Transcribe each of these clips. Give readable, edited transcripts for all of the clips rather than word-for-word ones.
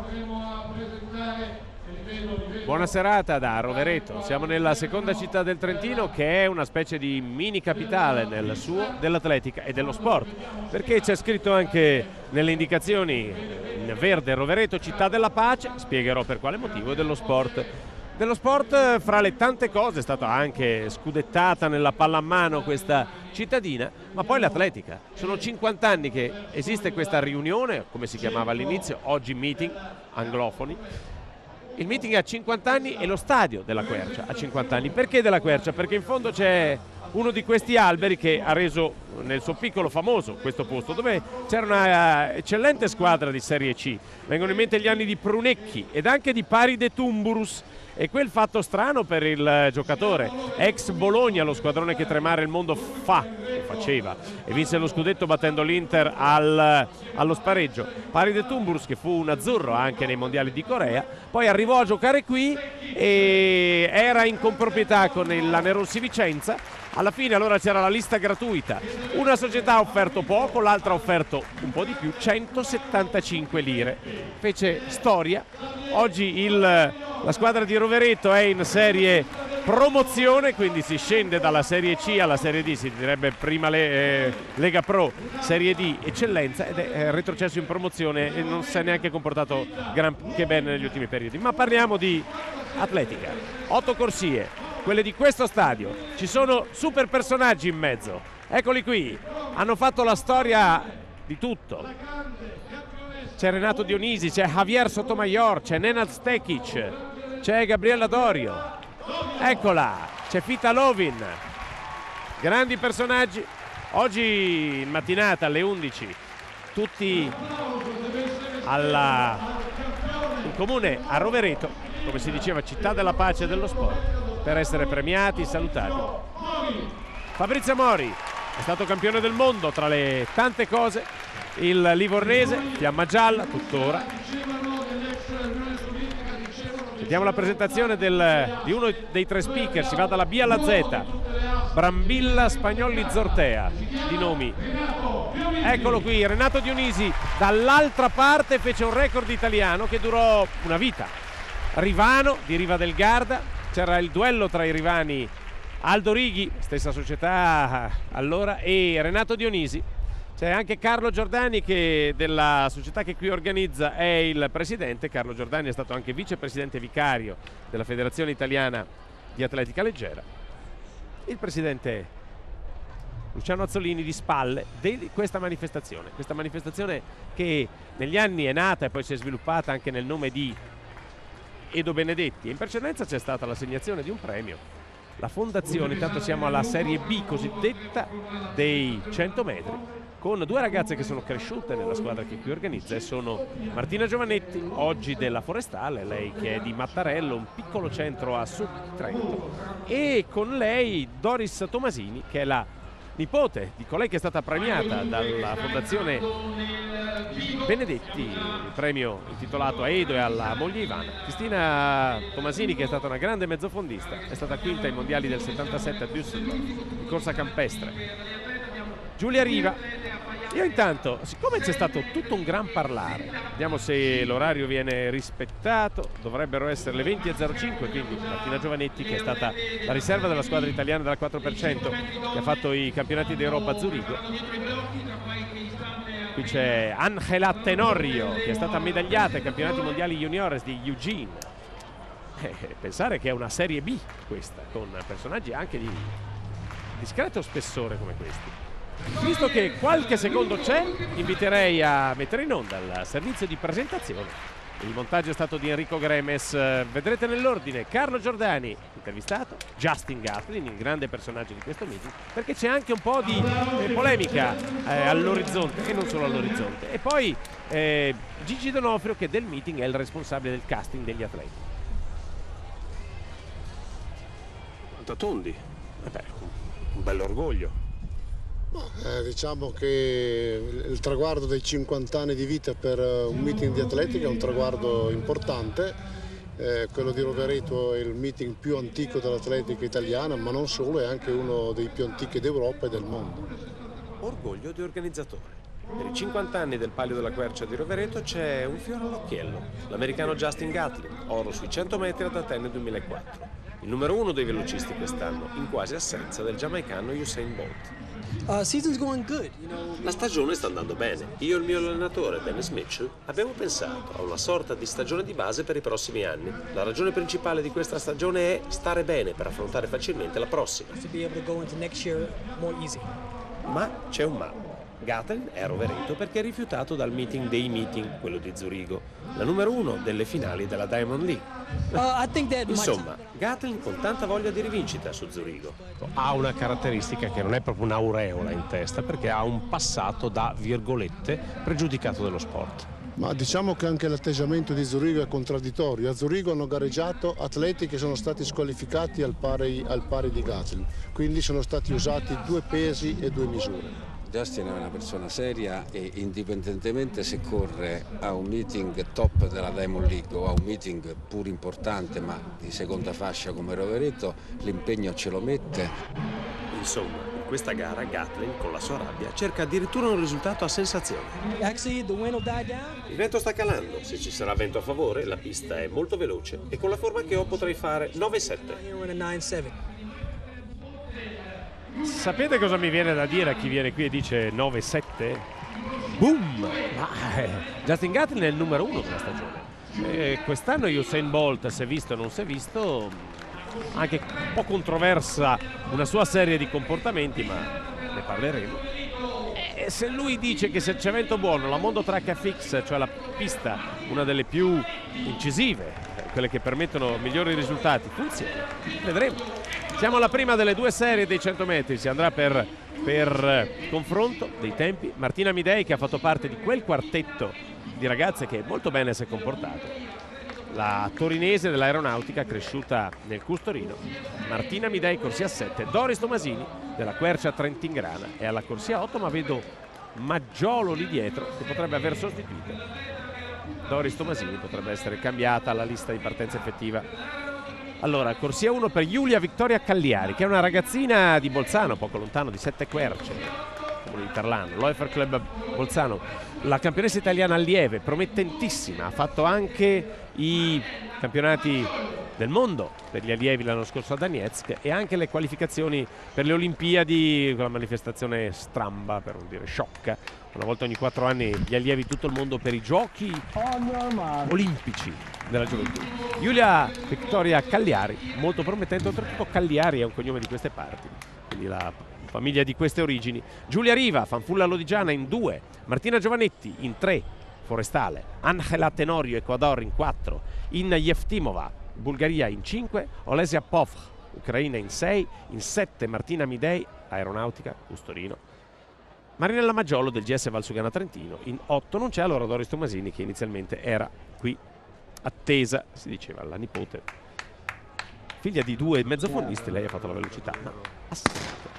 Buona serata da Rovereto, siamo nella seconda città del Trentino, che è una specie di mini capitale nel suo dell'atletica e dello sport, perché c'è scritto anche nelle indicazioni in verde Rovereto città della pace, spiegherò per quale motivo, e dello sport. Dello sport, fra le tante cose, è stata anche scudettata nella pallamano questa cittadina, ma poi l'atletica. Sono 50 anni che esiste questa riunione, come si chiamava all'inizio, oggi meeting, anglofoni. Il meeting ha 50 anni e lo stadio della Quercia ha 50 anni. Perché della Quercia? Perché in fondo c'è uno di questi alberi che ha reso nel suo piccolo famoso questo posto, dove c'era una eccellente squadra di Serie C. Vengono in mente gli anni di Prunecchi ed anche di Paride Tumburus, e quel fatto strano per il giocatore, ex Bologna, lo squadrone che tremare il mondo faceva e vinse lo scudetto battendo l'Inter allo spareggio. Paride Tumburus, che fu un azzurro anche nei mondiali di Corea, poi arrivò a giocare qui e era in comproprietà con la Nerossi Vicenza. Alla fine allora c'era la lista gratuita, una società ha offerto poco, l'altra ha offerto un po' di più, 175 lire. Fece storia. Oggi la squadra di Rovereto è in serie promozione, quindi si scende dalla Serie C alla Serie D, si direbbe prima Lega Pro, Serie D eccellenza, ed è retrocesso in promozione e non si è neanche comportato granché bene negli ultimi periodi. Ma parliamo di atletica, 8 corsie, quelle di questo stadio, ci sono super personaggi in mezzo, eccoli qui, hanno fatto la storia di tutto. C'è Renato Dionisi, c'è Javier Sotomayor, c'è Nenad Stekic, c'è Gabriella Dorio, eccola, c'è Fita Lovin, grandi personaggi. Oggi in mattinata alle 11 tutti in comune a Rovereto, come si diceva, città della pace e dello sport, per essere premiati, salutati. Fabrizio Mori è stato campione del mondo, tra le tante cose, il livornese, fiamma gialla tuttora. Vediamo la presentazione di uno dei 3 speaker, si va dalla B alla Z, Brambilla, Spagnoli, Zortea, di nomi. Eccolo qui, Renato Dionisi dall'altra parte fece un record italiano che durò una vita. Rivano di Riva del Garda, c'era il duello tra i rivani Aldo Righi, stessa società allora, e Renato Dionisi. C'è anche Carlo Giordani, che della società che qui organizza è il presidente. Carlo Giordani è stato anche vicepresidente vicario della Federazione Italiana di Atletica Leggera. Il presidente Luciano Azzolini di spalle di questa manifestazione che negli anni è nata e poi si è sviluppata anche nel nome di Edo Benedetti, e in precedenza c'è stata l'assegnazione di un premio, la fondazione. Intanto siamo alla serie B cosiddetta dei 100 metri, con 2 ragazze che sono cresciute nella squadra che qui organizza, e sono Martina Giovanetti, oggi della Forestale, lei che è di Mattarello, un piccolo centro a sud di Trento, e con lei Doris Tomasini, che è la nipote di colei che è stata premiata dalla fondazione Benedetti, il premio intitolato a Edo e alla moglie Ivana. Cristina Tomasini, che è stata una grande mezzofondista, è stata quinta ai mondiali del 77 a Düsseldorf in corsa campestre. Giulia Riva. Io intanto, siccome c'è stato tutto un gran parlare, vediamo se l'orario viene rispettato, dovrebbero essere le 20:05, quindi Martina Giovanetti, che è stata la riserva della squadra italiana della 4%, che ha fatto i campionati d'Europa a Zurigo. Qui c'è Angela Tenorio, che è stata medagliata ai campionati mondiali juniores di Eugene. Pensare che è una serie B questa, con personaggi anche di discreto spessore come questi. Visto che qualche secondo c'è, inviterei a mettere in onda il servizio di presentazione. Il montaggio è stato di Enrico Gremes. Vedrete nell'ordine Carlo Giordani, intervistato, Justin Gatlin, il grande personaggio di questo meeting, perché c'è anche un po' di polemica all'orizzonte, e non solo all'orizzonte. E poi Gigi Donofrio, che del meeting è il responsabile del casting degli atleti. Quanto tondi? Un bell'orgoglio. Diciamo che il traguardo dei 50 anni di vita per un meeting di atletica è un traguardo importante. Quello di Rovereto è il meeting più antico dell'atletica italiana, ma non solo, è anche uno dei più antichi d'Europa e del mondo. Orgoglio di organizzatore. Per i 50 anni del Palio della Quercia di Rovereto c'è un fiore all'occhiello, l'americano Justin Gatlin, oro sui 100 metri ad Atene 2004. Il numero 1 dei velocisti quest'anno, in quasi assenza del giamaicano Usain Bolt. Season's going good, La stagione sta andando bene. Io e il mio allenatore, Dennis Mitchell, abbiamo pensato a una sorta di stagione di base per i prossimi anni. La ragione principale di questa stagione è stare bene per affrontare facilmente la prossima. to be able to go into next year more easy. Ma c'è un ma. Gatlin è a Rovereto perché è rifiutato dal meeting dei meeting, quello di Zurigo, la numero 1 delle finali della Diamond League. I think that Insomma, Gatlin con tanta voglia di rivincita su Zurigo. Ha una caratteristica che non è proprio un'aureola in testa, perché ha un passato da, virgolette, pregiudicato dello sport. Ma diciamo che anche l'atteggiamento di Zurigo è contraddittorio. A Zurigo hanno gareggiato atleti che sono stati squalificati al pari di Gatlin, quindi sono stati usati 2 pesi e 2 misure. Justin è una persona seria e indipendentemente se corre a un meeting top della Diamond League o a un meeting pur importante ma di seconda fascia come Rovereto, l'impegno ce lo mette. Insomma, in questa gara Gatlin, con la sua rabbia, cerca addirittura un risultato a sensazione. actually the wind will die down. Il vento sta calando, se ci sarà vento a favore la pista è molto veloce e con la forma che ho potrei fare 9,7. Here in a 9.7. Sapete cosa mi viene da dire a chi viene qui e dice 9-7? Boom! Ma Justin Gatlin è il numero 1 della stagione. Quest'anno Usain Bolt si è visto o non si è visto, anche un po' controversa una sua serie di comportamenti, ma ne parleremo. E se lui dice che se c'è vento buono, la Mondo Track FX, cioè la pista, una delle più incisive, quelle che permettono migliori risultati, funziona, vedremo. Siamo alla prima delle 2 serie dei 100 metri, si andrà per confronto dei tempi. Martina Midei, che ha fatto parte di quel quartetto di ragazze che molto bene si è comportato, la torinese dell'aeronautica cresciuta nel Custorino, Martina Midei corsia 7, Doris Tomasini della Quercia Trentingrana è alla corsia 8, ma vedo Maggiolo lì dietro che potrebbe aver sostituito Doris Tomasini, potrebbe essere cambiata alla lista di partenza effettiva. Allora, corsia 1 per Giulia Vittoria Cagliari, che è una ragazzina di Bolzano, poco lontano, di Sette Querce, comune di Tarlano, l'Oefer Club Bolzano, la campionessa italiana allieve, promettentissima, ha fatto anche i campionati del mondo per gli allievi l'anno scorso a Donetsk e anche le qualificazioni per le Olimpiadi, quella manifestazione stramba, per non dire sciocca, una volta ogni 4 anni gli allievi di tutto il mondo per i giochi olimpici della gioventù. Giulia Vittoria Cagliari, molto promettente, oltretutto Cagliari è un cognome di queste parti, quindi la famiglia di queste origini. Giulia Riva, fanfulla lodigiana in 2, Martina Giovanetti in 3, Forestale, Angela Tenorio, Ecuador in 4, Inna Yeftimova, Bulgaria in 5, Olesia Pov, Ucraina in 6, in 7 Martina Midei, Aeronautica, Custorino, Marinella Maggiolo del GS Valsugana Trentino, in 8 non c'è allora Doris Tomasini, che inizialmente era qui attesa, si diceva, la nipote, figlia di 2 mezzofonisti, lei ha fatto la velocità, ma assente.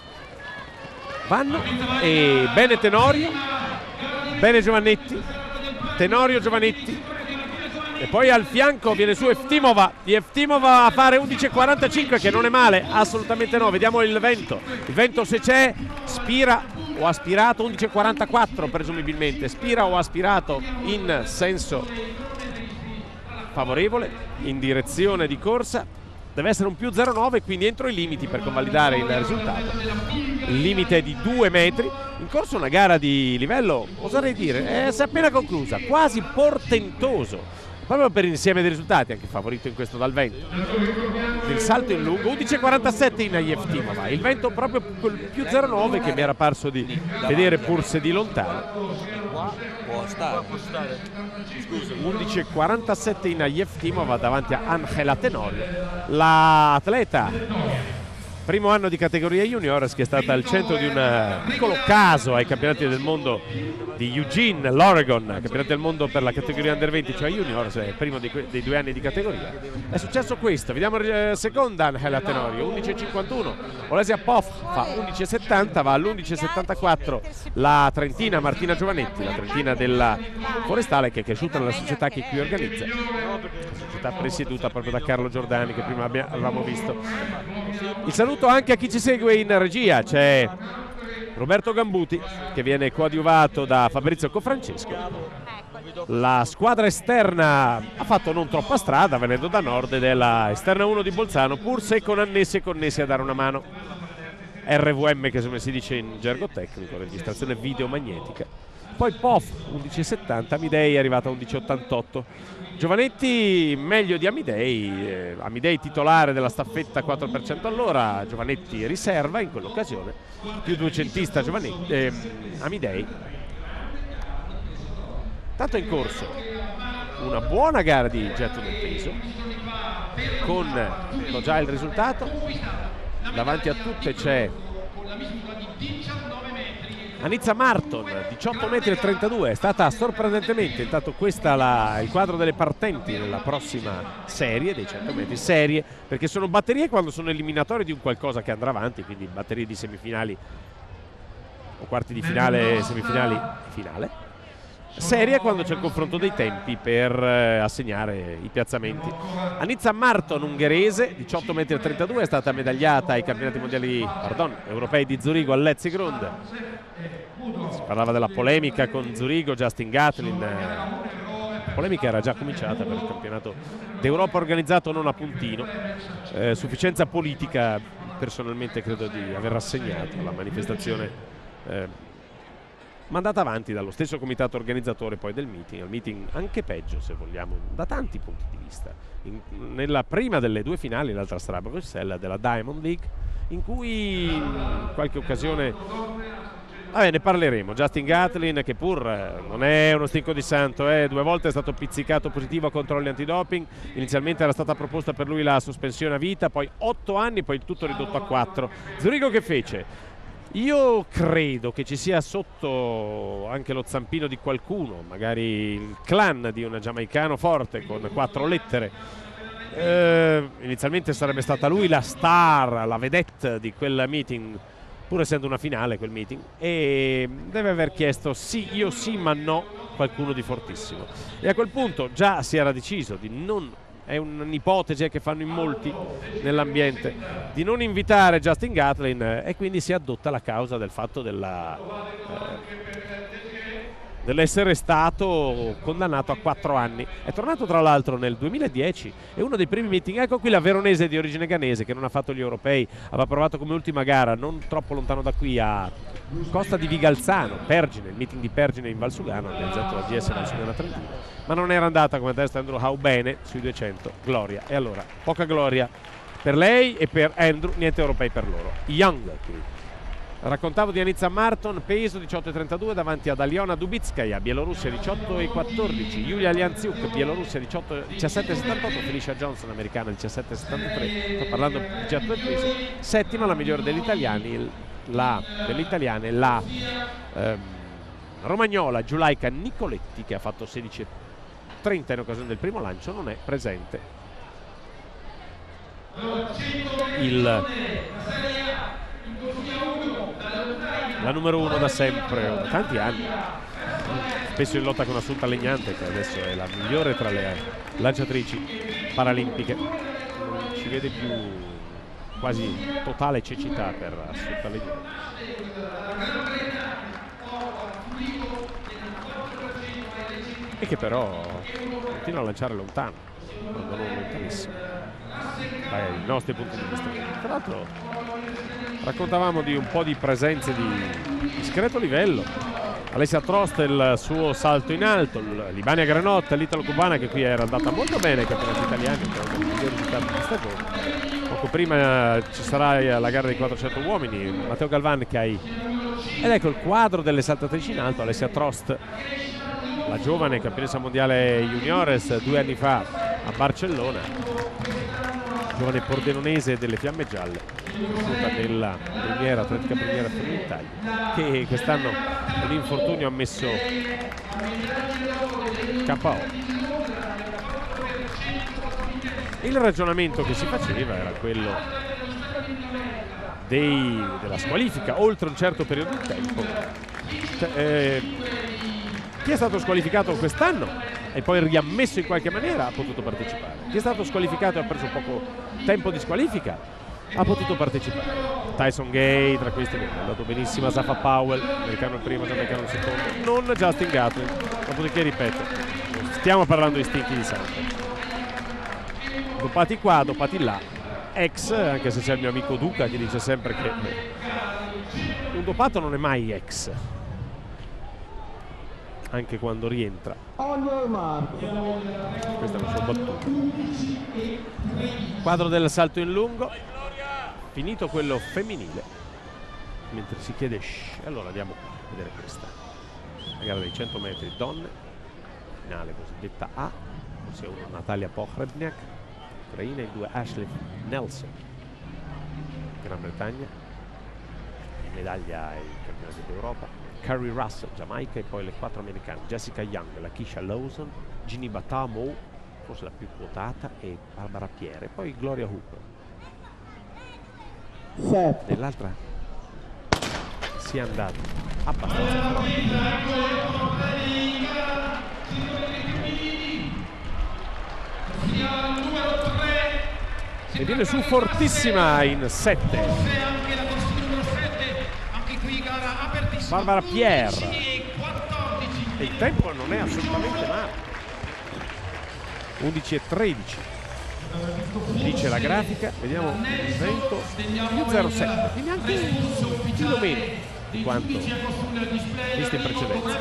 Vanno e bene Tenorio, bene Giovannetti, Tenorio Giovannetti, e poi al fianco viene su Eftimova, di Eftimova a fare 11.45, che non è male, assolutamente no. Vediamo il vento se c'è, spira o aspirato, 11.44 presumibilmente, spira o aspirato in senso favorevole, in direzione di corsa, deve essere un più 0,9, quindi entro i limiti per convalidare il risultato. Il limite è di 2 metri. In corso una gara di livello, oserei dire, si è appena conclusa, quasi portentoso, proprio per l'insieme dei risultati, anche favorito in questo dal vento. Il salto in lungo, 11.47 in Yeftimova, il vento proprio quel più 0,9 che mi era parso di vedere pur se di lontano. 11.47 in Yeftimova davanti a Angela Tenorio, l'atleta primo anno di categoria juniores, che è stata al centro di un piccolo caso ai campionati del mondo di Eugene, l'Oregon, campionati del mondo per la categoria under 20, cioè juniors, primo dei 2 anni di categoria. È successo questo, vediamo seconda Angela Tenorio, 11.51, Olesia Pov fa 11.70, va all'11.74 la trentina Martina Giovanetti, la trentina della Forestale, che è cresciuta nella società che qui organizza, società presieduta proprio da Carlo Giordani, che prima avevamo visto. Il saluto anche a chi ci segue in regia, c'è Roberto Gambuti, che viene coadiuvato da Fabrizio Cofrancesco. La squadra esterna ha fatto non troppa strada venendo da nord ed è la esterna 1 di Bolzano, pur se con annessi e connessi a dare una mano. RVM, che come si dice in gergo tecnico, registrazione videomagnetica. Poi POF 11,70, Amidei è arrivata a 11,88. Giovanetti meglio di Amidei, Amidei titolare della staffetta 4% all'ora, Giovanetti riserva in quell'occasione, più duecentista Amidei. Tanto è in corso una buona gara di getto del peso, con già il risultato, davanti a tutte c'è Anizza Marton, 18,32 m, è stata sorprendentemente, intanto questa il quadro delle partenti nella prossima serie dei 100 metri, serie perché sono batterie quando sono eliminatori di un qualcosa che andrà avanti, quindi batterie di semifinali o quarti di finale, semifinali, finale. Serie quando c'è il confronto dei tempi per assegnare i piazzamenti. Anizza Marton, ungherese, 18,32 m, è stata medagliata ai campionati mondiali, europei di Zurigo al Letzigrund. Si parlava della polemica con Zurigo, Justin Gatlin. La polemica era già cominciata per il campionato d'Europa organizzato non a puntino. Sufficienza politica, personalmente credo di aver rassegnato la manifestazione mandata avanti dallo stesso comitato organizzatore poi del meeting, al meeting anche peggio se vogliamo da tanti punti di vista. Nella prima delle due finali, l'altra sarà a Bruxelles, della Diamond League, in cui in qualche occasione ne parleremo. Justin Gatlin, che pur non è uno stinco di santo, 2 volte è stato pizzicato positivo a controlli antidoping. Inizialmente era stata proposta per lui la sospensione a vita, poi 8 anni, poi il tutto ridotto a 4. Zurigo che fece? Io credo che ci sia sotto anche lo zampino di qualcuno, magari il clan di un giamaicano forte con 4 lettere. Inizialmente sarebbe stata lui la star, la vedette di quel meeting, pur essendo una finale quel meeting, e deve aver chiesto sì, io sì, ma no, qualcuno di fortissimo. E a quel punto già si era deciso di non... È un'ipotesi che fanno in molti nell'ambiente, di non invitare Justin Gatlin, e quindi si adotta la causa del fatto dell'essere stato condannato a 4 anni. È tornato tra l'altro nel 2010, è uno dei primi meeting. Ecco qui la veronese di origine ghanese che non ha fatto gli europei, aveva provato come ultima gara non troppo lontano da qui a Costa di Vigalzano, Pergine, il meeting di Pergine in Valsugano organizzato da GS Valsugana Trentino, ma non era andata come testa Andrew Howe bene sui 200, gloria. E allora poca gloria per lei e per Andrew, niente europei per loro. Young qui. Raccontavo di Anizza Marton, peso 18,32 davanti ad Aliona Dubitskaya, Bielorussia 18,14, Julia Lianziuk, Bielorussia 17,78, Felicia Johnson, americana 17,73. Sto parlando di getto del peso. Settima, la migliore degli italiani, la romagnola Giulaika Nicoletti, che ha fatto 16,30 in occasione del primo lancio, non è presente. La numero 1 da sempre, da tanti anni, spesso in lotta con Assunta Legnante, che adesso è la migliore tra le lanciatrici paralimpiche. Non ci vede più, quasi totale cecità per Assunta Legnante. E che però continua a lanciare lontano, quando non lontanissimo, dai nostri punti di vista. Tra l'altro raccontavamo di un po' di presenze di discreto livello. Alessia Trost, il suo salto in alto, Libania Granotta, l'italo-cubana, che qui era andata molto bene ai campionati italiani, che è uno dei migliori risultati di stagione. Poco prima ci sarà la gara dei 400 uomini, Matteo Galvan ed ecco il quadro delle saltatrici in alto. Alessia Trost, la giovane campionessa mondiale juniores 2 anni fa a Barcellona, giovane pordenonese delle Fiamme Gialle, della atletica premiera Italia, che quest'anno un infortunio ha messo KO. Il ragionamento che si faceva era quello della squalifica oltre un certo periodo di tempo. Chi è stato squalificato quest'anno e poi riammesso in qualche maniera ha potuto partecipare. Chi è stato squalificato e ha preso poco tempo di squalifica ha potuto partecipare. Tyson Gay tra questi, è andato benissimo. Asafa Powell, americano il primo, giamaicano il secondo, non Justin Gatlin. Dopodiché ripeto, stiamo parlando di stinchi di sangue, doppati qua, doppati là, ex, anche se c'è il mio amico Duca che dice sempre che un doppato non è mai ex, anche quando rientra. Questa è la sua battuta. Quadro del salto in lungo, finito quello femminile, mentre si chiede allora andiamo qua a vedere questa, la gara dei 100 metri donne, finale cosiddetta A, ossia uno Natalia Pohrebniak, Ucraina, e 2 Ashley Nelson, Gran Bretagna, medaglia ai campionati d'Europa, Carrie Russell, Giamaica, e poi le 4 americane, Jessica Young, Lakeisha Lawson, Ginny Batamo, forse la più quotata, e Barbara Pierre, e poi Gloria Hooper. Nell'altra si è andato abbastanza e viene su fortissima in 7 Barbara Pierre, e il tempo non è assolutamente male, 11:13 dice la grafica. Vediamo il vento più 0,7, quindi anche un chilo meno di quanto visto in precedenza.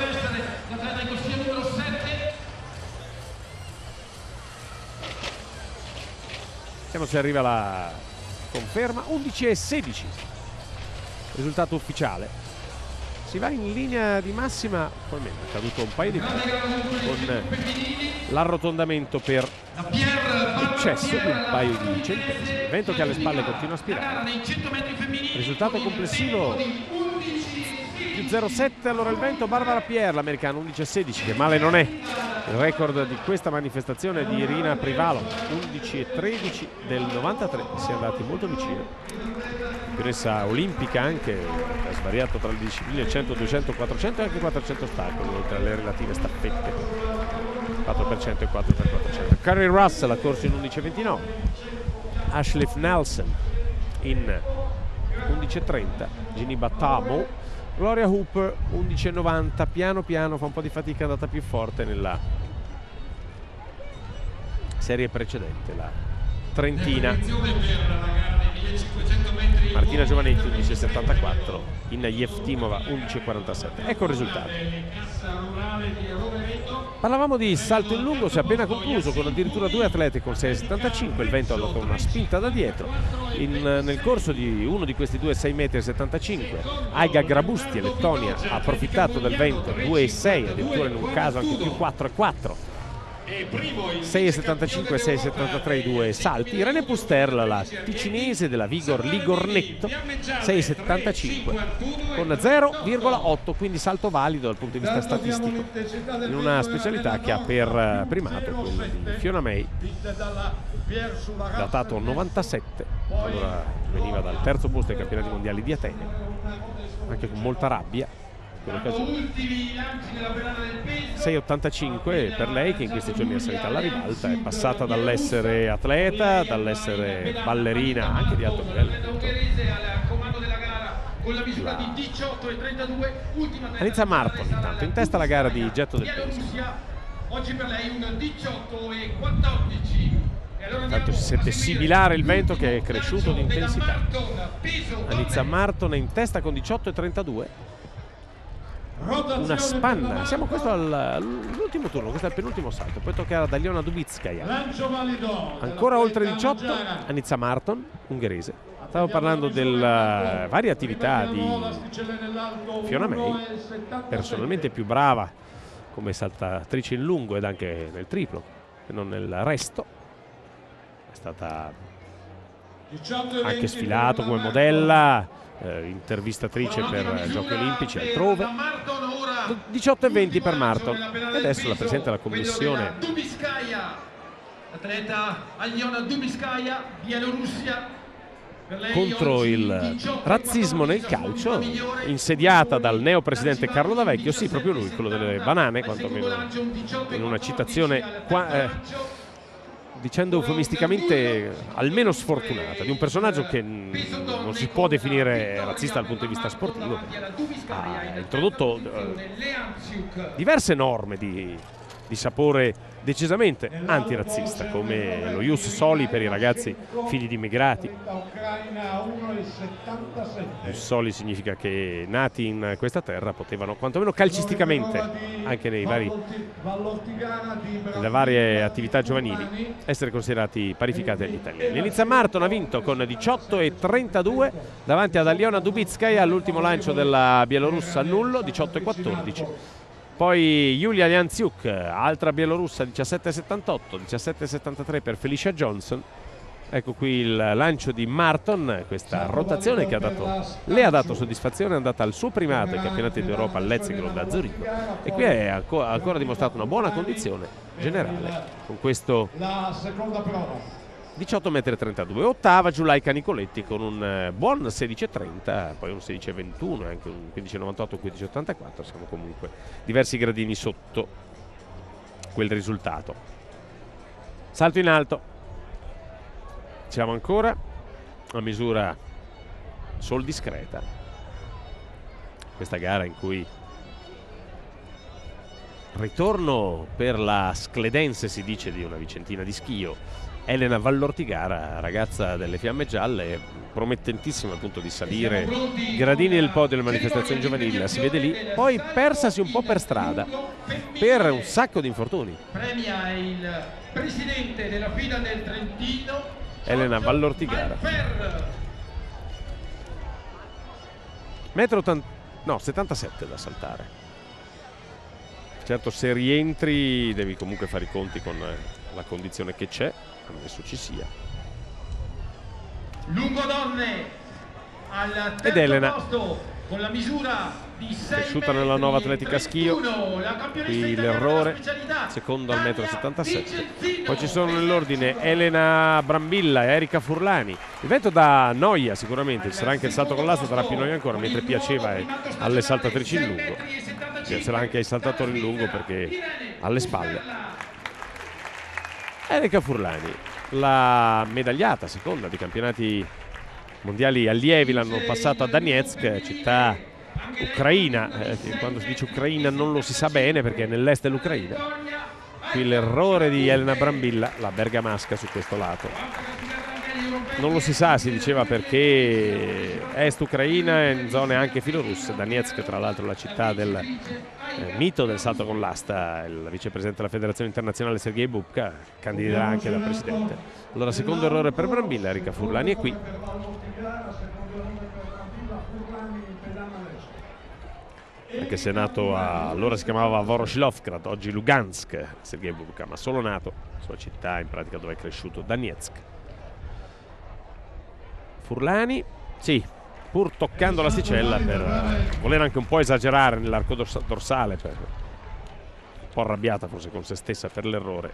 Vediamo se arriva la conferma. 11:16 risultato ufficiale. Si va in linea di massima, poi è caduto un paio di volte con l'arrotondamento per eccesso di un paio di centesimi. Il vento che alle spalle continua a spirare. Risultato complessivo più 0,7. Allora il vento, Barbara Pierre, l'americano, 11:16, che male non è. Il record di questa manifestazione è di Irina Privalov, 11:13 del 93, si è andati molto vicino. Campionessa olimpica anche, ha svariato tra le discipline 100, 200, 400 e anche 400 ostacoli, oltre alle relative staffette 4% e 4x400. Carrie Russell ha corso in 11:29, Ashley Nelson in 11:30, Ginny Batamo, Gloria Hooper 11:90, piano piano fa un po' di fatica, è andata più forte nella serie precedente la trentina. Martina Giovanetti 11:74, Inna Yeftimova 11:47. Ecco il risultato. Parlavamo di salto in lungo, si è appena concluso con addirittura 2 atlete con 6,75, il vento ha dato una spinta da dietro. Nel corso di uno di questi 2,6,75 m, Aiga Grabustia, Lettonia, ha approfittato del vento, 2,6, addirittura in un caso anche più 4,4. 6,75 e 6,73 i due salti. Irene Pusterla, la ticinese della Vigor Ligornetto, 6,75 con 0,8, quindi salto valido dal punto di vista statistico in una specialità che ha per primato quello di Fiona May, datato 97, allora veniva dal terzo posto ai campionati mondiali di Atene, anche con molta rabbia. 6,85 per lei, che in questi giorni è salita alla ribalta, è passata dall'essere atleta, dall'essere ballerina anche di alto livello. Anizza Marton intanto in testa alla gara di getto del peso. Oggi per lei un 18,14. Intanto si sente sibilare il vento che è cresciuto di intensità. Anizza Marton è in testa con 18,32. Una spanna, siamo questo all'ultimo turno, questo è il penultimo salto, poi toccherà ad Aliona Dubitskaya, ancora oltre 18 Anizza Marton, ungherese. Stavo parlando delle varie attività di Fiona May, personalmente più brava come saltatrice in lungo ed anche nel triplo e non nel resto, è stata anche sfilato come modella, intervistatrice per Giochi Olimpici altrove. 18,20 per Marton, e adesso la Presidente della Commissione, atleta Aliona Dubitskaya, Bielorussia, contro il razzismo nel calcio, insediata dal neo presidente Carlo D'Avecchio, sì, proprio lui, quello delle banane, quantomeno in una citazione dicendo eufemisticamente almeno sfortunata, di un personaggio che non si può definire razzista dal punto di vista sportivo. Ha introdotto diverse norme di sapore decisamente antirazzista, come lo ius soli per i ragazzi figli di immigrati. Ius soli significa che nati in questa terra potevano, quantomeno calcisticamente, anche nelle varie attività giovanili, essere considerati parificati agli italiani. Elitsa Marton ha vinto con 18,32 davanti ad Aliona Dubitskaya all'ultimo lancio della bielorussa a nullo, 18,14. Poi Yulia Lianziuk, altra bielorussa, 17,78, 17,73 per Felicia Johnson. Ecco qui il lancio di Marton, questa rotazione che le ha dato soddisfazione, è andata al suo primato ai campionati d'Europa all'Etzgrod a Zurigo e qui ha ancora dimostrato una buona condizione generale con questo 18,32 m. Ottava Giulaika Nicoletti con un buon 16,30, poi un 16,21 e anche un 15,98, 15,84. Siamo comunque diversi gradini sotto quel risultato. Salto in alto. Siamo ancora a misura sol discreta. Questa gara in cui ritorno per la scledense, si dice, di una vicentina di Schio. Elena Vallortigara, ragazza delle Fiamme Gialle, promettentissima appunto di salire i gradini del podio delle manifestazioni giovanili, la si vede lì, poi persasi un po' per strada per un sacco di infortuni. Premia il presidente della FIDA del Trentino, Elena Vallortigara. 1,77 m da saltare. Certo, se rientri devi comunque fare i conti con la condizione che c'è, ammesso ci sia. Lungo donne al ed Elena, posto con la misura di 6 cresciuta nella nuova atletica 31, Schio. Qui qui l'errore, secondo al 1,77 m. Poi ci sono nell'ordine Elena Brambilla e Erika Furlani. Il vento dà noia sicuramente, ci sarà anche il salto con l'asta, darà più noia ancora, mentre piaceva alle saltatrici in lungo. Piacerà anche ai saltatori in lungo perché alle spalle. Erika Furlani, la medagliata seconda di campionati mondiali allievi l'anno passato a Donetsk, città ucraina. Quando si dice Ucraina non lo si sa bene perché è nell'est dell'Ucraina. Qui l'errore di Elena Brambilla, la bergamasca su questo lato. Non lo si sa, si diceva perché est Ucraina, in zone anche filorusse. Donetsk, tra l'altro, la città del mito del salto con l'asta. Il vicepresidente della Federazione Internazionale Sergei Bubka candiderà anche da presidente. Allora, secondo errore per Brambilla, Erika Furlani è qui. Anche se è nato allora si chiamava Voroshillovgrad, oggi Lugansk, Sergei Bubka, ma solo nato, sua città in pratica dove è cresciuto, Donetsk. Furlani, sì, pur toccando l'asticella per voler anche un po' esagerare nell'arco dorsale, cioè, un po' arrabbiata forse con se stessa per l'errore.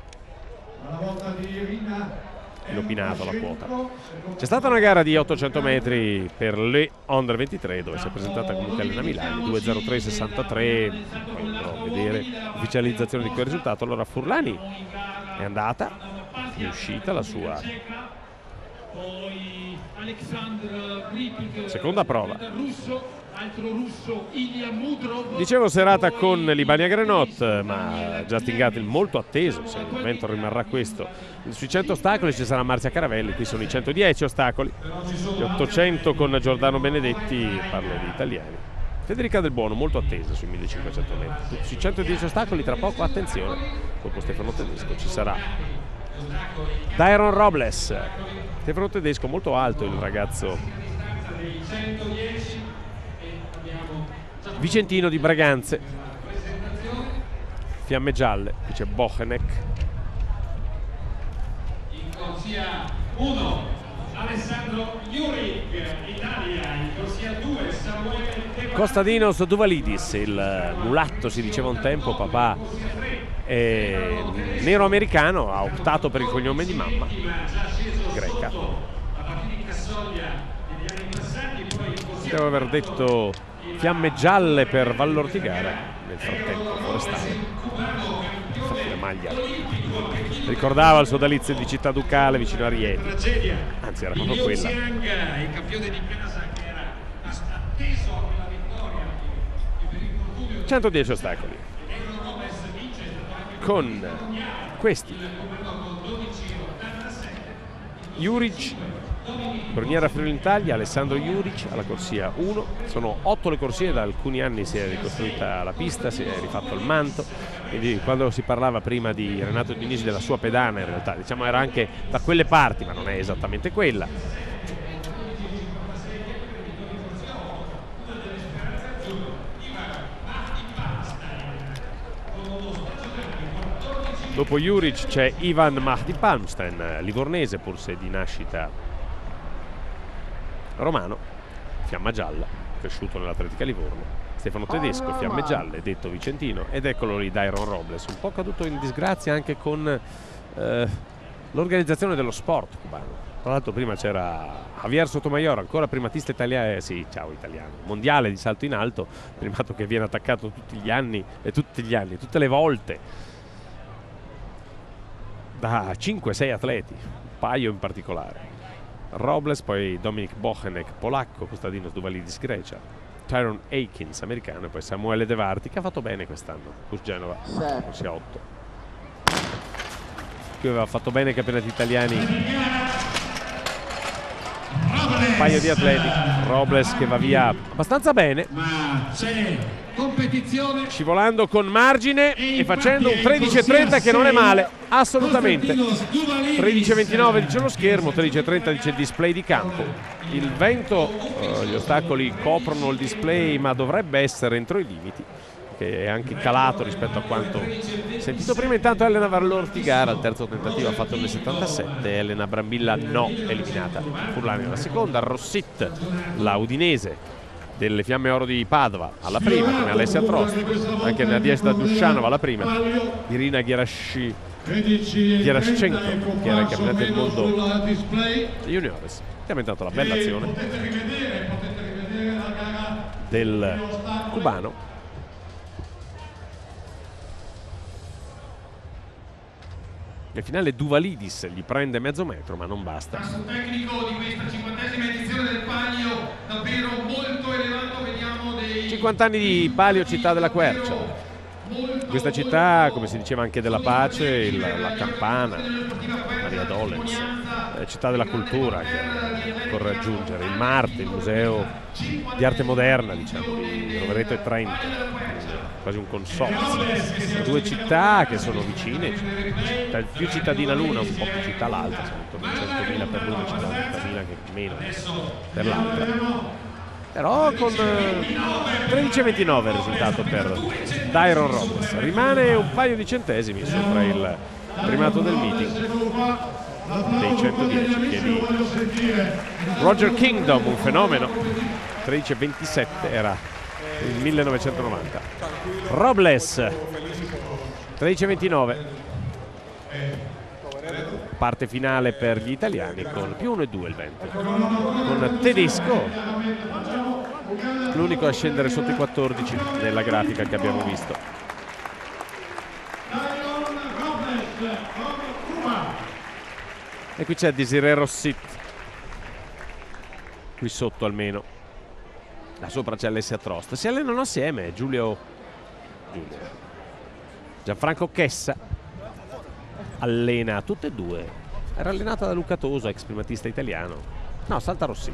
Inopinato la quota. C'è stata una gara di 800 metri per le Under 23 dove si è presentata comunque Elena Milani, 2:03.63. Però vedere ufficializzazione di quel risultato. Allora Furlani è andata, è uscita la sua seconda prova. Dicevo serata con Libania Grenot, ma Justin Gatlin molto atteso, se il vento rimarrà questo. Sui 100 ostacoli ci sarà Marzia Caravelli, qui sono i 110 ostacoli, gli 800 con Giordano Benedetti, parlo di italiani. Federica Del Buono molto attesa sui 1500 metri. Sui 110 ostacoli tra poco, attenzione, dopo Stefano Tedesco ci sarà Dairon Robles. Stefano Tedesco molto alto, il ragazzo vicentino di Braganze. Fiamme Gialle, qui c'è Bochenek. In corsia 1 Alessandro Juric, Italia. In corsia 2 Samuele Kostadinos Duvalidis, il mulatto si diceva un tempo, papà nero americano, ha optato per il cognome di mamma greca. Devo aver detto Fiamme Gialle per Vallortigara, nel frattempo Forestale maglia ricordava il sodalizio di Città Ducale vicino a Rieti, anzi era proprio quella. Il campione di casa che era atteso a quella vittoria e per infortunio 110 ostacoli con questi: Juric, Bruniera Friuli Italia, Alessandro Juric alla corsia 1. Sono 8 le corsie, da alcuni anni si è ricostruita la pista, si è rifatto il manto, quindi quando si parlava prima di Renato Dionisi della sua pedana, in realtà diciamo era anche da quelle parti, ma non è esattamente quella. Dopo Juric c'è Ivan Mahdi Palmstein, livornese pur se di nascita romano, fiamma gialla, cresciuto nell'Atletica Livorno. Stefano Tedesco, fiamme gialle, detto vicentino, ed eccolo lì Dairon Robles, un po' caduto in disgrazia anche con l'organizzazione dello sport cubano. Tra l'altro prima c'era Javier Sotomayor, ancora primatista italiano, mondiale di salto in alto, primato che viene attaccato tutti tutte le volte da 5-6 atleti, un paio in particolare. Robles, poi Dominik Bochenek, polacco, Kostadinos Duvalidis, Grecia, Tyron Akins, americano, e poi Samuele De Varti, che ha fatto bene quest'anno, Cus Genova, corsia 8. Qui aveva fatto bene i campionati italiani un paio di atleti. Robles che va via abbastanza bene, ma c'è competizione, scivolando con margine e facendo un 13.30 che non è male, assolutamente. 13.29 dice lo schermo, 13.30 dice il display di campo. Il vento, gli ostacoli coprono il display, ma dovrebbe essere entro i limiti, che è anche calato rispetto a quanto sentito prima. Intanto Elena Vallortigara al terzo tentativo ha fatto il 77, Elena Brambilla no, eliminata. Furlani alla seconda, Rossit, la udinese delle Fiamme Oro di Padova, alla prima, come Alessia Trost, anche Nadezhda Dushanova alla prima, Irina Geraschenko, che era il campionato del mondo juniores. Abbiamo intanto la bella azione del cubano. Nel finale Duvalidis gli prende mezzo metro, ma non basta. Il tecnico di questa 50esima edizione del Palio davvero molto elevato, vediamo dei 50 anni di Palio, città della quercia. Questa città, come si diceva anche della pace, la campana, Maria Dolens, città della cultura che occorre aggiungere, il Marte, il museo di arte moderna, diciamo, di Rovereto e Trento, quasi un consorzio. Due città che sono vicine, più cittadina l'una, un po' più città l'altra, sono intorno a 100.000 per l'una, 50.000 che meno per l'altra. Però con 13.29 il risultato per Dairon Robles. Rimane un paio di centesimi sopra il primato del meeting dei 110, che di Roger Kingdom, un fenomeno. 13.27 era il 1990. Robles 13.29. Parte finale per gli italiani con più 1,2 il vento, con Tedesco l'unico a scendere sotto i 14 nella grafica che abbiamo visto. E qui c'è Desiree Rossit, qui sotto almeno, là sopra c'è Alessia Trost. Si allenano assieme Gianfranco Chessa allena tutte e due. Era allenata da Luca Toso, ex primatista italiano. No, salta Rossit.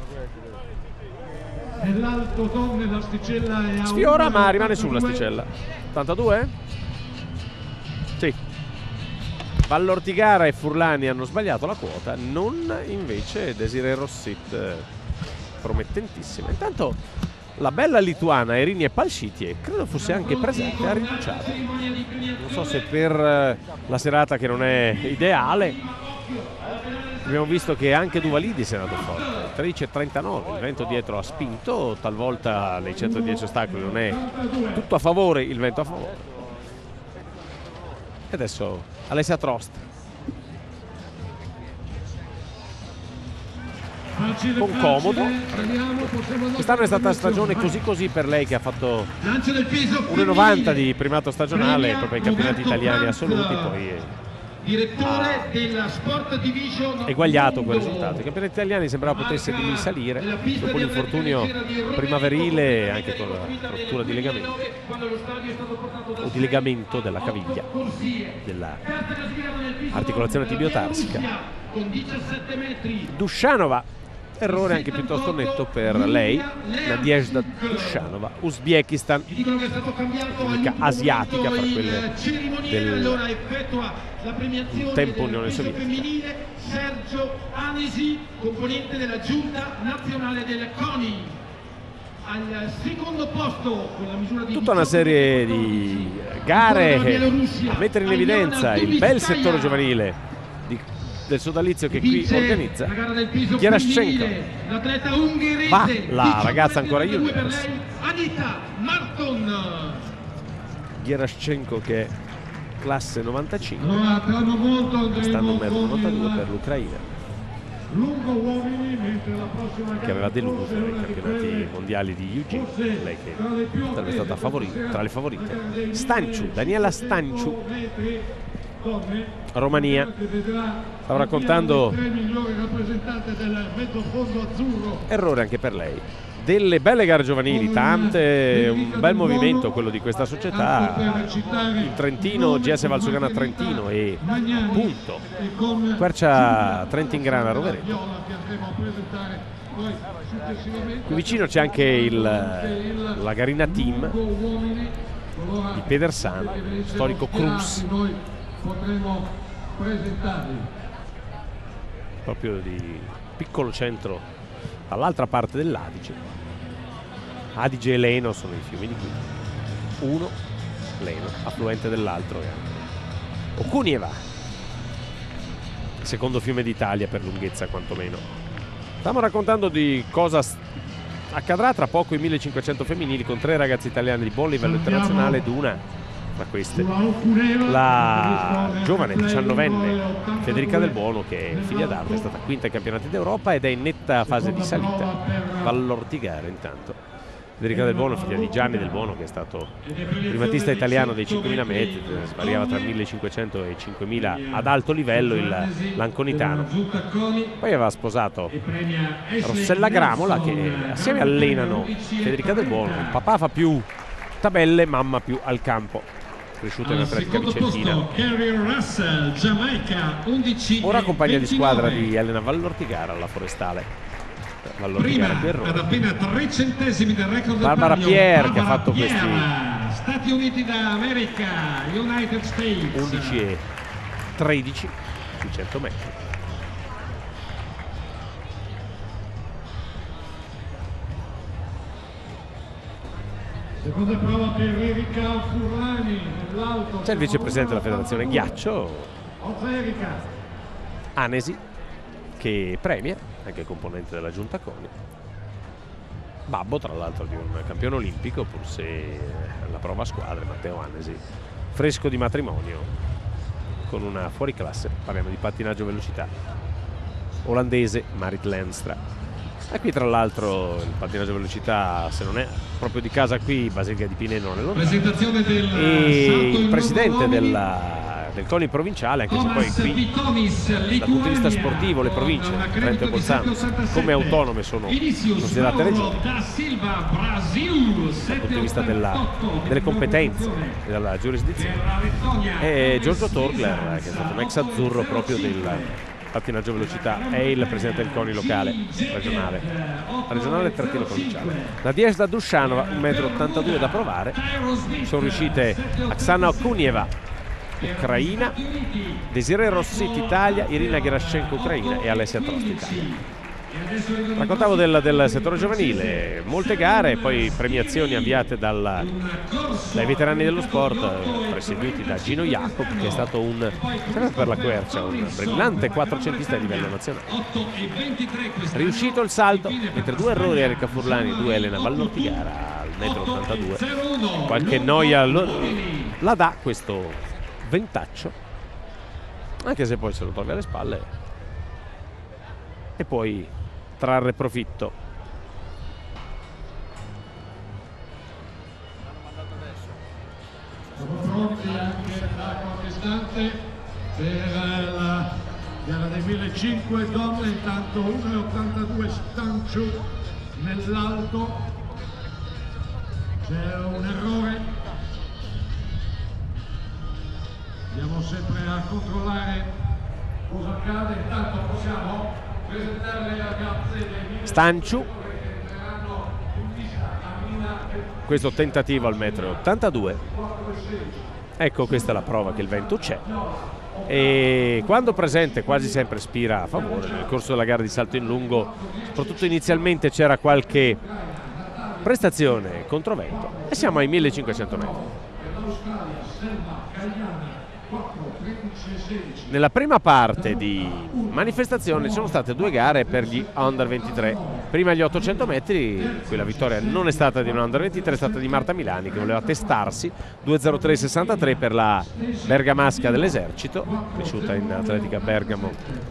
Sfiora, ma rimane sull'asticella. 82? Sì. Vallortigara e Furlani hanno sbagliato la quota, non invece Desiree Rossit, promettentissima. Intanto la bella lituana Erinie Palshitie credo fosse anche presente, ha rinunciato. Non so se per la serata che non è ideale. Abbiamo visto che anche Duvalidis è andato forte, 13.39, il vento dietro ha spinto, talvolta nei 110 ostacoli non è tutto a favore, il vento a favore. E adesso Alessia Trost. con comodo. Quest'anno è stata stagione così per lei, che ha fatto 1,90 di primato stagionale proprio ai campionati italiani assoluti, poi direttore della Sport Division, eguagliato quel risultato. I campionati italiani sembrava potesse di salire dopo l'infortunio primaverile, anche con la rottura di legamento o di legamento della caviglia, della articolazione tibiotarsica. Dushanova, errore anche piuttosto netto per lei, Nadezhda Dushanova, Uzbekistan, unica asiatica fra quelle del tempo Unione Sovietica. Sergio Anesi, componente della giunta nazionale del CONI. Al secondo posto con la misura di tutta una serie di gare a mettere in evidenza il bel settore giovanile del sodalizio che qui organizza. Geraschenko, l'atleta ungherese, va la ragazza ancora juniors, Anita Marton. Geraschenko che è classe 95, Allora, stanno 1,92 per l'Ucraina, che aveva deluso nei campionati mondiali di Eugene, lei che sarebbe stata tra le favorite. Stanciu, Daniela Stanciu, Romania. Stavo raccontando errore anche per lei. Delle belle gare giovanili, tante, un bel movimento quello di questa società, il Trentino, GS Valsugana Trentino e appunto Quercia Trentin-Grana Rovereto. Qui vicino c'è anche la Garina Team di Pedersan, storico Cruz, proprio di piccolo centro dall'altra parte dell'Adige. Adige e Leno sono i fiumi di qui, uno Leno affluente dell'altro, Okunieva, secondo fiume d'Italia per lunghezza quantomeno. Stiamo raccontando di cosa accadrà tra poco i 1500 femminili, con 3 ragazze italiane di buon livello internazionale ed una tra queste la giovane 19enne Federica Del Buono, che è figlia d'arte, è stata quinta ai campionati d'Europa ed è in netta fase di salita. Vallortigara intanto. Federica Del Buono, figlia di Gianni Del Buono, che è stato primatista italiano dei 5.000 metri, svariava tra 1.500 e 5.000 ad alto livello, l'anconitano. Poi aveva sposato Rossella Gramola, che assieme allenano Federica Del Buono. Il papà fa più tabelle, mamma più al campo, cresciuta in atletica vicentina. Ora compagna di squadra di Elena Vallortigara alla Forestale. Prima ad appena 3 centesimi del record Barbara del Pierre, che ha fatto questi Stati Uniti d'America, United States, 11 e 13 sui 100 metri. Seconda prova per Erika Furlani nell'auto. C'è il vicepresidente della federazione Ghiaccio, Anesi, che premia, anche componente della giunta CONI, babbo tra l'altro di un campione olimpico, pur se la prova a squadre, Matteo Anesi, fresco di matrimonio con una fuoriclasse, parliamo di pattinaggio velocità, olandese Marit Lenstra. E qui tra l'altro il pattinaggio velocità, se non è proprio di casa qui, Basilica di Pineno non è lontano. Presentazione del E il presidente del CONI provinciale, anche se poi qui dal punto di vista sportivo le province Trento e Bolzano come autonome sono considerate regioni, dal punto di vista delle competenze e della giurisdizione, e Giorgio Torgler, che è stato un ex azzurro proprio del pattinaggio velocità, è il presidente del CONI locale, regionale trattino provinciale. Nadezhda Dushanova, 1,82 m da provare. Sono riuscite Oksana Okunieva, Ucraina, Desiree Rossetti Italia, Irina Geraschenko Ucraina e Alessia Trost Italia. Raccontavo del settore giovanile, molte gare, poi premiazioni avviate dai veterani dello sport, presieduti da Gino Jacob, che è stato sempre per la Quercia un brillante quattrocentista a livello nazionale. Riuscito il salto, mentre 2 errori Erika Furlani e 2 Elena Vallortigara al 1,82 m. Qualche noia la dà questo ventaccio, anche se poi se lo toglie alle spalle. E poi trarre profitto. Siamo pronti anche da qualche istante per la gara dei 1500 donne, intanto 1,82 Stanciu nell'alto, c'è un errore, andiamo sempre a controllare cosa accade, intanto possiamo presentare le ragazze dei Stanciu, questo tentativo al 1,82 m. Ecco, questa è la prova che il vento c'è, e quando presente quasi sempre spira a favore. Nel corso della gara di salto in lungo, soprattutto inizialmente, c'era qualche prestazione controvento, e siamo ai 1500 metri. Nella prima parte di manifestazione ci sono state 2 gare per gli under 23. Prima gli 800 metri, in cui la vittoria non è stata di un under 23, è stata di Marta Milani, che voleva testarsi, 2:03,63 per la bergamasca dell'esercito, cresciuta in atletica Bergamo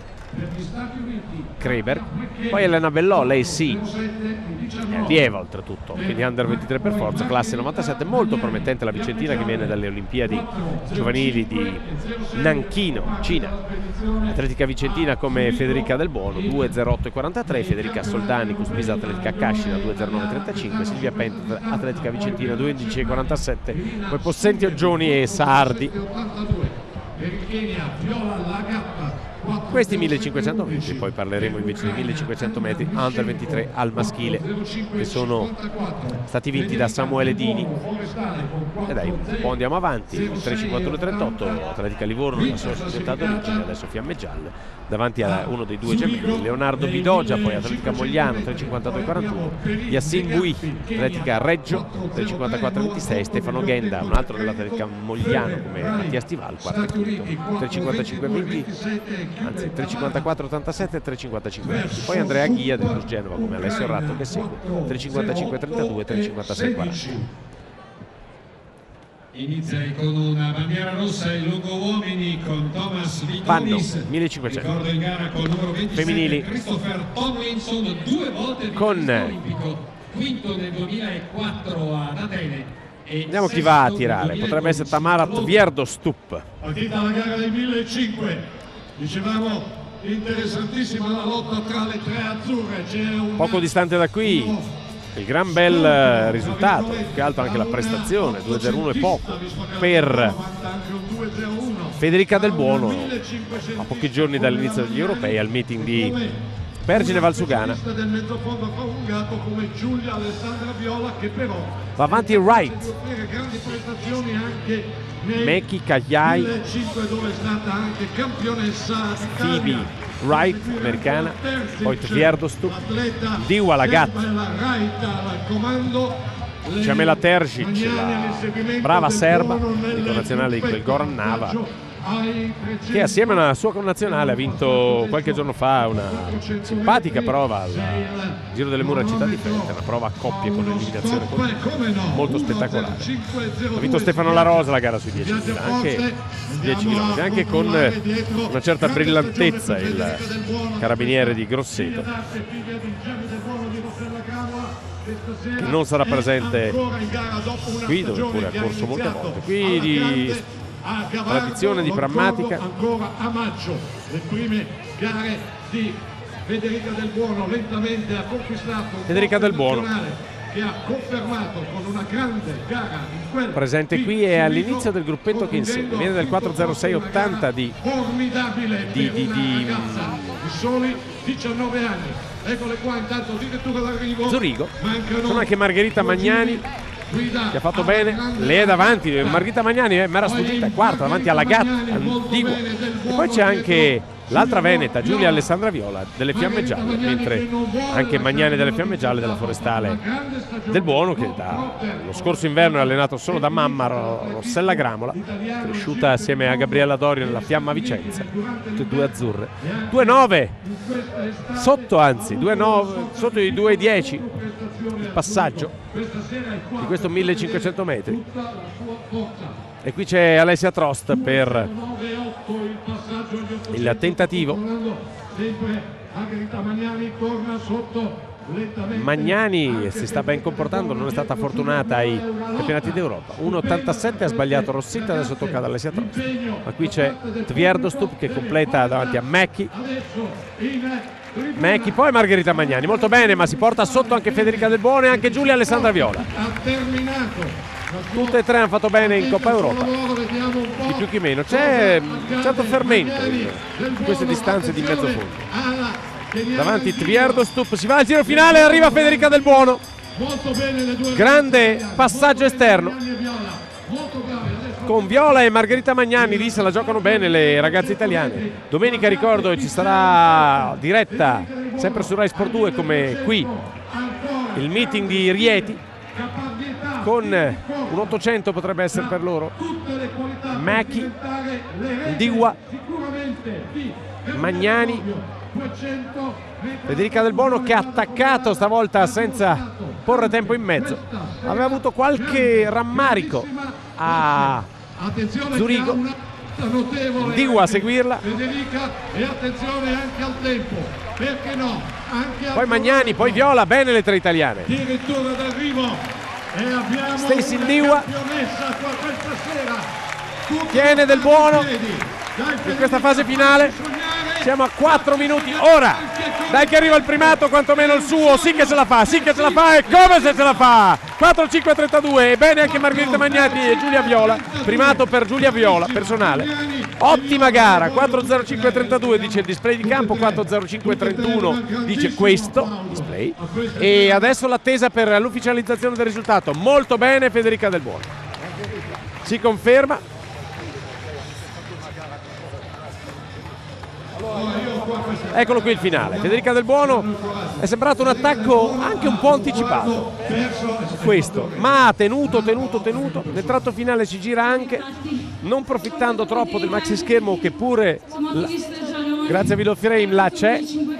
Kreber. Poi Elena Bellò, lei sì, è allieva oltretutto, quindi under 23 per forza, classe 97, molto promettente la vicentina, che viene dalle Olimpiadi giovanili di Nanchino, Cina. Atletica vicentina come Federica Del Buono, 2:08,43, Federica Soldani, cuspisa atletica Cascina, 2:09,35, Silvia Penta, atletica vicentina, 2:11,47, poi Possenti Oggioni e Sardi. Questi 1500 metri, poi parleremo invece dei 1500 metri under 23 al maschile, che sono stati vinti da Samuele Dini. E dai, un po' andiamo avanti, 3:51,38, Atletica Livorno, la sua società d'origine, adesso Fiamme Gialle, davanti a uno dei 2 gemelli, Leonardo Bidogia, poi Atletica Mogliano, 3:52,41, Yassin Bui, Atletica Reggio, 3:54,26, Stefano Ghenda, un altro dell'Atletica Mogliano come Mattia Stival, quarto e quinto, 3:55,20, anzi 3:54,87 e 3:55,20. Poi Andrea Ghia del Genova come Alessio Ratto che segue, 3:55,32 e 3:56,40. Inizia con una bandiera rossa il lungo uomini con Thomas Vanno Vitolis, 1500 ricordo in gara col numero 27 femminili Christopher Tomlinson, 2 volte con olimpico, quinto nel 2004 ad Atene. Vediamo chi va a tirare, potrebbe essere Tamara Tvierdosstup. Partita la gara dei 1500, dicevamo interessantissima la lotta tra le 3 azzurre, c'è un Poco distante da qui il gran bel risultato, più che altro anche la prestazione, 2:01 e poco per Federica Del Buono, a pochi giorni dall'inizio degli europei, al meeting di Vergine Valsugana. Va avanti Wright, Meki Kagliai, Phoebe Wright, americana, poi Tvierdosstup, Diwa Lagat, Jamela Terzic, la brava serba, il connazionale di quel Goran Nava, che assieme alla sua connazionale ha vinto qualche giorno fa una simpatica prova al Giro delle Mura Città di Feltre, una prova a coppie con l'eliminazione molto spettacolare. Ha vinto Stefano La Rosa la gara sui 10 km, anche 10 km, anche con una certa brillantezza il carabiniere di Grosseto, che non sarà presente qui, dove pure ha corso molte volte. Qui di tradizione, di prammatica. Ancora a maggio le prime gare di Federica Del Buono, lentamente ha conquistato Federica Del Buono, che ha confermato con una grande gara in quel presente qui e all'inizio del gruppetto che insegue, viene del 4:06,80 di formidabile di soli 19 anni. Eccole qua, intanto addirittura l'arrivo Zurigo. Sono anche Margherita Magnani, che ha fatto bene, lei è davanti, Margherita Magnani mi era sfuggita, è quarta davanti alla Gatta, Antigua. E poi c'è anche l'altra veneta, Giulia Alessandra Viola delle Fiamme Gialle, mentre anche Magnani delle Fiamme Gialle, della Forestale Del Buono, che lo scorso inverno è allenato solo da mamma Rossella Gramola, cresciuta assieme a Gabriella Dorio nella Fiamma Vicenza, tutte e 2 azzurre. 2,9 sotto, anzi 2,9 sotto i 2,10 il passaggio di questo 1500 metri. E qui c'è Alessia Trost per il tentativo. Margherita Magnani torna sotto lentamente. Magnani si sta ben comportando, non è stata fortunata ai campionati d'Europa. 1,87 ha sbagliato Rossita, adesso tocca ad Alessia Trost. Ma qui c'è Tvierdostoup che completa davanti a Macchi. Macchi, poi Margherita Magnani, molto bene, ma si porta sotto anche Federica Del Buono e anche Giulia Alessandra Viola. Ha terminato. Tutte e tre hanno fatto bene in Coppa Europa, di più che meno. C'è un certo fermento in queste distanze di mezzo fondo. Davanti Tvierdostoup, si va al giro finale, arriva Federica Del Buono. Grande passaggio esterno con Viola e Margherita Magnani. Lì se la giocano bene le ragazze italiane. Domenica, ricordo, ci sarà diretta sempre su Rai Sport 2, come qui il meeting di Rieti, con un 800 potrebbe essere per loro. Macchi, Ndiwa, Magnani, Federica Del Buono che ha attaccato stavolta senza porre tempo in mezzo. Aveva avuto qualche rammarico a Zurigo. Ndiwa a seguirla. Federica, e attenzione anche al tempo, perché no? Anche Poi Magnani, poi Viola, bene le tre italiane. addirittura d'arrivo. E abbiamo Stacy una Ndiwa. campionessa qua questa sera. Tutti Tiene Del Buono in piedi. Dai, in questa fase finale. Siamo a 4 minuti. Ora, dai che arriva il primato, quantomeno il suo. Sì che ce la fa, sì che ce la fa, e come se ce la fa. 4-5-32, e bene anche Margherita Magnani e Giulia Viola. Primato per Giulia Viola, personale. Ottima gara, 4-0-5-32 dice il display di campo, 4-0-5-31 dice questo display. E adesso l'attesa per l'ufficializzazione del risultato. Molto bene Federica Del Buono. Si conferma. Eccolo qui il finale. Federica Del Buono, è sembrato un attacco anche un po' anticipato questo, ma ha tenuto. Nel tratto finale si gira anche, non profittando troppo del maxi schermo che pure grazie a video frame là c'è.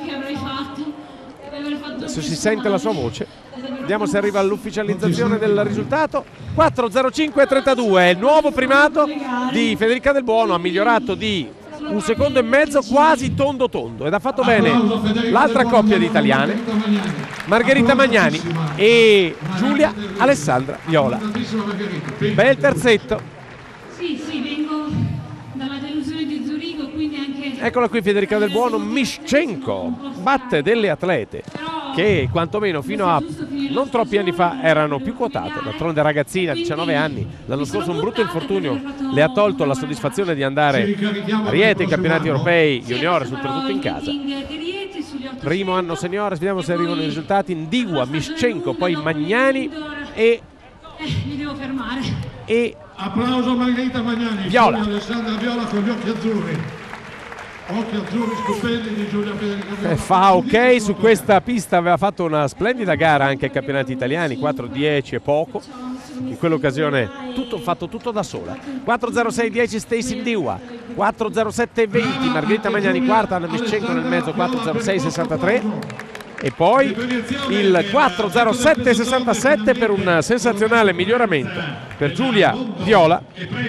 Adesso si sente la sua voce. Vediamo se arriva all'ufficializzazione del risultato. 4-0-5-32 il nuovo primato di Federica Del Buono, ha migliorato di 1,5 secondi, quasi tondo ed ha fatto bene l'altra coppia di italiane, Margherita Magnani e Giulia Alessandra Viola. Bel terzetto. Sì, vengo dalla delusione di Zurigo, quindi anche... Eccola qui Federica Del Buono. Mischenko batte delle atlete che quantomeno fino a non troppi anni fa erano più quotate. D'altronde ragazzina, 19 anni, l'anno scorso un brutto infortunio le ha tolto la soddisfazione di andare a Rieti ai campionati europei junior, soprattutto in casa. Primo anno senior, vediamo se arrivano i risultati. Ndiwa, Mischenko, poi Magnani e mi devo fermare. E applauso a Margherita Magnani, Viola. Giulia Alessandra Viola con gli occhi azzurri. Occhi azzurri stupendi di Giulia Federica Viola. fa ok su questa pista, aveva fatto una splendida gara anche ai campionati italiani, 4-10 e poco. In quell'occasione fatto tutto da sola. 4-0-6-10 Stacy Ndiwa, 4-0-7-20 Margherita Magnani quarta, Anna Mischenko nel mezzo, 4-0-6-63. E poi il 4-0-7-67 per un sensazionale miglioramento per Giulia Viola,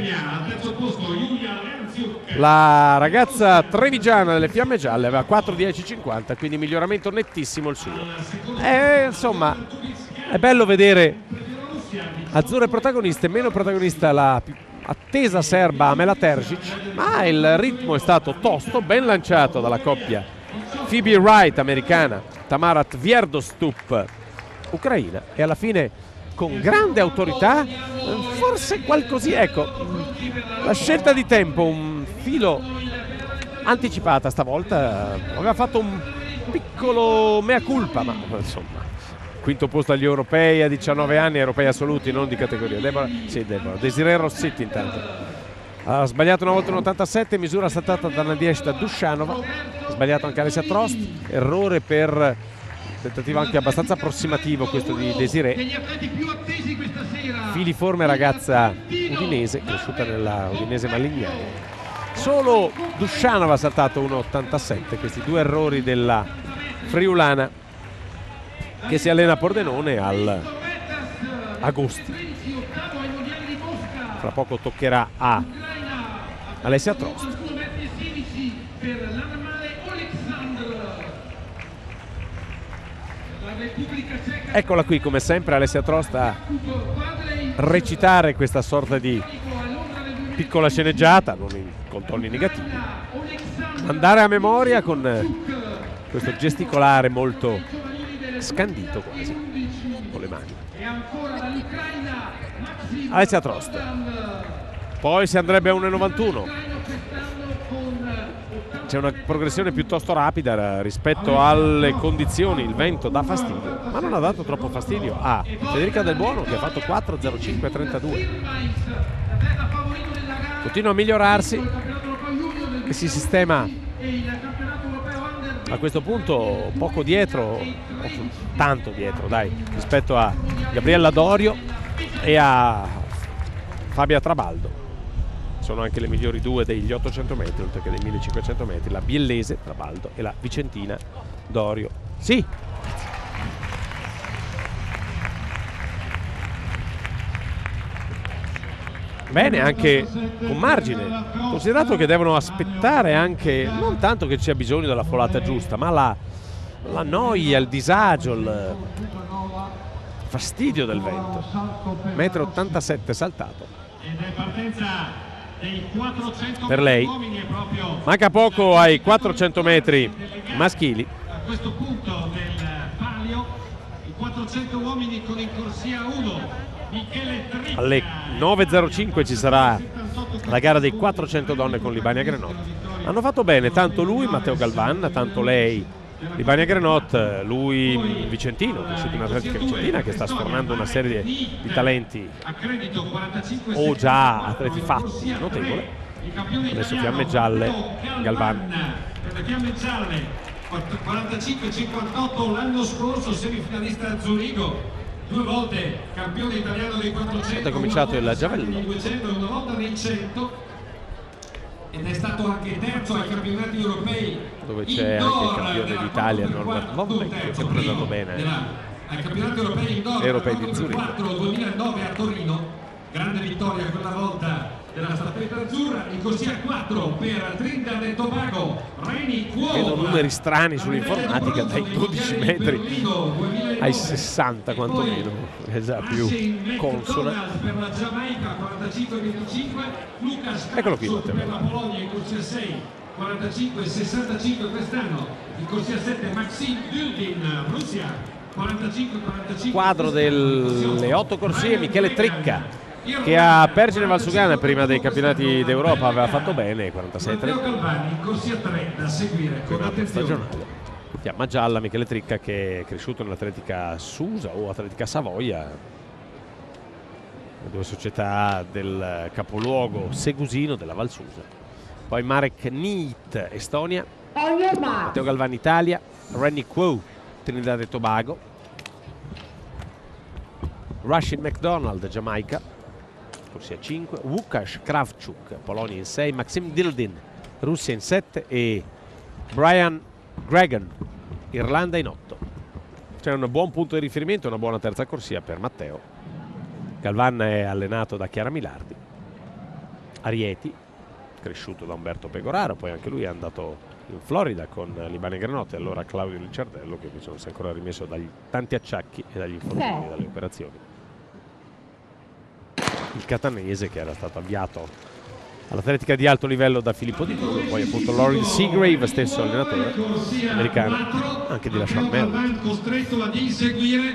la ragazza trevigiana delle Fiamme Gialle. Aveva 4-10-50, quindi miglioramento nettissimo il suo. Insomma, è bello vedere azzurre protagoniste, meno protagonista la attesa serba Amela Terzic, ma il ritmo è stato tosto, ben lanciato dalla coppia Phoebe Wright americana, Tamara Tvierdostoup ucraina, e alla fine con grande autorità, forse qualcosì, ecco, la scelta di tempo un filo anticipata stavolta, aveva fatto un piccolo mea culpa, ma insomma quinto posto agli europei a 19 anni, europei assoluti, non di categoria. Desiree Rossetti intanto ha sbagliato una volta un 87, misura saltata da Nadezhda Dushanova, ha sbagliato anche Alessia Trost, errore per tentativo anche abbastanza approssimativo questo di Desiree, filiforme ragazza udinese, cresciuta nella Udinese Malignani. Solo Dushanova ha saltato 1,87, questi due errori della friulana che si allena a Pordenone al Agosti. Fra poco toccherà a Alessia Trost. Eccola qui, come sempre, Alessia Trost a recitare questa sorta di piccola sceneggiata, non con toni negativi. Andare a memoria con questo gesticolare molto scandito quasi, con le mani. Alessia Trost. Poi si andrebbe a 1,91. C'è una progressione piuttosto rapida rispetto alle condizioni, il vento dà fastidio, ma non ha dato troppo fastidio a Federica Del Buono, che ha fatto 4,05,32. Continua a migliorarsi, che si sistema a questo punto poco dietro, tanto dietro dai, rispetto a Gabriella Dorio e a Fabia Trabaldo. Sono anche le migliori due degli 800 metri, oltre che dei 1500 metri, la biellese Trabaldo e la vicentina Dorio. Sì! Bene, anche con margine, considerato che devono aspettare anche, non tanto che ci sia bisogno della folata giusta, ma la noia, il disagio, il fastidio del vento. 1,87 m saltato per lei. Manca poco ai 400 metri maschili. A questo punto del palio, i 400 uomini con in corsia 1. Alle 9.05 ci sarà la gara dei 400 donne con Libania Grenot. Hanno fatto bene tanto lui, Matteo Galvan, tanto lei, Libania Grenot, lui vicentino, un'atletica vicentina che sta sfornando una serie di talenti o già atleti fatti notevole. Adesso fiamme gialle, Galvan. Le fiamme gialle 45-58 l'anno scorso semifinalista a Zurigo, 2 volte campione italiano dei 400, è cominciato il Giavello, 200 e una volta nei 100, ed è stato anche terzo ai campionati europei, dove c'è anche il campione d'Italia Norbert Lovmek, che è sempre andato bene ai campionati europei indoor, europei di Zurigo 2009 a Torino. Grande vittoria quella volta della staffetta azzurra. In corsia 4 per Trinidad e Tobago, Reni Kuo. Vedo numeri strani sull'informatica, dai 12 metri ai 60 quantomeno, è già più consona. Per la Giamaica 45-25, Lucas eccolo qui per la Polonia in corsia 6 45-65 quest'anno, in corsia 7 Maxim Duldin, Russia 45-45. Quadro delle 8 corsie, Michele Tricca, che a Pergine Valsugana prima dei campionati d'Europa aveva fatto bene, 46-30. In corsia 3 da seguire con attenzione. Fiamma gialla, Michele Tricca, che è cresciuto nell'Atletica Susa o Atletica Savoia, le due società del capoluogo segusino della Val Susa. Poi Marek Niet, Estonia, Matteo Galvan, Italia, Rennie Kuo, Trinidad e Tobago, Rashid McDonald, Giamaica, corsia 5, Łukasz Krawczuk, Polonia in 6, Maxim Dildin, Russia in 7 e Brian Gregan, Irlanda in 8. C'è un buon punto di riferimento, una buona terza corsia per Matteo. Galvan è allenato da Chiara Milardi. Arieti, cresciuto da Umberto Pegoraro, poi anche lui è andato in Florida con Libania Grenot e allora Claudio Licciardello, che non si è ancora rimesso dagli tanti acciacchi e dagli infortuni e dalle operazioni. Il catanese, che era stato avviato all'atletica di alto livello da Filippo Di Giulio, poi appunto Lauren Seagrave, stesso allenatore americano, anche di Lashon Merritt. Costretto ad inseguire.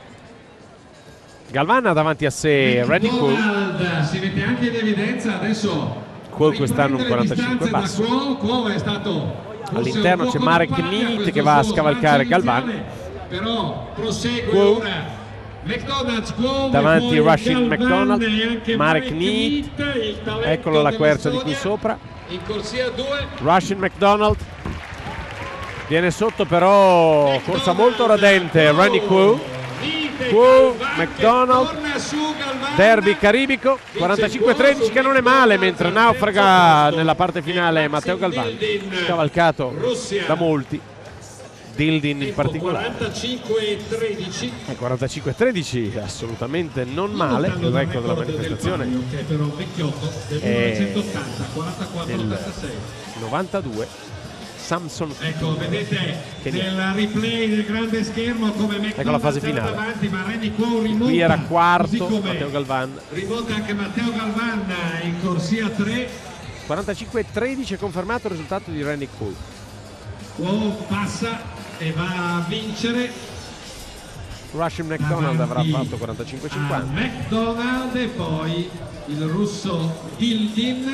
Galvan ha davanti a sé Rennie Kuo. Si mette anche in evidenza adesso Kuo quest'anno un 45 basso. All'interno c'è Marek Niet che va a scavalcare Galvan. Però prosegue ora davanti Rashid McDonald, Marek Niet, eccolo la quercia di qui sopra. Rashid McDonald viene sotto, però corsa molto radente Rennie Kuo. McDonald, derby caribico, 45-13, che non è male, mentre naufraga nella parte finale Matteo Galvan, cavalcato da molti, Dildin in particolare. 45-13, assolutamente non male. Il record della manifestazione è del 92, Samson. Ecco, vedete nel replay del grande schermo come McDonald, ecco la fase finale davanti, ma Randy Quo rimonta, qui era quarto così come Matteo Galvan, rimonta anche Matteo Galvan in corsia 3. 45-13 è confermato il risultato di Randy Quo. Quo passa e va a vincere. Russian McDonald avrà fatto 45-50. McDonald e poi il russo Dildin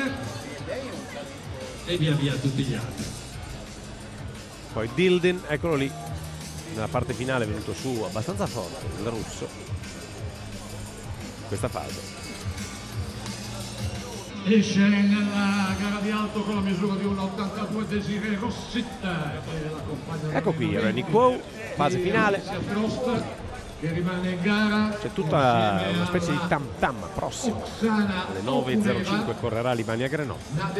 e via via tutti gli altri. Poi Dildin, eccolo lì, nella parte finale è venuto su abbastanza forte il russo in questa fase. Esce nella gara di alto con la misura di 1,82 Desiree Rossitta. Ecco qui Randy Quo, fase finale. Che rimane in gara. C'è tutta una specie di tam tam prossimo. Alle 9.05 correrà Limania Grenò.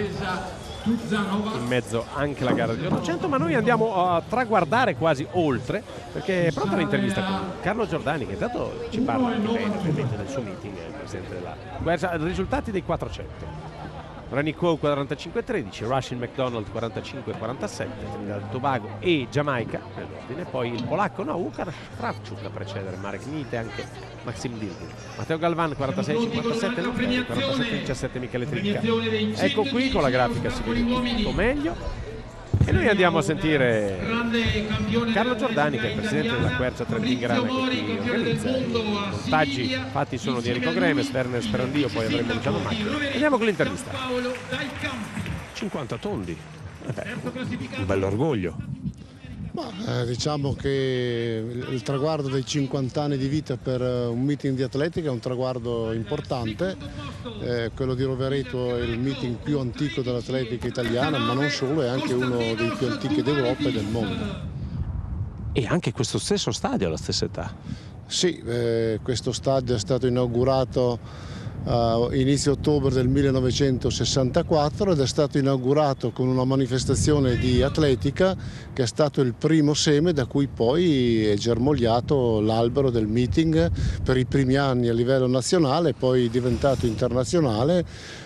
In mezzo anche la gara degli 800, ma noi andiamo a traguardare quasi oltre, perché è pronta l'intervista con Carlo Giordani, che intanto ci parla ovviamente del suo meeting, il presidente della Guercia, risultati dei 400. Randy Quo 45-13, Russian McDonald 45-47, Trinidad e Tobago e Giamaica nell'ordine, poi il polacco Łukasz Krawczuk a precedere, Marek Nite e anche Maxim Dildin. Matteo Galvan 46-57, 47-17 Michele Tricca. Ecco qui con la grafica si vede tutto meglio. E noi andiamo a sentire Carlo Giordani, che è il presidente della Quercia Trentin-Grana, che qui organizza. I montaggi fatti sono di Enrico Gremes, Werner Sperandio, poi avremo Luciano Macchio. Andiamo con l'intervista. 50 tondi, un bell'orgoglio. Diciamo che il traguardo dei 50 anni di vita per un meeting di atletica è un traguardo importante. Quello di Rovereto è il meeting più antico dell'atletica italiana, ma non solo, è anche uno dei più antichi d'Europa e del mondo. E anche questo stesso stadio ha la stessa età. Sì, questo stadio è stato inaugurato inizio ottobre del 1964 ed è stato inaugurato con una manifestazione di atletica che è stato il primo seme da cui poi è germogliato l'albero del meeting per i primi anni a livello nazionale, poi diventato internazionale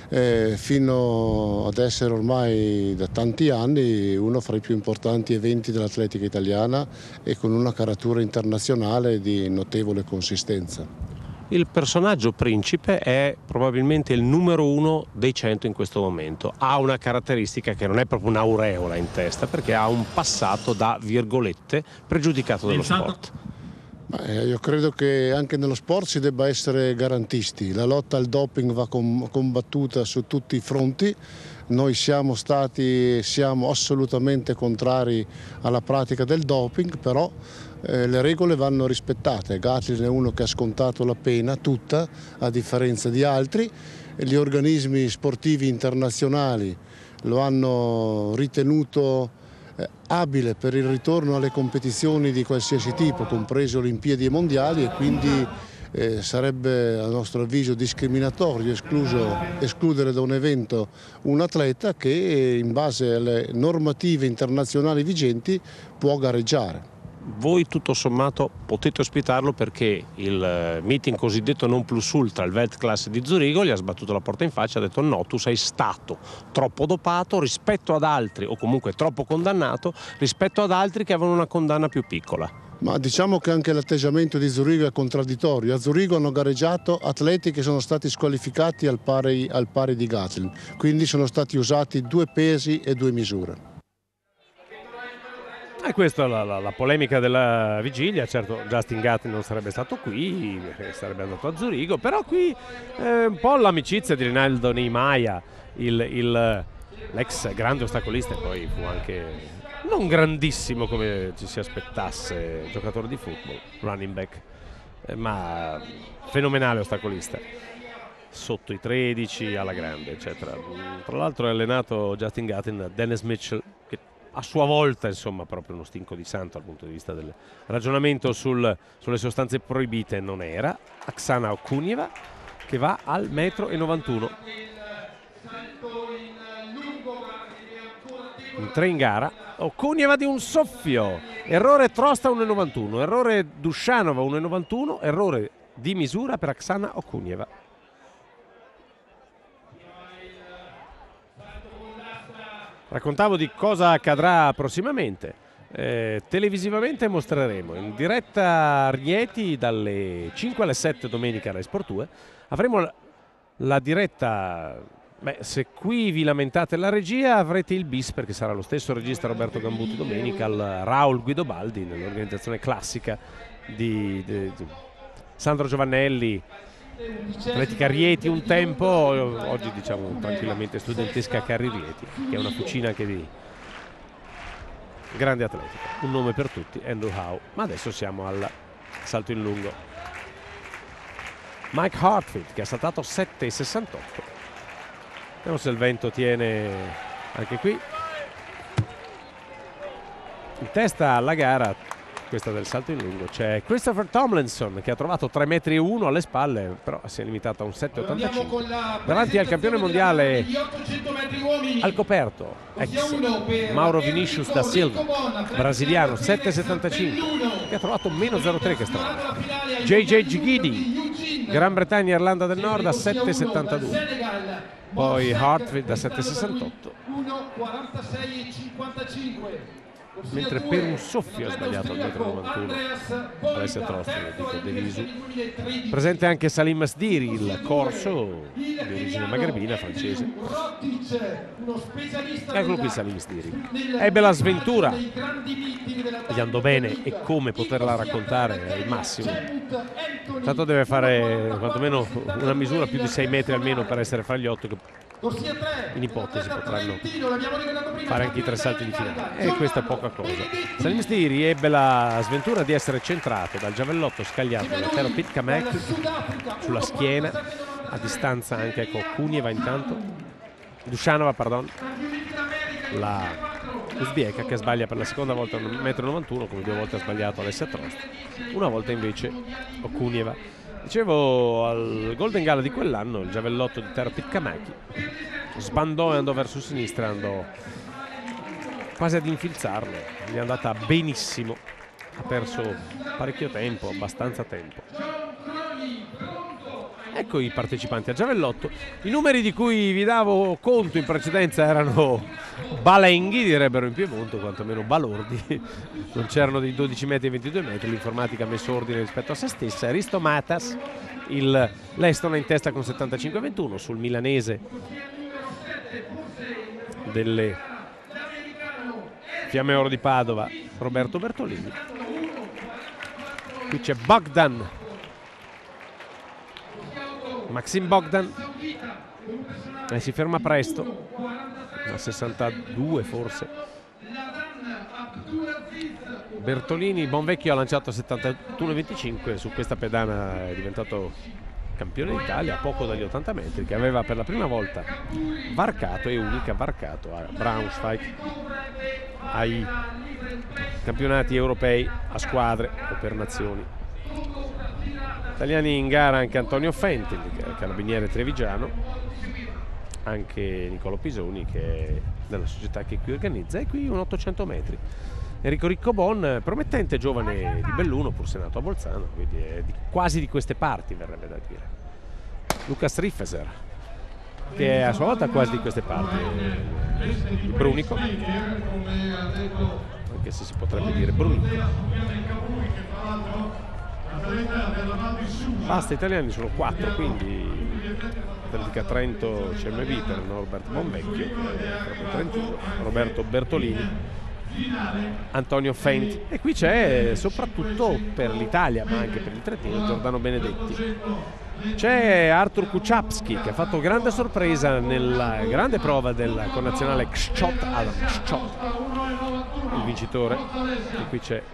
fino ad essere ormai da tanti anni uno fra i più importanti eventi dell'atletica italiana e con una caratura internazionale di notevole consistenza. Il personaggio principe è probabilmente il numero 1 dei 100 in questo momento. Ha una caratteristica che non è proprio un'aureola in testa, perché ha un passato da, virgolette, pregiudicato dello sport. Io credo che anche nello sport si debba essere garantisti. La lotta al doping va combattuta su tutti i fronti. Noi siamo assolutamente contrari alla pratica del doping, però le regole vanno rispettate. Gatlin è uno che ha scontato la pena tutta, a differenza di altri. Gli organismi sportivi internazionali lo hanno ritenuto abile per il ritorno alle competizioni di qualsiasi tipo, comprese Olimpiadi e Mondiali, e quindi sarebbe a nostro avviso discriminatorio escludere da un evento un atleta che in base alle normative internazionali vigenti può gareggiare. Voi tutto sommato potete ospitarlo perché il meeting cosiddetto non plus ultra, il Weltklasse di Zurigo, gli ha sbattuto la porta in faccia e ha detto no, tu sei stato troppo dopato rispetto ad altri, o comunque troppo condannato rispetto ad altri che avevano una condanna più piccola. Ma diciamo che anche l'atteggiamento di Zurigo è contraddittorio. A Zurigo hanno gareggiato atleti che sono stati squalificati al pari di Gatlin, quindi sono stati usati 2 pesi e 2 misure. E questa è la polemica della vigilia. Certo, Justin Gatlin non sarebbe stato qui, sarebbe andato a Zurigo, però qui un po' l'amicizia di Rinaldo Neimaia, l'ex grande ostacolista, e poi fu anche non grandissimo come ci si aspettasse, giocatore di football, running back, ma fenomenale ostacolista, sotto i 13 alla grande, eccetera. Tra l'altro è allenato Justin Gatlin da Dennis Mitchell, che a sua volta, insomma, proprio uno stinco di santo dal punto di vista del ragionamento sulle sostanze proibite non era. Oksana Okunieva, che va al 1,91 m. In 3 in gara. Okunieva di un soffio, errore Trosta 1,91 m, errore Dushanova 1,91 m, errore di misura per Oksana Okunieva. Raccontavo di cosa accadrà prossimamente. Televisivamente mostreremo in diretta Rieti dalle 5 alle 7 domenica alla Sport 2. Avremo la diretta, se qui vi lamentate la regia avrete il bis, perché sarà lo stesso regista Roberto Gambuti domenica al Raul Guidobaldi nell'organizzazione classica di Sandro Giovannelli, Atletica Rieti un tempo, oggi diciamo tranquillamente studentesca Carri Rieti, che è una fucina che di grande atletica, un nome per tutti, Andrew Howe. Ma adesso siamo al salto in lungo. Mike Hartfield che ha saltato 7,68. Vediamo se il vento tiene anche qui. In testa alla gara, questa del salto in lungo, c'è Christopher Tomlinson che ha trovato 3,1 metri alle spalle, però si è limitato a un 7,85 davanti al campione mondiale al coperto, ex Mauro Vinicius da Silva, brasiliano, 7,75, che ha trovato meno 0,3, che strano. JJ Gigidi, Gran Bretagna e Irlanda del Nord a 7,72, poi Hartfield da 7,68, mentre per un soffio ha sbagliato al 1,91 Alessia Trosti, dico Delisu. Presente anche Salim Sdiri, il corso di origine magrebina, francese. Eccolo qui Salim Sdiri. Ebbe la sventura, gli andò bene, e come poterla raccontare è il massimo. Tanto deve fare quantomeno una misura più di 6 metri almeno per essere fra gli 8, che in ipotesi potranno fare anche i 3 salti di finale, e questa è poca cosa. Salim Sdiri ebbe la sventura di essere centrato dal giavellotto scagliato da Tero Pitkamek sulla schiena, a distanza anche, ecco, Kunieva intanto, Dushanova, pardon, la uzbeka, che sbaglia per la seconda volta 1,91 m, come 2 volte ha sbagliato Alessia Trost, una volta invece Kunieva. Dicevo, al Golden Gala di quell'anno il giavellotto di Tero Pitkamaki sbandò e andò verso sinistra, andò quasi ad infilzarlo, gli è andata benissimo, ha perso parecchio tempo, abbastanza tempo. Ecco i partecipanti al giavellotto. I numeri di cui vi davo conto in precedenza erano balenghi, direbbero in Piemonte, o quantomeno balordi. Non c'erano dei 12 metri e 22 metri, l'informatica ha messo ordine rispetto a se stessa. Risto Matas, l'Estona in testa con 75-21 sul milanese delle Fiamme Oro di Padova, Roberto Bertolini. Qui c'è Bogdan, Maxim Bogdan, si ferma presto, a 62 forse. Bertolini, buon vecchio, ha lanciato a 71,25, su questa pedana è diventato campione d'Italia a poco dagli 80 metri, che aveva per la prima volta varcato, e unica varcato, a Braunschweig ai campionati europei a squadre o per nazioni. Italiani in gara anche Antonio Fenti, che è carabiniere trevigiano, anche Niccolò Pisoni, che è della società che qui organizza, e qui un 800 metri. Enrico Riccobon, promettente giovane di Belluno, pur se nato a Bolzano, quindi è quasi di queste parti, verrebbe da dire. Lucas Riffeser, che è a sua volta quasi di queste parti, di Brunico, anche se si potrebbe dire Brunico. Basta, italiani sono 4, quindi Atletica Trento CMB per Norbert Bonvecchio, proprio trentino, Roberto Bertolini, Antonio Fent, e qui c'è soprattutto per l'Italia, ma anche per il Trentino, Giordano Benedetti. C'è Artur Kuchapski, che ha fatto grande sorpresa nella grande prova del connazionale Kshot Adam Kshot, il vincitore, e qui c'è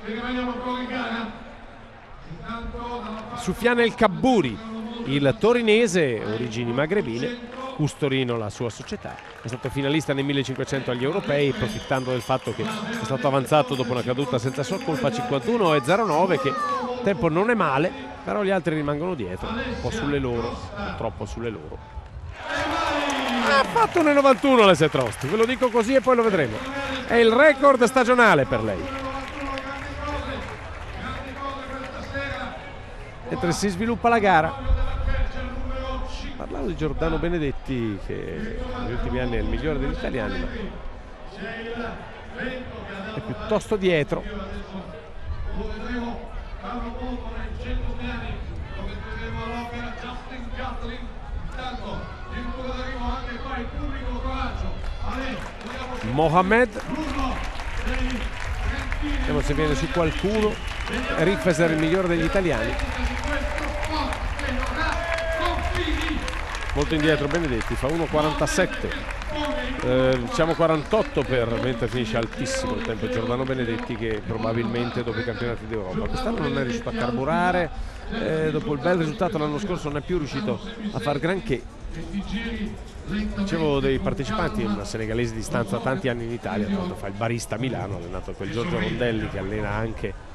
Soufiane El Kabouri, il torinese, origini magrebine, Custorino la sua società, è stato finalista nei 1500 agli europei, approfittando del fatto che è stato avanzato dopo una caduta senza sua colpa, 51,09, che tempo non è male, però gli altri rimangono dietro, un po' sulle loro, purtroppo sulle loro. Ha fatto nel 91 Alessia Trost, ve lo dico così e poi lo vedremo, è il record stagionale per lei. Mentre si sviluppa la gara, parlavo di Giordano Benedetti, che negli ultimi anni è il migliore degli italiani, ma è piuttosto dietro. Lo vedremo tra poco nei 100 piani, dove vedremo all'opera Justin Gatlin. Intanto in quello d'arrivo anche qua il pubblico coraggio. Mohamed, vediamo se viene su qualcuno. Rifeser il migliore degli italiani, molto indietro Benedetti, fa 1.47, diciamo 48 mentre finisce altissimo il tempo Giordano Benedetti, che probabilmente dopo i campionati d'Europa quest'anno non è riuscito a carburare, dopo il bel risultato l'anno scorso non è più riuscito a far granché. Dicevo dei partecipanti, una senegalese di stanza tanti anni in Italia, tanto fa il barista a Milano, ha allenato quel Giorgio Rondelli che allena anche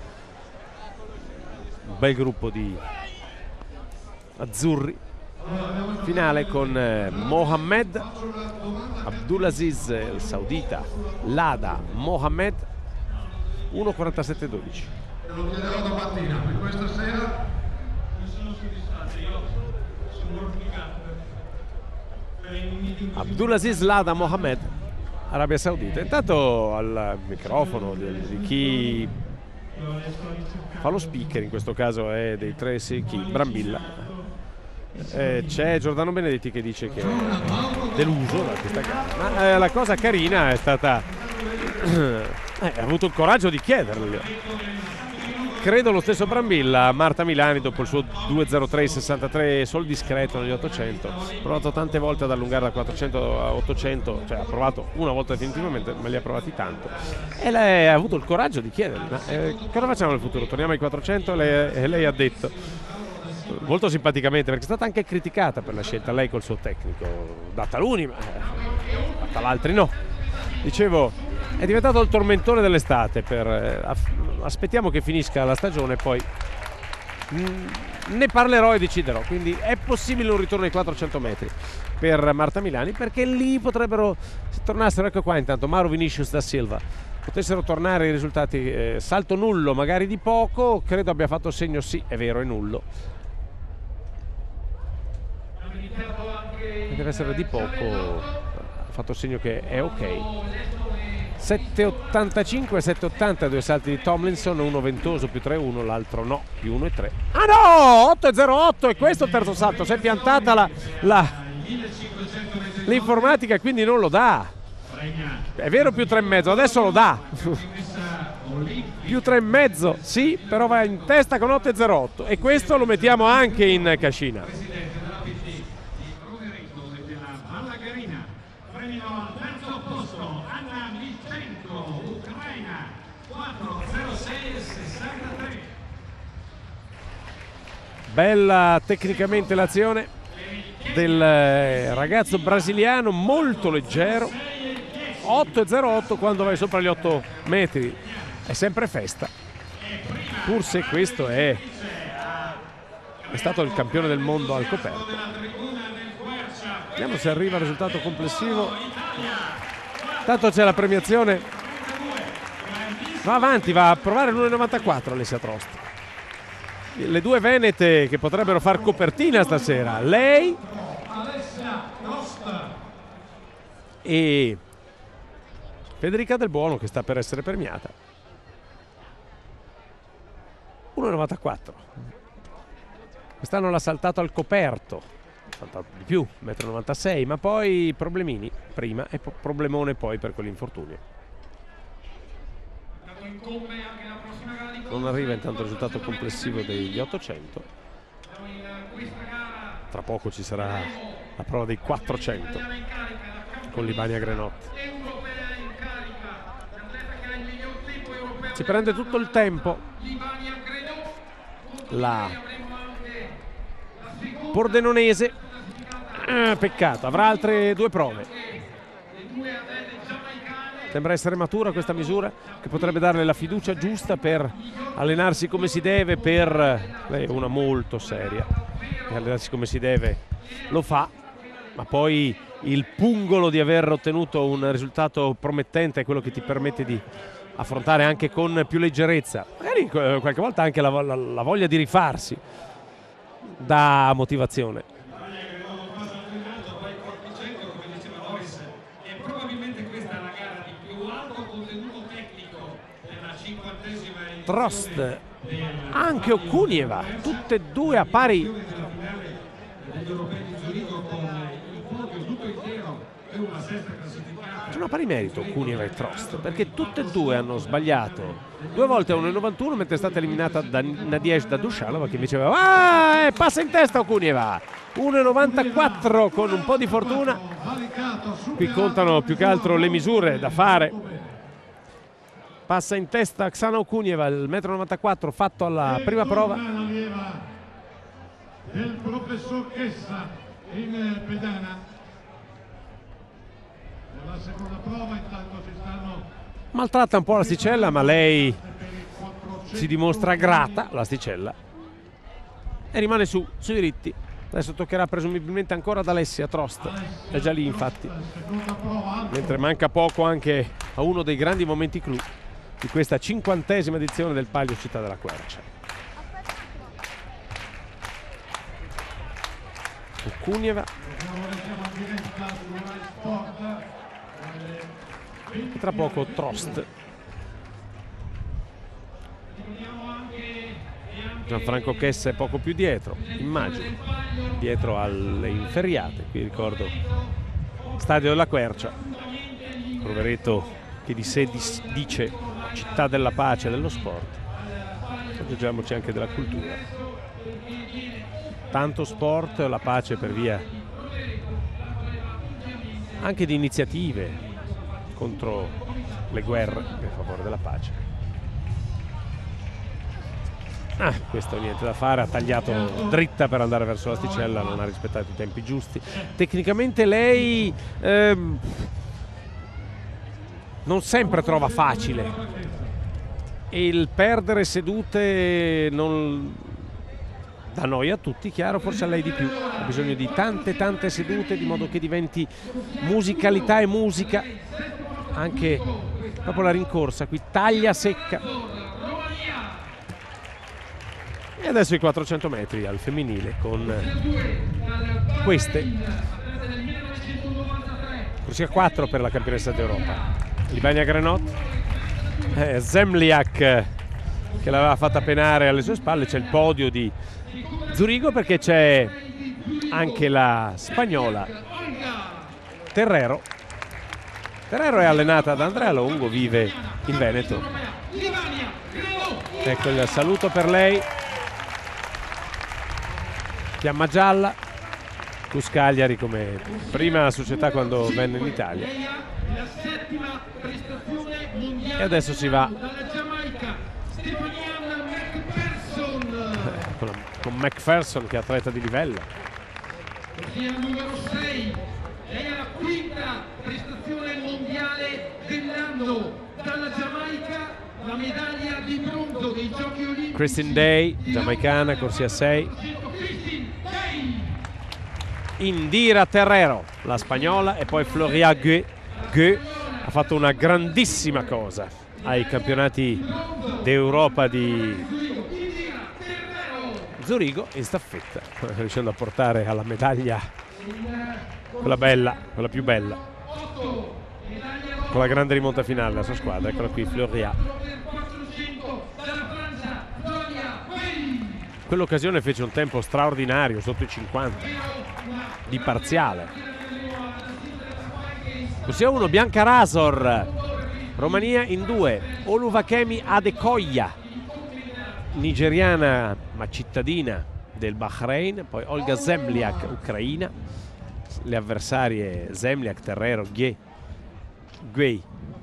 un bel gruppo di azzurri. Finale con Mohamed, Abdulaziz il saudita, Lada Mohamed, 1.47.12. Lo chiederò domattina, per questa sera sono soddisfatto, io sono mortificato per il meeting. Abdulaziz Lada Mohamed, Arabia Saudita. Intanto al microfono di chi fa lo speaker, in questo caso è dei tre secchi Brambilla, c'è Giordano Benedetti che dice che è deluso da questa gara, ma la cosa carina è stata ha avuto il coraggio di chiederlo. Credo lo stesso Brambilla, Marta Milani, dopo il suo 2.03.63 sol discreto negli 800, ha provato tante volte ad allungare da 400 a 800, cioè ha provato una volta definitivamente, ma li ha provati tanto, e lei ha avuto il coraggio di chiedergli: ma cosa facciamo nel futuro? Torniamo ai 400? E lei ha detto, molto simpaticamente, perché è stata anche criticata per la scelta, lei col suo tecnico, da taluni, ma dall'altri no. Dicevo, è diventato il tormentone dell'estate. Aspettiamo che finisca la stagione, poi ne parlerò e deciderò. Quindi è possibile un ritorno ai 400 metri per Marta Milani, perché lì potrebbero, se tornassero, ecco qua intanto Mauro Vinicius da Silva, potessero tornare i risultati, salto nullo magari di poco, credo abbia fatto segno, sì, è vero, è nullo, deve essere di poco, ha fatto segno che è ok. 7.85 e 7.80 due salti di Tomlinson, uno ventoso più 3.1, l'altro no, più 1.3. Ah no, 8.08, e questo il terzo salto, si è piantata l'informatica e quindi non lo dà. È vero, più 3,5, adesso lo dà. Più 3,5, sì, però va in testa con 8.08 e questo lo mettiamo anche in cascina. Bella tecnicamente l'azione del ragazzo brasiliano, molto leggero. 8.08 quando vai sopra gli 8 metri è sempre festa, pur se questo è stato il campione del mondo al coperto. Vediamo se arriva al risultato complessivo. Tanto c'è la premiazione, va avanti, va a provare l'1.94 Alessia Trost. Le due venete che potrebbero far copertina stasera, lei e Federica Del Buono, che sta per essere premiata. 1.94. Quest'anno l'ha saltato al coperto, saltato di più, 1,96 m, ma poi problemini prima e problemone poi per quell'infortunio. Non arriva intanto il risultato complessivo degli 800. Tra poco ci sarà la prova dei 400 con Libania Grenotti. Si prende tutto il tempo la pordenonese, peccato, avrà altre due prove. Sembra essere matura questa misura, che potrebbe darle la fiducia giusta per allenarsi come si deve. Lei è una molto seria, e allenarsi come si deve lo fa, ma poi il pungolo di aver ottenuto un risultato promettente è quello che ti permette di affrontare anche con più leggerezza, magari qualche volta anche la voglia di rifarsi, dà motivazione. Trost, anche Okunieva, tutte e due a pari. Sono a pari merito Okunieva e Trost, perché tutte e due hanno sbagliato 2 volte a 1,91, mentre è stata eliminata da Nadezhda Dushanova, che invece aveva passa in testa Okunieva, 1,94 con un po' di fortuna. Qui contano più che altro le misure da fare. Passa in testa Oksana Okunieva, il 1,94 m fatto alla prima prova. Del professor Chessa in pedana. La seconda prova intanto si stanno... Maltratta un po' l'asticella, ma lei si dimostra grata, l'asticella, e rimane sui diritti. Adesso toccherà presumibilmente ancora ad Alessia Trost, è già lì infatti, mentre manca poco anche a uno dei grandi momenti clou di questa 50ª edizione del Palio Città della Quercia. Okunieva e tra poco Trost. Gianfranco Chessa è poco più dietro, immagino, dietro alle inferriate. Qui ricordo Stadio della Quercia, Rovereto che di sé dice città della pace e dello sport. Aggiungiamoci anche della cultura. Tanto sport, la pace per via anche di iniziative contro le guerre in favore della pace. Questo niente da fare, ha tagliato dritta per andare verso l'asticella, non ha rispettato i tempi giusti. Tecnicamente lei non sempre trova facile, e il perdere sedute non dà noia a tutti, chiaro, forse a lei di più. Ha bisogno di tante sedute, di modo che diventi musicalità e musica. Anche dopo la rincorsa, qui taglia secca. E adesso i 400 metri al femminile con queste. Corsia 4 per la campionessa d'Europa. Libania Grenot, Zemliak che l'aveva fatta penare alle sue spalle. C'è il podio di Zurigo perché c'è anche la spagnola Terrero. Terrero è allenata da Andrea Longo, vive in Veneto. Ecco il saluto per lei. Fiamma gialla, Cuscagliari come prima società quando venne in Italia. E adesso si va con McPherson, che è atleta di livello. Numero 6, lei è la quinta prestazione mondiale dell'anno, dalla Giamaica la medaglia di bronzo dei Giochi Olimpici. Christine Day, giamaicana, corsia 6. Indira Terrero, la spagnola, e poi Floria Gué. Gué ha fatto una grandissima cosa ai campionati d'Europa di Zurigo in staffetta, riuscendo a portare alla medaglia quella bella, quella più bella, con la grande rimonta finale della sua squadra. Eccola qui, Floria. Quell'occasione fece un tempo straordinario, sotto i 50 di parziale. Corsia 1, Bianca Razor, Romania in 2, Oluvakemi Adekoya, nigeriana ma cittadina del Bahrain, poi Olga Zemliak, ucraina. Le avversarie Zemliak, Terrero, Guei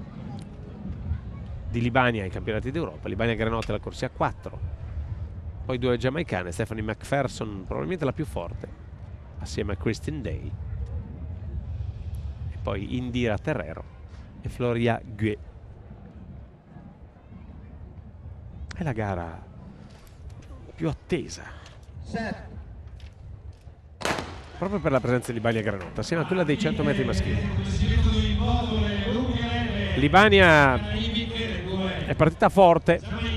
di Libania ai campionati d'Europa. Libania Grenotte la corsia 4. Poi 2 giamaicane, Stephanie McPherson, probabilmente la più forte, assieme a Christine Day. E poi Indira Terrero e Floria Gué. È la gara più attesa, proprio per la presenza di Libania Granotta, assieme a quella dei 100 metri maschili. Libania è partita forte,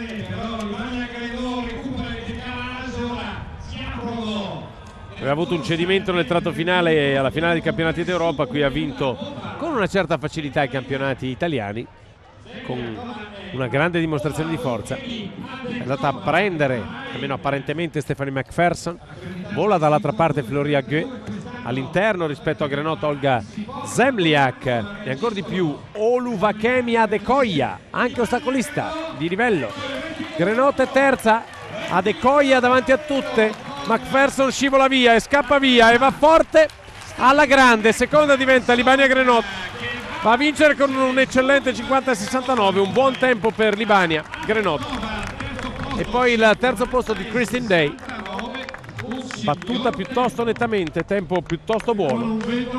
aveva avuto un cedimento nel tratto finale e alla finale dei campionati d'Europa. Qui ha vinto con una certa facilità i campionati italiani, con una grande dimostrazione di forza. È andata a prendere, almeno apparentemente, Stephanie McPherson. Vola dall'altra parte Floria Gueux. All'interno rispetto a Grenot Olga Zemliak e ancora di più Oluvakemi Adekoya, anche ostacolista di livello. Grenot è terza, Adekoya davanti a tutte. McPherson scivola via e scappa via e va forte alla grande. Seconda diventa Libania Grenot, va a vincere con un eccellente 50-69, un buon tempo per Libania Grenot. E poi il terzo posto di Christine Day, battuta piuttosto nettamente, tempo piuttosto buono,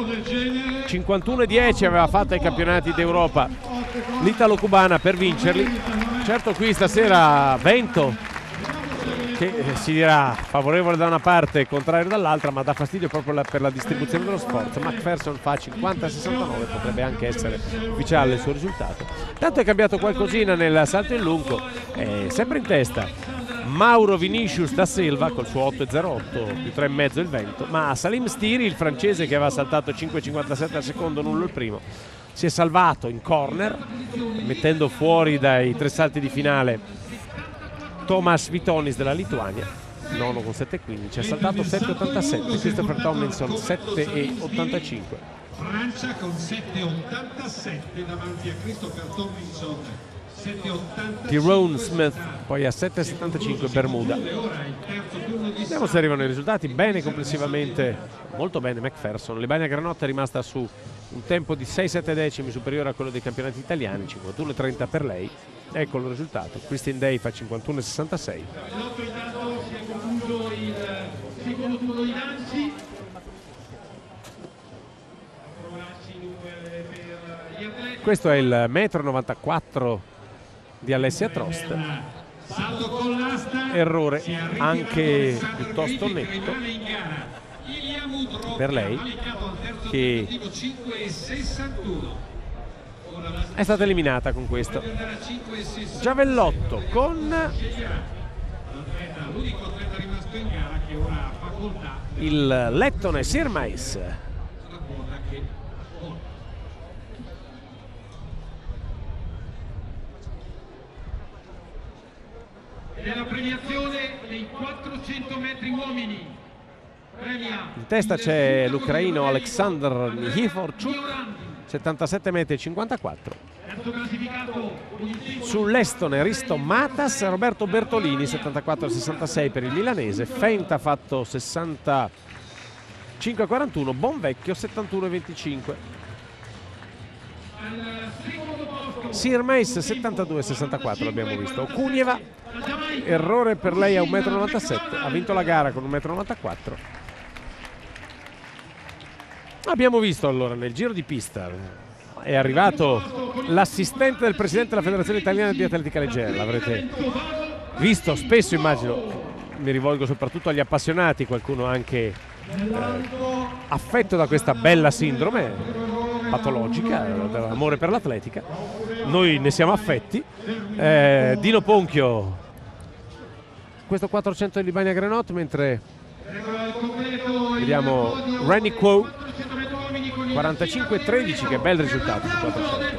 51-10 aveva fatto ai campionati d'Europa l'italo-cubana per vincerli. Certo, qui stasera vento che si dirà favorevole da una parte e contrario dall'altra, ma dà fastidio proprio per la distribuzione dello sforzo. McPherson fa 50-69, potrebbe anche essere ufficiale il suo risultato. Tanto è cambiato qualcosina nel salto in lungo, sempre in testa Mauro Vinicius da Silva col suo 8,08 più 3,5 il vento, ma Salim Stiri, il francese che aveva saltato 5,57 al secondo, nullo il primo, si è salvato in corner mettendo fuori dai 3 salti di finale Tomas Vitonis della Lituania, nono con 7,15, ha saltato 7,87. Christopher Tomlinson 7,85. Francia con 7,87 davanti a Christopher Tomlinson 7,87. Tyrone Smith poi a 7,75 Bermuda. Vediamo se arrivano i risultati. Bene complessivamente, molto bene McPherson. Libania Grenot è rimasta su un tempo di 6-7 decimi superiore a quello dei campionati italiani, 51,30 per lei. Ecco il risultato, Christine Day fa 51,66. Intanto si è concluso il secondo turno di lanci. Questo è il 1,94 m di Alessia Trost. Salto con l'asta. Errore anche piuttosto netto per lei, che è stata eliminata con questo. Giavellotto con il lettone Sirmais. Nella premiazione dei 400 metri uomini. In testa c'è l'ucraino Alexander Nikiforchuk, 77,54 m. Sull'estone Risto Matas, Roberto Bertolini 74,66 per il milanese. Feint ha fatto 65,41, Bonvecchio 71,25. Sirmeis 72,64 l'abbiamo visto. Okunieva, errore per lei a 1,97 m, ha vinto la gara con 1,94 m. Abbiamo visto allora nel giro di pista è arrivato l'assistente del presidente della Federazione Italiana di Atletica Leggera, l'avrete visto spesso, immagino, mi rivolgo soprattutto agli appassionati, qualcuno anche affetto da questa bella sindrome patologica dell'amore per l'atletica. Noi ne siamo affetti. Dino Ponchio, questo 400 di Libania Grenot, mentre vediamo Renny Quo 45,13, che bel risultato su 400.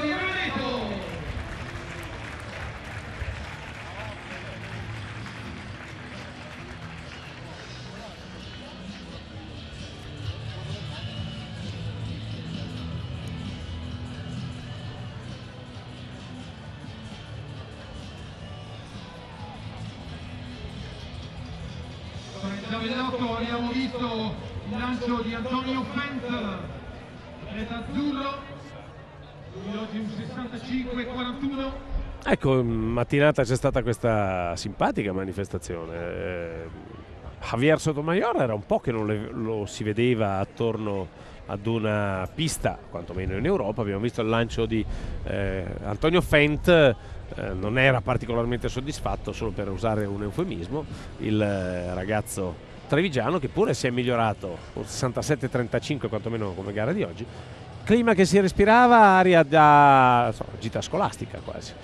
Abbiamo visto il lancio di Antonio Feint, atleta azzurro, oggi un 65,41. Ecco, mattinata c'è stata questa simpatica manifestazione. Javier Sotomayor era un po' che non lo si vedeva attorno ad una pista, quantomeno in Europa. Abbiamo visto il lancio di Antonio Feint, non era particolarmente soddisfatto, solo per usare un eufemismo, il ragazzo trevigiano, che pure si è migliorato con 67,35 quantomeno come gara di oggi. Clima che si respirava, aria da gita scolastica quasi.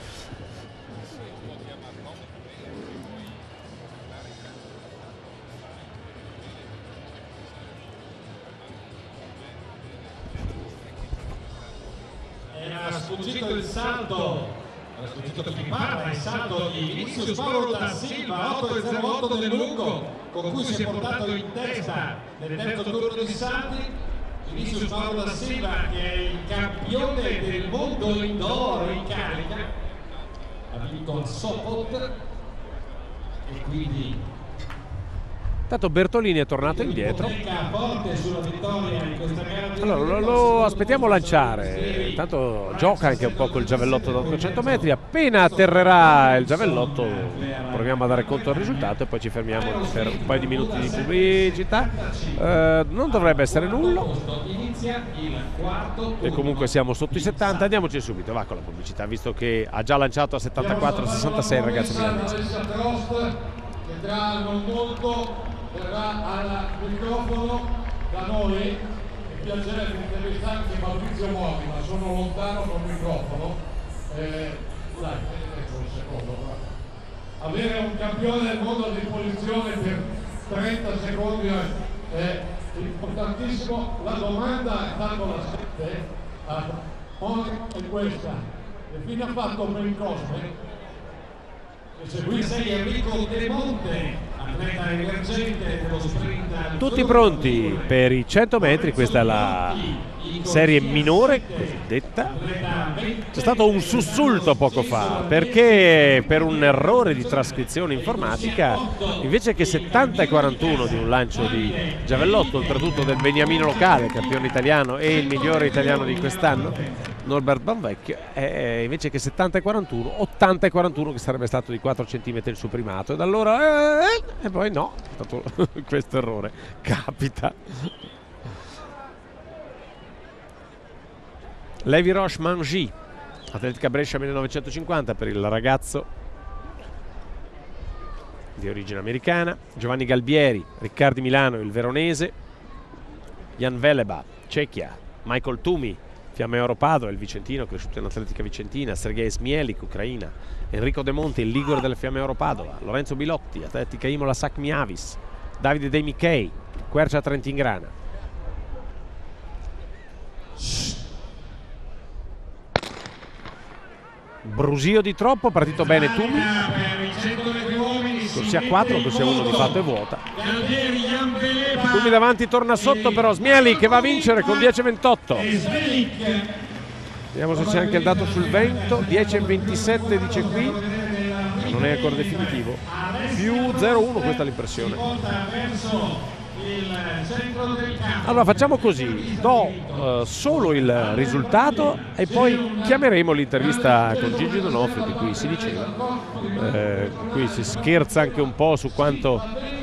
sfuggito il salto, ha sfuggito chi parla, il salto di Vinicius Paulo da Silva, 8,08 del lungo, con cui si è portato in testa nel terzo turno di salti. Vinicius Paulo da Silva, che è il campione del mondo indoor in carica, ha vinto a Sopot e quindi Intanto Bertolini è tornato indietro. Allora lo aspettiamo lanciare. Intanto gioca anche un po' col giavellotto da 800 metri. Appena atterrerà il giavellotto proviamo a dare conto del risultato e poi ci fermiamo per un paio di minuti di pubblicità. Non dovrebbe essere nulla. E comunque siamo sotto i 70. Andiamoci subito, va con la pubblicità, visto che ha già lanciato a 74-66 il ragazzo milanese. Che tra non molto verrà al microfono da noi. Mi piacerebbe intervistare anche Maurizio Mori, ma sono lontano col microfono. Dai, ecco un secondo. Avere un campione del mondo a disposizione per 30 secondi è importantissimo. La domanda, tanto la sente, a Mori è questa: che fine ha fatto per il Cosme? Qui sei Enrico De Monte, atleta emergente dello sprint. Tutti pronti per i 100 metri, questa è la serie minore cosiddetta. C'è stato un sussulto poco fa perché per un errore di trascrizione informatica, invece che 70 e 41 di un lancio di giavellotto, oltretutto del beniamino locale, campione italiano e il migliore italiano di quest'anno, Norbert Banvecchio, invece che 70 e 41, 80 e 41, che sarebbe stato di 4 cm il suo primato, ed allora e poi no, è stato questo errore, capita. Levi Roche Mangy, Atletica Brescia 1950 per il ragazzo di origine americana. Giovanni Galbieri, Riccardi Milano, il veronese. Jan Veleba, Cechia. Michael Tumi, Fiamme Oro Padova, il vicentino, cresciuto in Atletica Vicentina. Sergej Smielik, Ucraina. Enrico De Monte, il ligure delle Fiamme Oro Padova. Lorenzo Bilotti, Atletica Imola Sacmi Avis. Davide De Michei, Quercia Trentingrana. Brusio di troppo, partito bene Tumi, corsia 4, corsia 1 di fatto è vuota. Tumi davanti, torna sotto però Smieli che va a vincere con 10,28. Vediamo se c'è anche il dato sul vento, 10,27 dice qui, ma non è ancora definitivo, più 0,1 questa è l'impressione. Allora facciamo così, do solo il risultato e poi chiameremo l'intervista con Gigi D'Onofrio, di cui si diceva, qui si scherza anche un po' su quanto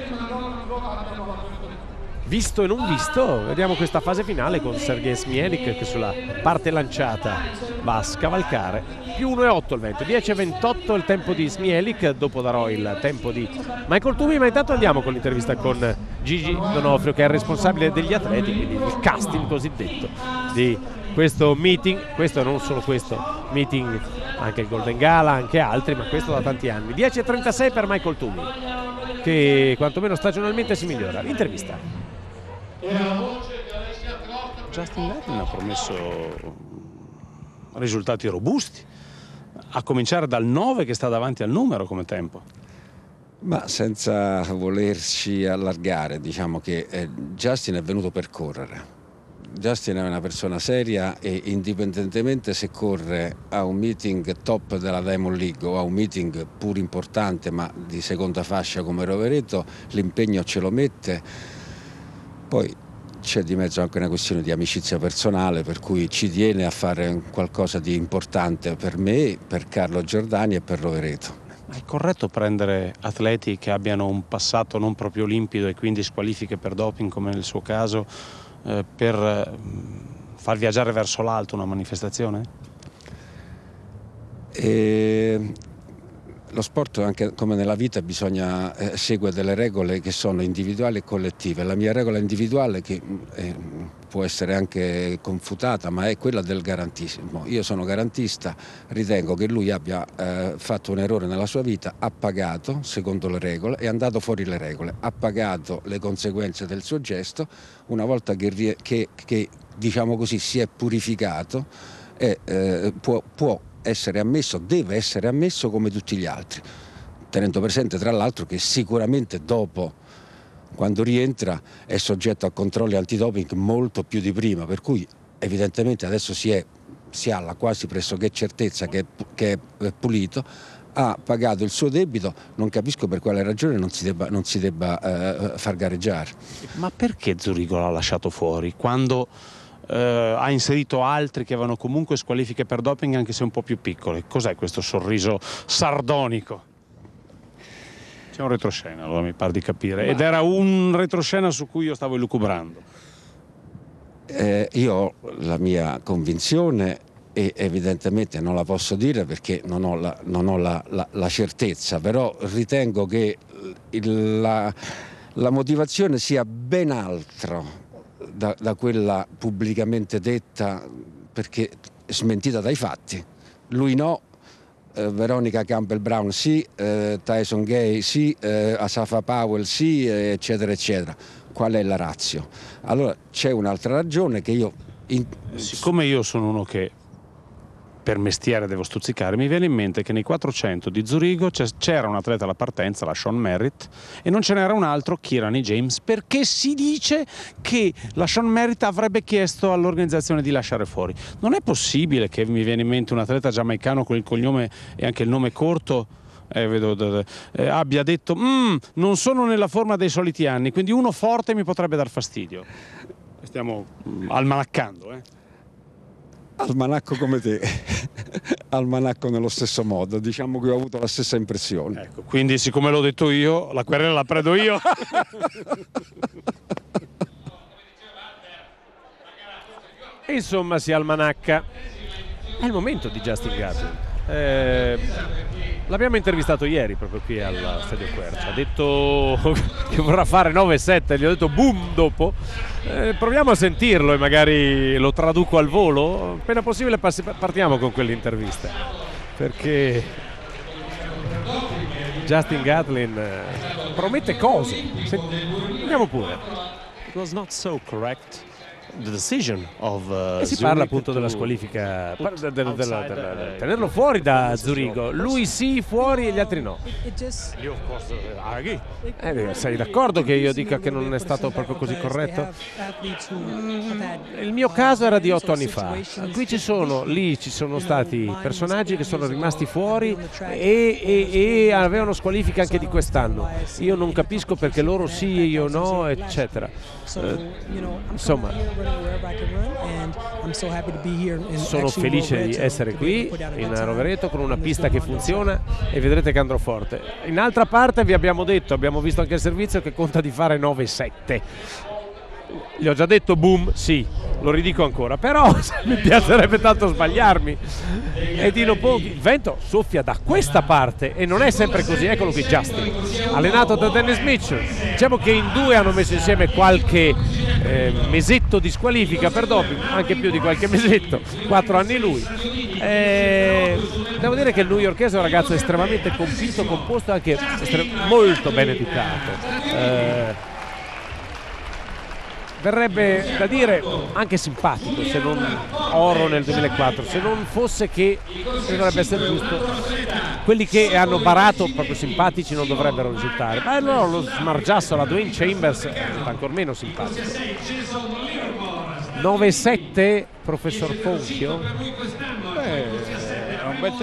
visto e non visto. Vediamo questa fase finale con Sergej Smielik che sulla parte lanciata va a scavalcare. Più 1,8 il vento, 10,28 il tempo di Smielik, dopo darò il tempo di Michael Tumi, ma intanto andiamo con l'intervista con Gigi D'Onofrio, che è il responsabile degli atleti, quindi il casting cosiddetto di questo meeting. Questo e non solo questo meeting, anche il Golden Gala, anche altri, ma questo da tanti anni. 10,36 per Michael Tumi, che quantomeno stagionalmente si migliora. L'intervista. Justin Gatlin ha promesso risultati robusti, a cominciare dal 9 che sta davanti al numero come tempo. Ma senza volerci allargare, diciamo che Justin è venuto per correre. Justin è una persona seria e indipendentemente se corre a un meeting top della Diamond League o a un meeting pur importante ma di seconda fascia come Rovereto, l'impegno ce lo mette. Poi c'è di mezzo anche una questione di amicizia personale, per cui ci tiene a fare qualcosa di importante per me, per Carlo Giordani e per Rovereto. Ma è corretto prendere atleti che abbiano un passato non proprio limpido e quindi squalifiche per doping, come nel suo caso, per far viaggiare verso l'alto una manifestazione? Lo sport, anche come nella vita, bisogna segue delle regole che sono individuali e collettive. La mia regola individuale, che può essere anche confutata, ma è quella del garantismo. Io sono garantista, ritengo che lui abbia fatto un errore nella sua vita, ha pagato secondo le regole, è andato fuori le regole, ha pagato le conseguenze del suo gesto. Una volta che diciamo così, si è purificato, può essere ammesso, deve essere ammesso come tutti gli altri, tenendo presente tra l'altro che sicuramente dopo, quando rientra, è soggetto a controlli antidoping molto più di prima, per cui evidentemente adesso si ha la quasi pressoché certezza che è pulito, ha pagato il suo debito, non capisco per quale ragione non si debba far gareggiare. Ma perché Zurigo l'ha lasciato fuori quando ha inserito altri che avevano comunque squalifiche per doping anche se un po' più piccole? Cos'è questo sorriso sardonico? C'è un retroscena, allora mi pare di capire, ed era un retroscena su cui io stavo elucubrando. Io ho la mia convinzione e evidentemente non la posso dire perché non ho la certezza, però ritengo che la motivazione sia ben altro da quella pubblicamente detta, perché smentita dai fatti. Lui no, Veronica Campbell-Brown sì, Tyson Gay sì, Asafa Powell sì, eccetera eccetera. Qual è la ratio? Allora c'è un'altra ragione che io... Siccome io sono uno che per mestiere devo stuzzicare, mi viene in mente che nei 400 di Zurigo c'era un atleta alla partenza, la Sean Merritt, e non ce n'era un altro, Kirani James, perché si dice che la Sean Merritt avrebbe chiesto all'organizzazione di lasciare fuori. Non è possibile che mi viene in mente un atleta giamaicano con il cognome e anche il nome corto abbia detto non sono nella forma dei soliti anni, quindi uno forte mi potrebbe dar fastidio. Stiamo almanaccando, Almanacco come te, almanacco nello stesso modo, diciamo che ho avuto la stessa impressione. Ecco, quindi siccome l'ho detto io, la querela la prendo io. Insomma, si almanacca. È il momento di Justin Gatlin. L'abbiamo intervistato ieri proprio qui al Stadio Quercia. Ha detto che vorrà fare 9,7, gli ho detto boom dopo. Proviamo a sentirlo e magari lo traduco al volo. Appena possibile partiamo con quell'intervista, perché Justin Gatlin promette cose. Andiamo pure. It was not so correct. The decision of, si parla appunto della squalifica, tenerlo fuori da Zurigo, lui sì fuori e gli altri no. Sei d'accordo che io dica che non è stato proprio così corretto? Il mio caso era di 8 anni fa, lì ci sono stati personaggi che sono rimasti fuori e avevano squalifica anche di quest'anno. Io non capisco perché loro sì e io no, eccetera. Insomma, sono felice di essere qui in Rovereto con una pista che funziona e vedrete che andrò forte. In altra parte vi abbiamo detto, abbiamo visto anche il servizio che conta di fare 9,7. Gli ho già detto boom, sì, lo ridico ancora, però mi piacerebbe tanto sbagliarmi. E di no pochi, il vento soffia da questa parte e non è sempre così. Eccolo qui Justin, allenato da Dennis Mitchell. Diciamo che in due hanno messo insieme qualche mesetto di squalifica per doping, anche più di qualche mesetto, 4 anni lui. Devo dire che il newyorkese è un ragazzo estremamente convinto, composto e anche molto ben educato. Verrebbe da dire anche simpatico, se non oro nel 2004, se non fosse che dovrebbe essere giusto. Quelli che hanno barato proprio simpatici non dovrebbero risultare, ma allora lo smargiasso la Dwayne Chambers è ancora meno simpatico. 9,7 professor Ponchio? È un bel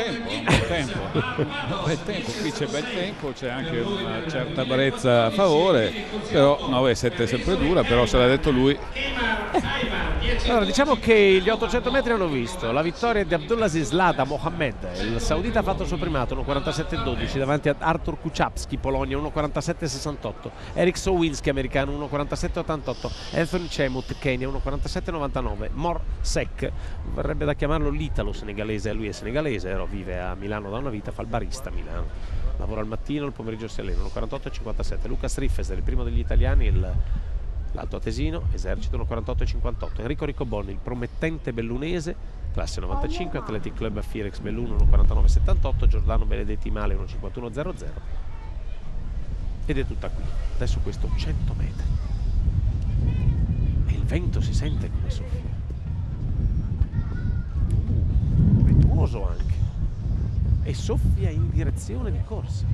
tempo, qui c'è bel tempo, c'è anche una certa brezza a favore, però 9,7 è sempre dura, però se l'ha detto lui. Allora, diciamo che gli 800 metri hanno visto la vittoria di Abdulaziz Lada Mohammed, il saudita ha fatto il suo primato 1,47,12 davanti a Artur Kuchapski, Polonia 1,47,68, Erik Sowinski americano 1,47,88, Anthony Chemut Kenya 1,47,99, Mor Sek, verrebbe da chiamarlo l'italo senegalese, lui è senegalese, però vive a Milano da una vita, fa il barista a Milano, lavora al mattino, il pomeriggio si allena, 1,48,57, Lucas Riffes, il primo degli italiani, l'alto atesino, esercito 1,48,58, Enrico Riccoboni, il promettente bellunese, classe 95, Athletic Club a Firex Belluno 1,49,78, Giordano Benedetti Male 1,51,00 ed è tutta qui. Adesso questo 100 metri e il vento si sente come soffia. nervoso anche, e soffia in direzione di corsa.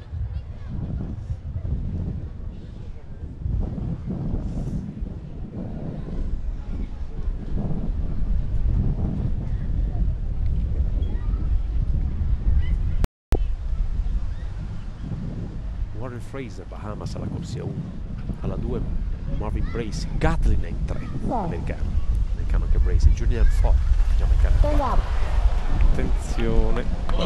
Warren Fraser, Bahamas alla corsia 1, alla 2 Marvin Bracy, Gatlin è in 3, americano anche Bracy, Julian Ford, giamaicano. Attenzione,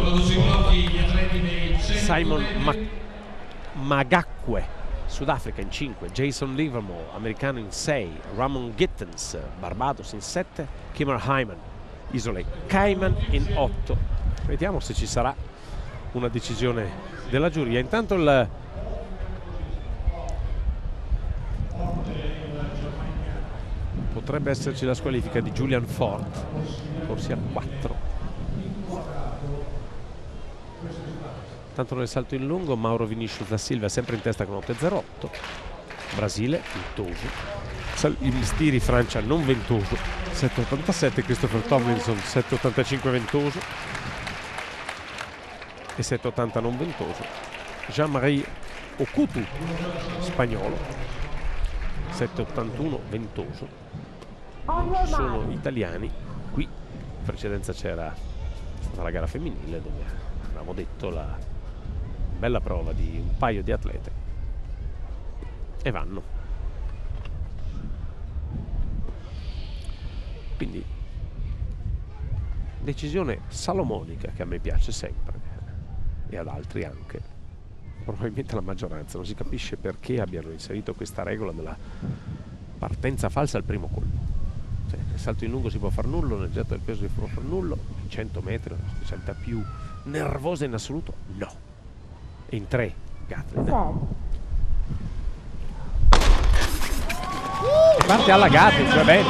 Simon Magakwe, Sudafrica in 5, Jason Livermore, americano in 6, Ramon Gittens, Barbados in 7, Kimmer Hyman, Isole Cayman in 8. Vediamo se ci sarà una decisione della giuria. Intanto potrebbe esserci la squalifica di Julian Ford, corsia 4. Tanto nel salto in lungo Mauro Vinicius da Silva sempre in testa con 8,08. Brasile ventoso, il stiri Francia non ventoso, 7,87. Christopher Tomlinson 7,85 ventoso e 7,80 non ventoso. Jean-Marie Okutu, spagnolo, 7,81 ventoso. Non ci sono italiani qui. In precedenza c'era stata la gara femminile dove avevamo detto la bella prova di un paio di atlete, e vanno. Quindi decisione salomonica che a me piace sempre e ad altri anche, probabilmente la maggioranza. Non si capisce perché abbiano inserito questa regola della partenza falsa al primo colpo. Cioè, nel salto in lungo si può far nullo, nel getto del peso si può far nullo, in 100 metri la specialità più nervosa in assoluto no. E in 3 Gatlin e parte alla Gatlin, cioè bene.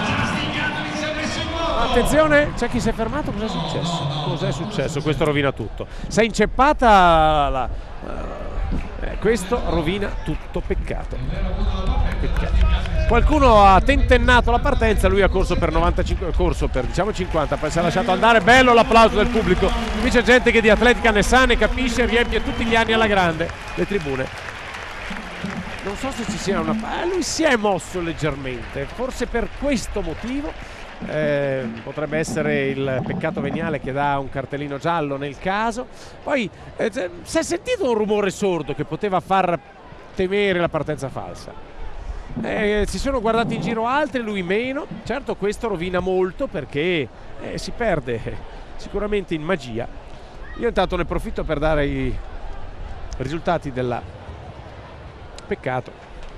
Attenzione, c'è chi si è fermato. Cos'è successo? Cos'è successo? Questo rovina tutto. Si è inceppata questo rovina tutto. Peccato. Qualcuno ha tentennato la partenza, lui ha corso per 95, corso per diciamo 50, poi si è lasciato andare. Bello l'applauso del pubblico. Qui c'è gente che di atletica ne sa, ne capisce, riempie tutti gli anni alla grande le tribune. Non so se ci sia lui si è mosso leggermente, forse per questo motivo. Potrebbe essere il peccato veniale che dà un cartellino giallo nel caso. Poi si è sentito un rumore sordo che poteva far temere la partenza falsa. Si sono guardati in giro altri, lui meno. Certo, questo rovina molto perché si perde sicuramente in magia. Io intanto ne approfitto per dare i risultati della peccato.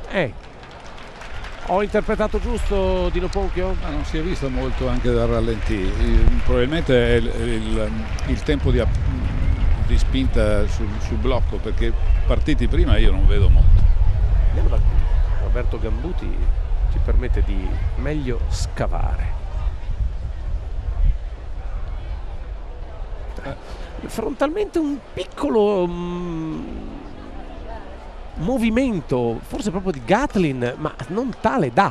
Ho interpretato giusto, Dino Ponchio? Ma non si è visto molto anche dal rallenti. Probabilmente è il tempo di spinta sul blocco, perché partiti prima io non vedo molto. Andiamo da qui. Roberto Gambuti ci permette di meglio scavare. Frontalmente un piccolo movimento, forse proprio di Gatlin, ma non tale da.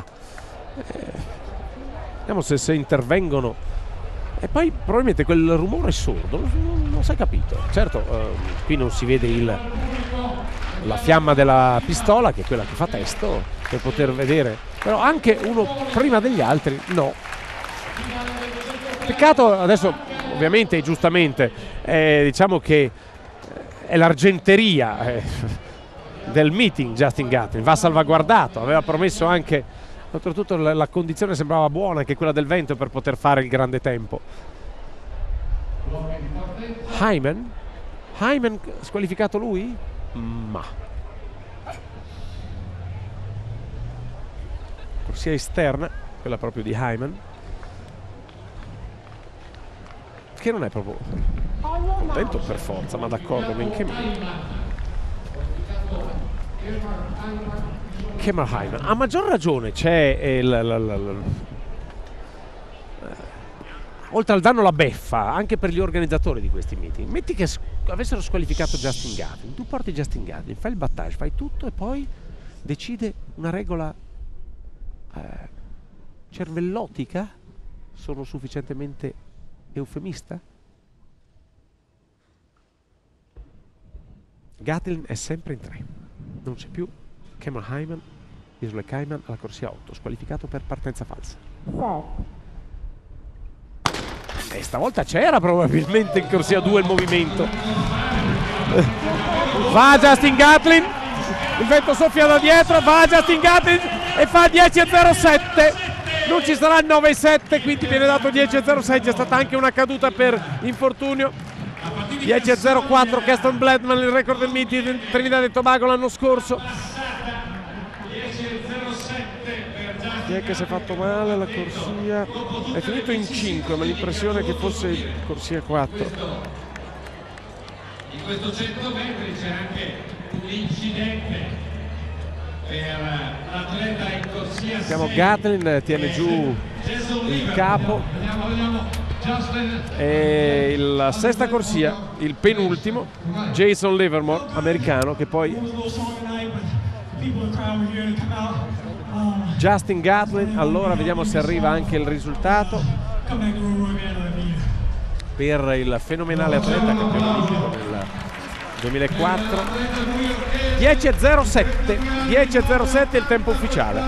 Vediamo se intervengono. E poi probabilmente quel rumore sordo non si è capito. Certo, qui non si vede la fiamma della pistola, che è quella che fa testo, per poter vedere, però anche uno prima degli altri no. Peccato. Adesso ovviamente giustamente diciamo che è l'argenteria del meeting. Justin Gatlin va salvaguardato, aveva promesso anche, oltretutto la condizione sembrava buona, anche quella del vento, per poter fare il grande tempo. Hyman squalificato lui? Ma corsia esterna, quella proprio di Hyman, che non è proprio contento per forza, ma d'accordo, men che meno. Kimmer Hyman, a maggior ragione c'è oltre al danno la beffa anche per gli organizzatori di questi meeting. Metti che avessero squalificato Justin Gatlin, tu porti Justin Gatlin, fai il battage, fai tutto e poi decide una regola cervellotica. Sono sufficientemente eufemista? Gatlin è sempre in 3, non c'è più Cameron Hyman, Isole Cayman alla corsia 8, squalificato per partenza falsa. E stavolta c'era probabilmente in corsia 2 il movimento. Va Justin Gatlin, il vento soffia da dietro, va Justin Gatlin e fa 10.07. Non ci sarà il 9.7, quindi viene dato 10.06. C'è stata anche una caduta per infortunio. 10.04 Keston Bledman, il record del meeting di Trinidad e Tobago l'anno scorso. Chi è che si è fatto male alla corsia? È finito in 5, ma l'impressione è che fosse corsia 4. In questo 100 metri c'è anche un incidente per l'atleta in corsia. Vediamo Gatlin tiene giù il capo. E la sesta corsia, il penultimo, Jason Livermore, americano, che poi Justin Gatlin. Allora vediamo se arriva anche il risultato per il fenomenale atleta campione olimpico nel 2004. 10.07 il tempo ufficiale.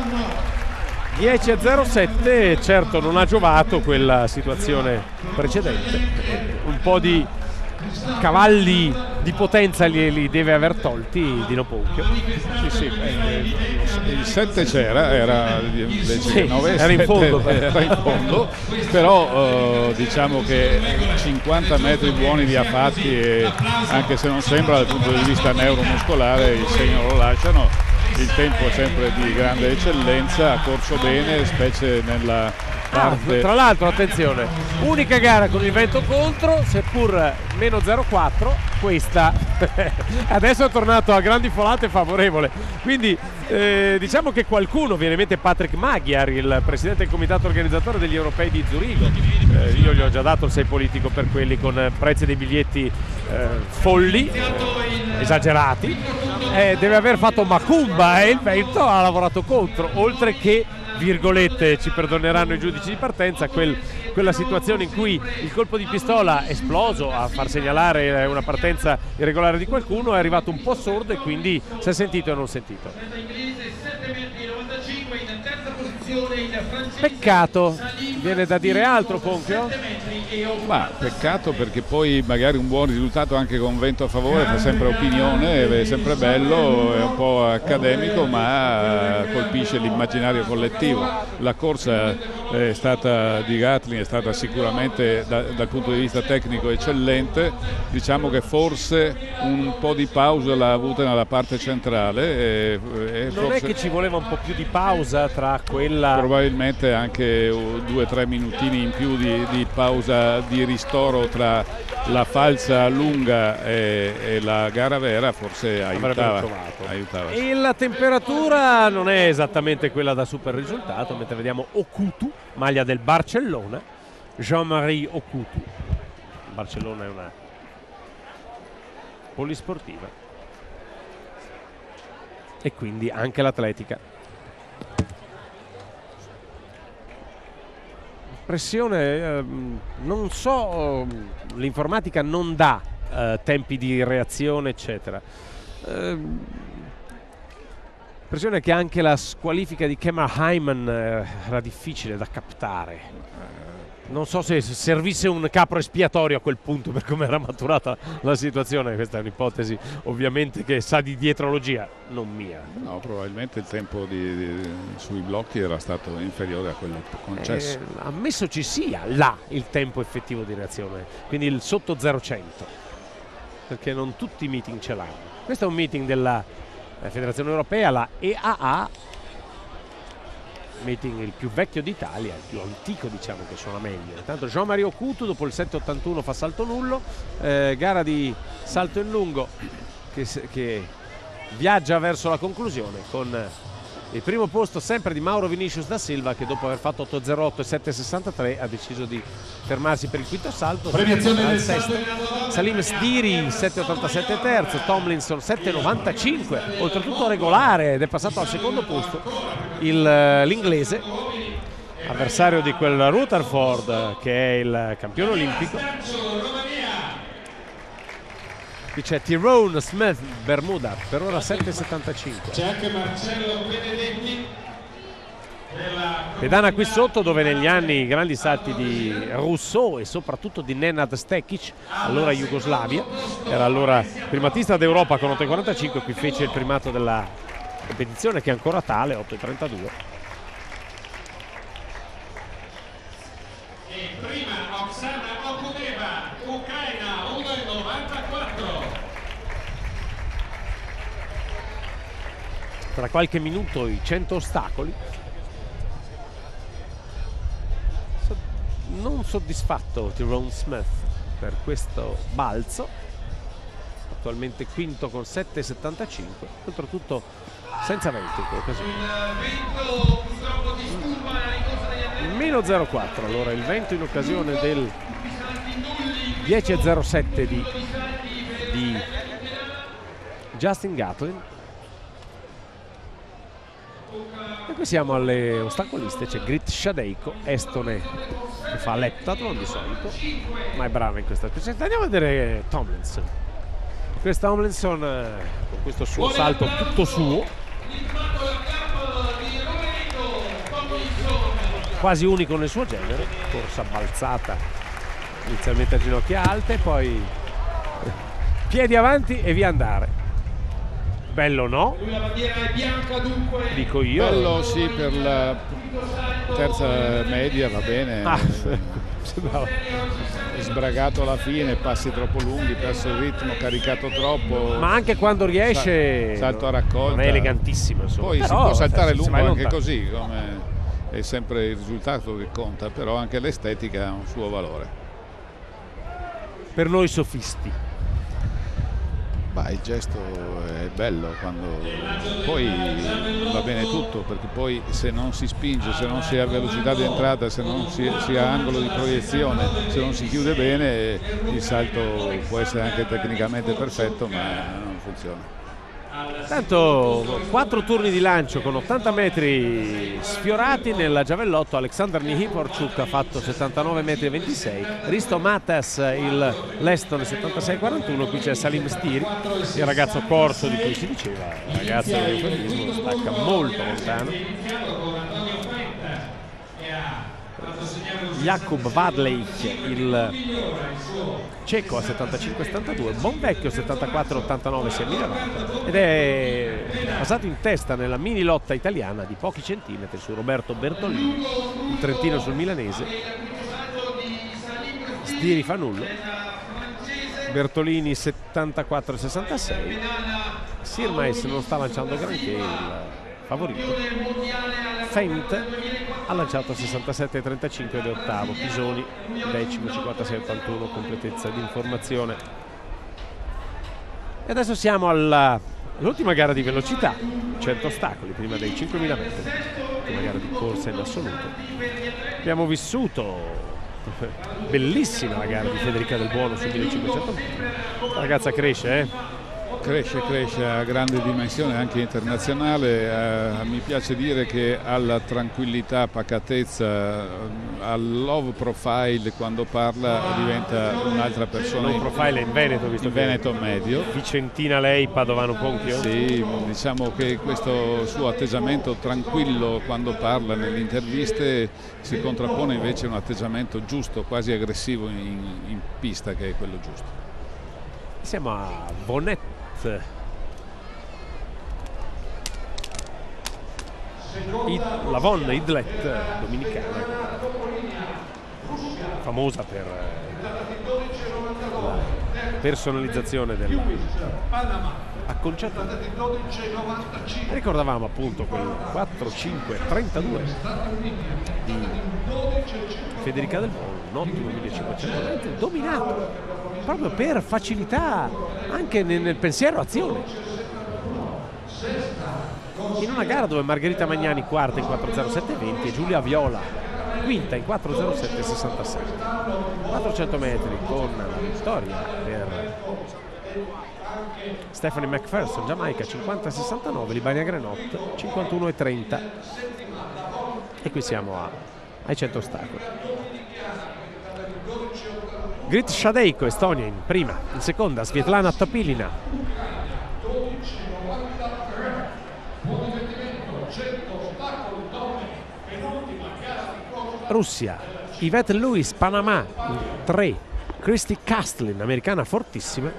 10.07, certo non ha giovato quella situazione precedente, un po' di cavalli di potenza li deve aver tolti Dino Ponchio. Sì, il 7 c'era, era invece sì, 9, era in fondo, era in fondo, però diciamo che 50 metri buoni li ha fatti e anche se non sembra dal punto di vista neuromuscolare il segno lo lasciano. Il tempo è sempre di grande eccellenza, ha corso bene, specie nella parte... Tra l'altro, attenzione, unica gara con il vento contro, seppur meno 0,4, questa adesso è tornato a grandi folate favorevole, quindi diciamo che qualcuno, viene in mente Patrick Magyar, il presidente del comitato organizzatore degli europei di Zurigo, io gli ho già dato il 6 politico per quelli con prezzi dei biglietti folli, esagerati, deve aver fatto macumba e il vento ha lavorato contro, oltre che, virgolette, ci perdoneranno i giudici di partenza, quella situazione in cui il colpo di pistola esploso a far segnalare una partenza irregolare di qualcuno è arrivato un po' sordo e quindi si è sentito e non sentito. Peccato, viene da dire altro, Ponchio? Ma peccato, perché poi magari un buon risultato anche con vento a favore fa sempre opinione, è sempre bello, è un po' accademico, ma colpisce l'immaginario collettivo. La corsa è stata di Gatlin è stata sicuramente dal punto di vista tecnico eccellente, diciamo che forse un po' di pausa l'ha avuta nella parte centrale. Non forse è che ci voleva un po' più di pausa tra quella... Probabilmente anche 2 o 3 minutini in più di pausa di ristoro tra la falsa lunga e la gara vera, forse aiutava. E la temperatura non è esattamente quella da super risultato, mentre vediamo Okutu, maglia del Barcellona, Jean-Marie Okutu. Barcellona è una polisportiva e quindi anche l'atletica. Pressione, non so, l'informatica non dà tempi di reazione eccetera. Pressione che anche la squalifica di Cameron Hyman era difficile da captare. Non so se servisse un capro espiatorio a quel punto per come era maturata la situazione. Questa è un'ipotesi ovviamente che sa di dietrologia, non mia. No, probabilmente il tempo sui blocchi era stato inferiore a quello concesso. Ammesso ci sia là il tempo effettivo di reazione, quindi il sotto 0,100, perché non tutti i meeting ce l'hanno. Questo è un meeting della Federazione Europea, la EAA, meeting il più vecchio d'Italia, il più antico, diciamo, che suona meglio. Intanto Jean-Marie Okutu dopo il 7,81 fa salto nullo, gara di salto in lungo che viaggia verso la conclusione con il primo posto sempre di Mauro Vinicius da Silva, che dopo aver fatto 8,08 e 7,63 ha deciso di fermarsi per il quinto salto. Premiazione del sesto Salim Sdiri 7,87 terzo, Tomlinson 7,95, oltretutto regolare, ed è passato al secondo posto l'inglese, avversario di quel Rutherford che è il campione olimpico. Qui c'è Tyrone Smith Bermuda, per ora 7,75. C'è anche Marcello Benedetti. Pedana qui sotto, dove negli anni i grandi salti di Rousseau e soprattutto di Nenad Stekic, allora Jugoslavia, era allora primatista d'Europa con 8,45, qui fece il primato della competizione che è ancora tale, 8,32. E prima Oksana Okudeva, Ucraina, 1,94. Tra qualche minuto i 100 ostacoli. Non soddisfatto Tyrone Smith per questo balzo, attualmente quinto con 7,75, oltretutto senza vento in quell'occasione. Meno 0,4 allora il vento in occasione del 10,07 di Justin Gatlin. E qui siamo alle ostacoliste, c'è Grit Shadeiko, estone, che fa l'eptathlon di solito, ma è brava in questa specialità. Andiamo a vedere Tomlinson. Chris Tomlinson con questo suo salto tutto suo, quasi unico nel suo genere, corsa balzata inizialmente a ginocchia alte, poi piedi avanti e via andare. Bello no? Dico io. Bello sì, per la terza media va bene. Sbragato alla fine, passi troppo lunghi, perso il ritmo, caricato troppo. Ma anche quando riesce salto a raccolta. Non è elegantissimo, insomma. Poi però, si può saltare lungo anche lontano. così, come è sempre il risultato che conta, però anche l'estetica ha un suo valore. Per noi sofisti. Il gesto è bello quando poi va bene tutto, perché poi se non si spinge, se non si ha velocità di entrata, se non si ha angolo di proiezione, se non si chiude bene, il salto può essere anche tecnicamente perfetto ma non funziona. Tanto 4 turni di lancio con 80 metri sfiorati nella giavellotto. Alexander Nihiporchuk ha fatto 79,26 metri, Risto Matas il Leston 76,41. Qui c'è Salim Stiri, il ragazzo corso di cui si diceva, il ragazzo dell'eufemismo, stacca molto lontano. Jakub Vadlejk, il ceco a 75,72, Bonvecchio 74,89 si è migliorato ed è passato in testa nella mini lotta italiana di pochi centimetri su Roberto Bertolini, il trentino sul milanese. Stiri fa nullo, Bertolini 74,66, Sirmais non sta lanciando granché, il favorito. Fent ha lanciato 67,35 ed è ottavo, Pisoni decimo 56,81, completezza di informazione. E adesso siamo all'ultima gara di velocità, 100 ostacoli prima dei 5.000 metri, l'ultima gara di corsa in assoluto. Abbiamo vissuto bellissima la gara di Federica Del Buono su 1500 metri. La ragazza cresce, Cresce a grande dimensione anche internazionale. Mi piace dire che alla tranquillità, pacatezza, al low profile quando parla diventa un'altra persona. Low profile è in Veneto, visto in Veneto medio. Vicentina lei, Padovano Conchio? Sì, diciamo che questo suo atteggiamento tranquillo quando parla nelle interviste si contrappone invece a un atteggiamento giusto, quasi aggressivo in pista, che è quello giusto. Siamo a Bonnet. La Von Idlet dominicana, famosa per la personalizzazione dell'acconciatura. Ricordavamo appunto quel 4-5-32 di Federica Del Buono, un ottimo 1500 metri, dominato proprio per facilità anche nel pensiero azione, in una gara dove Margherita Magnani quarta in 4.07.20 e Giulia Viola quinta in 4.07.66. 400 metri con la vittoria per Stephanie McPherson, Giamaica 50.69, Libania Grenot 51.30. E qui siamo ai 100 ostacoli. Grit Shadeiko, Estonia in prima, in seconda Svetlana Topilina. Russia, Yvette Lewis, Panama in 3, Christy Castlin, americana fortissima.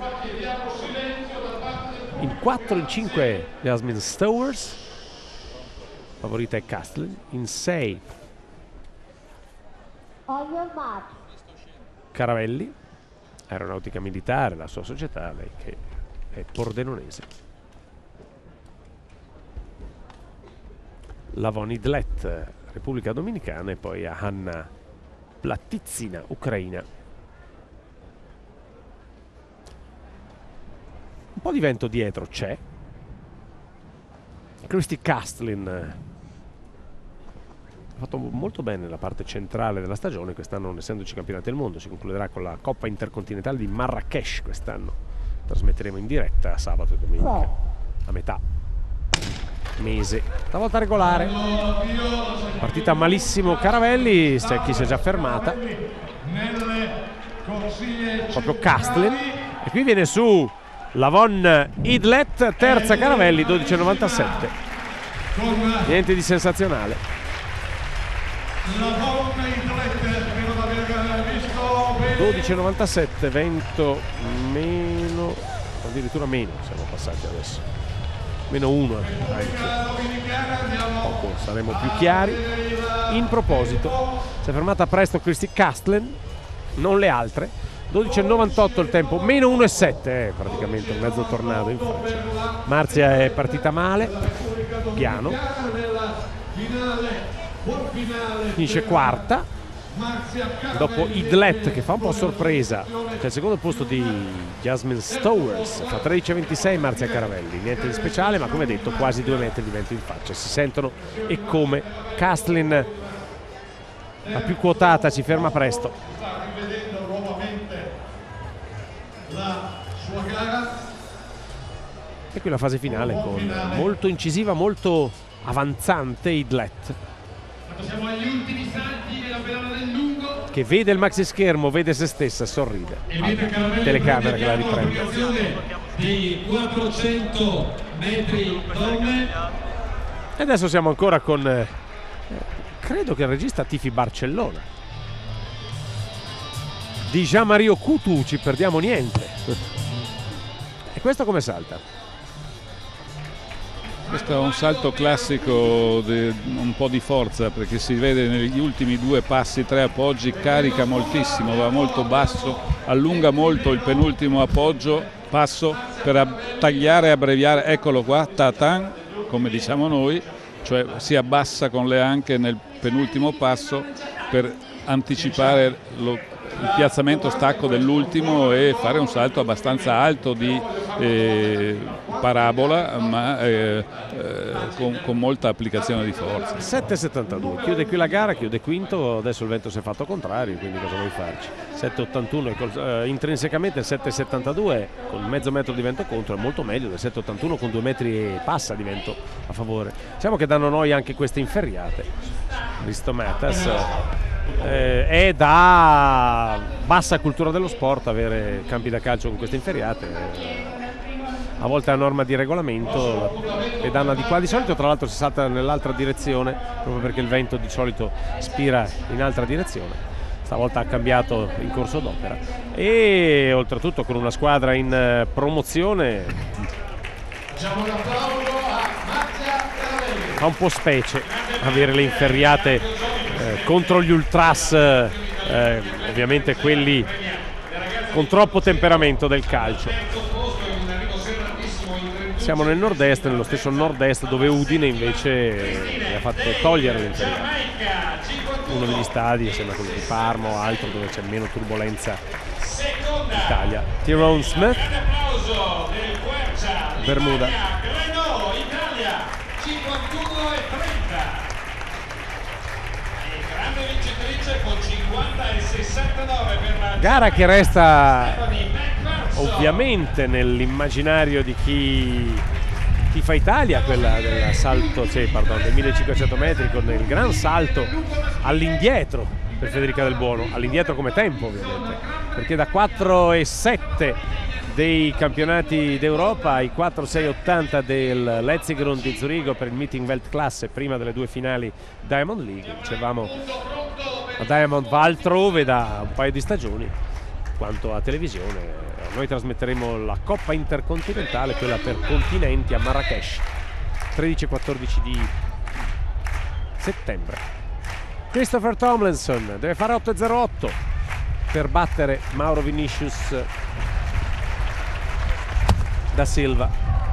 In 4, in 5 Jasmine Stowers, favorita è Castlin. In 6 Caravelli, Aeronautica Militare, la sua società, lei che è pordenonese. Lavon Idlet, Repubblica Dominicana, e poi a Hanna Platizina, Ucraina. Un po' di vento dietro c'è. Christy Castlin ha fatto molto bene la parte centrale della stagione. Quest'anno, non essendoci campionati del mondo, si concluderà con la Coppa Intercontinentale di Marrakesh quest'anno. Trasmetteremo in diretta sabato e domenica a metà mese. Stavolta regolare, partita malissimo Caravelli, c'è chi si è già fermata, proprio Castlin, e qui viene su Lavon Idlet, terza Caravelli, 12,97. Niente di sensazionale. 12,97, vento meno, addirittura meno, siamo passati adesso. Meno 1 anche. Poco, saremo più chiari. In proposito, si è fermata presto Christy Castlin, non le altre. 12,98 il tempo, meno 1,7, praticamente un mezzo tornado in faccia. Marzia è partita male, piano, finisce quarta. Dopo Idlet che fa un po' sorpresa, c'è il secondo posto di Jasmine Stowers, fa 13,26 Marzia Caravelli, niente di speciale, ma come detto quasi 2 metri di vento in faccia, si sentono e come. Castlin, la più quotata, ci ferma presto. E qui la fase finale con molto incisiva, molto avanzante Idlet, Siamo agli ultimi salti della pedana del lungo, che vede il maxi schermo, vede se stessa e sorride. Telecamera che la riprende. Dei 400 metri donne. E adesso siamo ancora con credo che il regista tifi Barcellona. Di Jean-Marie Coutu ci perdiamo niente. E questo come salta? Questo è un salto classico, un po' di forza, perché si vede negli ultimi 2 passi, 3 appoggi, carica moltissimo, va molto basso, allunga molto il penultimo passo per tagliare e abbreviare. Eccolo qua, tatan, come diciamo noi, cioè si abbassa con le anche nel penultimo passo per anticipare il piazzamento stacco dell'ultimo e fare un salto abbastanza alto di parabola, ma con molta applicazione di forza. 7,72, chiude qui la gara, chiude quinto, adesso il vento si è fatto contrario, quindi cosa vuoi farci? 7,81 intrinsecamente il 7,72 con mezzo metro di vento contro è molto meglio del 7,81 con 2 metri e passa di vento a favore. Diciamo che danno noi anche queste inferriate. Risto Matas è da bassa cultura dello sport avere campi da calcio con queste inferriate, a volte a norma di regolamento le danno di qua, di solito tra l'altro si salta nell'altra direzione proprio perché il vento di solito spira in altra direzione, stavolta ha cambiato in corso d'opera e oltretutto con una squadra in promozione fa un po' specie avere le inferriate contro gli ultras, ovviamente quelli con troppo temperamento del calcio. Siamo nel nord-est, nello stesso nord-est dove Udine invece ha fatto togliere l'inferriata. Uno degli stadi sembra quello di Parma o altro dove c'è meno turbolenza in Italia. Tyrone Smith, Bermuda. Gara che resta ovviamente nell'immaginario di chi fa Italia, quella del salto, del 1500 metri con il gran salto all'indietro per Federica Del Buono, all'indietro come tempo ovviamente, perché da 4,7 dei campionati d'Europa ai 4,680 del Letzigrund di Zurigo per il meeting Weltklasse prima delle 2 finali Diamond League. Dicevamo, la Diamond va altrove da un paio di stagioni. Quanto a televisione, noi trasmetteremo la Coppa Intercontinentale, quella per continenti, a Marrakesh 13 e 14 di settembre. Christopher Tomlinson deve fare 8,08 per battere Mauro Vinicius da Silva,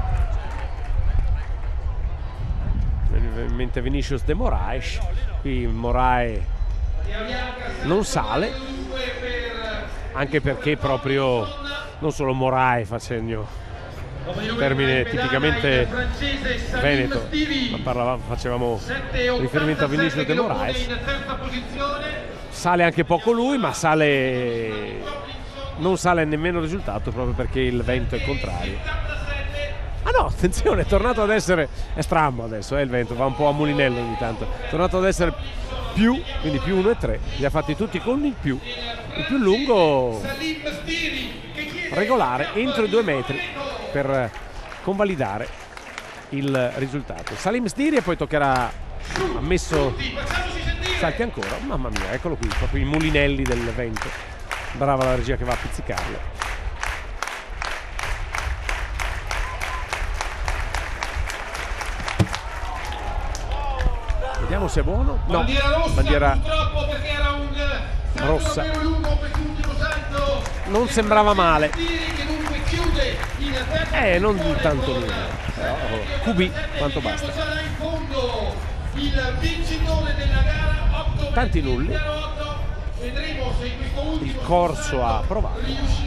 in mente Vinicius de Moraes. Qui Moraes non sale, anche perché proprio non solo Moraes fa segno, termine tipicamente veneto, ma facevamo riferimento a Vinicius de Moraes. Sale anche poco lui, ma non sale nemmeno il risultato, proprio perché il vento è contrario. Ah no, attenzione, è tornato ad essere, è strambo adesso, il vento va un po' a mulinello ogni tanto, è tornato ad essere più, quindi più 1,3, li ha fatti tutti con il più lungo regolare entro i 2 metri per convalidare il risultato. Salim Sdiri, e poi toccherà, ha messo salti ancora, mamma mia, eccolo qui, proprio i mulinelli del vento. Brava la regia che va a pizzicarlo. Vediamo se è buono. No, bandiera rossa. Non sembrava male. Non tanto lungo. Però QB quanto basta. Tanti nulli. Il corso ha provato.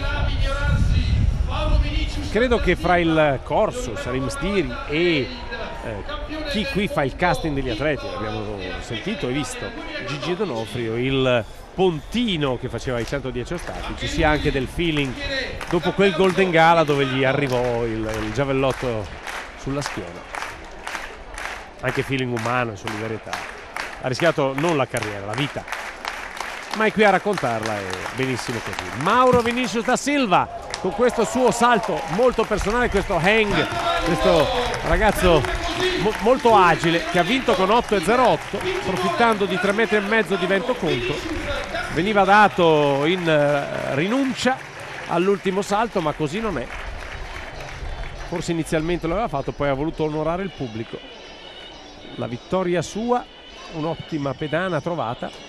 Credo che fra il corso, Salim Sdiri e chi qui fa il casting degli atleti, abbiamo sentito e visto Gigi Donofrio, il pontino che faceva i 110 ostacoli, ci sia anche del feeling dopo quel Golden Gala dove gli arrivò il giavellotto sulla schiena, anche feeling umano e solidarietà. Ha rischiato non la carriera, la vita, ma è qui a raccontarla, e benissimo così. Mauro Vinicius da Silva con questo suo salto molto personale, questo hang, questo ragazzo molto agile che ha vinto con 8,08, approfittando di 3,5 metri di vento contro. Veniva dato in rinuncia all'ultimo salto, ma così non è. Forse inizialmente lo aveva fatto, poi ha voluto onorare il pubblico. La vittoria sua, un'ottima pedana trovata.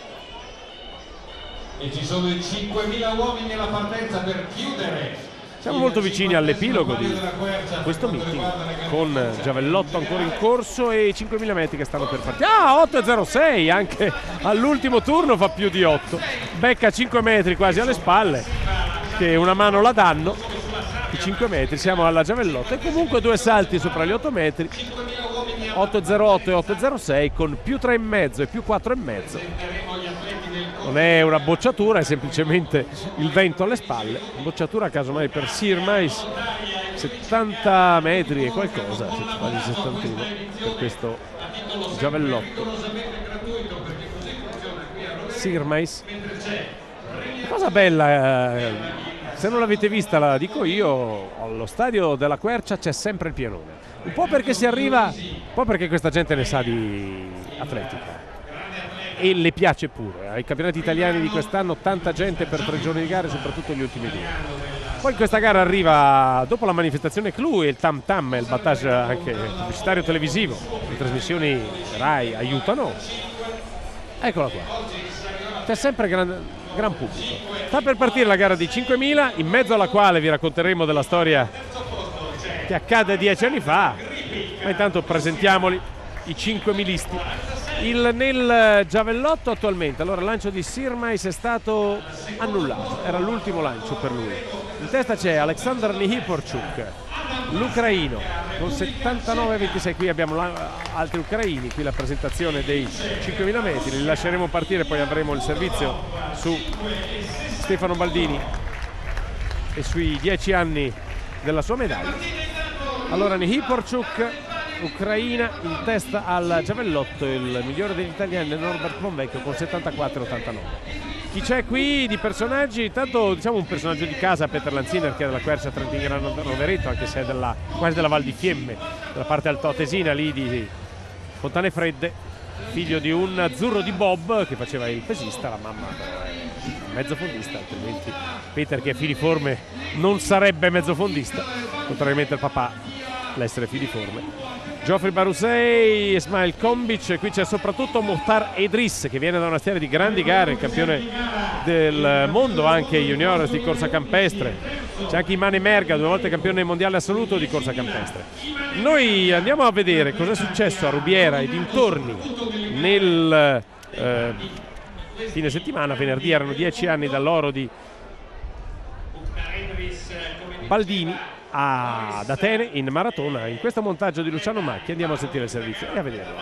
E ci sono i 5.000 uomini nella partenza per chiudere. Siamo molto vicini all'epilogo di questo meeting, con giavellotto ancora in corso e i 5.000 metri che stanno per partire. 8,06, anche all'ultimo turno fa più di 8. Becca 5 metri quasi alle spalle, che una mano la danno. I 5 metri, siamo alla giavellotto, e comunque 2 salti sopra gli 8 metri. 8,08 e 8,06 con più 3,5 e più 4,5. Non è una bocciatura, è semplicemente il vento alle spalle. Bocciatura casomai per Sirmais, 70 metri e qualcosa, quasi 71 per questo giavellotto. Sirmais, cosa bella, se non l'avete vista la dico io, allo stadio della Quercia c'è sempre il pianone. Un po' perché si arriva, un po' perché questa gente ne sa di atletica e le piace pure. Ai campionati italiani di quest'anno tanta gente per 3 giorni di gare, soprattutto gli ultimi 2. Poi questa gara arriva dopo la manifestazione clou e il tam tam e il battage anche pubblicitario televisivo. Le trasmissioni Rai aiutano. Eccola qua, c'è sempre gran pubblico. Sta per partire la gara di 5.000, in mezzo alla quale vi racconteremo della storia che accade 10 anni fa, ma intanto presentiamoli i 5.000isti. Nel giavellotto attualmente, allora il lancio di Sirmais è stato annullato, era l'ultimo lancio per lui. In testa c'è Aleksandr Nihiporchuk, l'ucraino, con 79,26. Qui abbiamo altri ucraini, qui la presentazione dei 5.000 metri, li lasceremo partire, poi avremo il servizio su Stefano Baldini e sui 10 anni della sua medaglia. Allora Nihiporchuk ucraina. In testa al giavellotto il migliore degli italiani Norbert Bonvecchio con 74,89. Chi c'è qui di personaggi? Intanto diciamo un personaggio di casa, Peter Lanziner, che è della Quercia Trentina Rovereto, anche se è quasi della Val di Fiemme, dalla parte altoatesina lì di Fontane Fredde, figlio di un azzurro di Bob che faceva il pesista, la mamma però è mezzofondista, altrimenti Peter, che è filiforme, non sarebbe mezzofondista, contrariamente al papà l'essere filiforme. Geoffrey Barusei, Ismail Kombic, qui c'è soprattutto Mohtar Edris che viene da una serie di grandi gare, campione del mondo anche juniores di corsa campestre. C'è anche Imane Merga, 2 volte campione mondiale assoluto di corsa campestre. Noi andiamo a vedere cosa è successo a Rubiera e dintorni nel fine settimana. Venerdì erano 10 anni dall'oro di Baldini ad Atene in maratona. In questo montaggio di Luciano Macchi andiamo a sentire il servizio e a vederlo.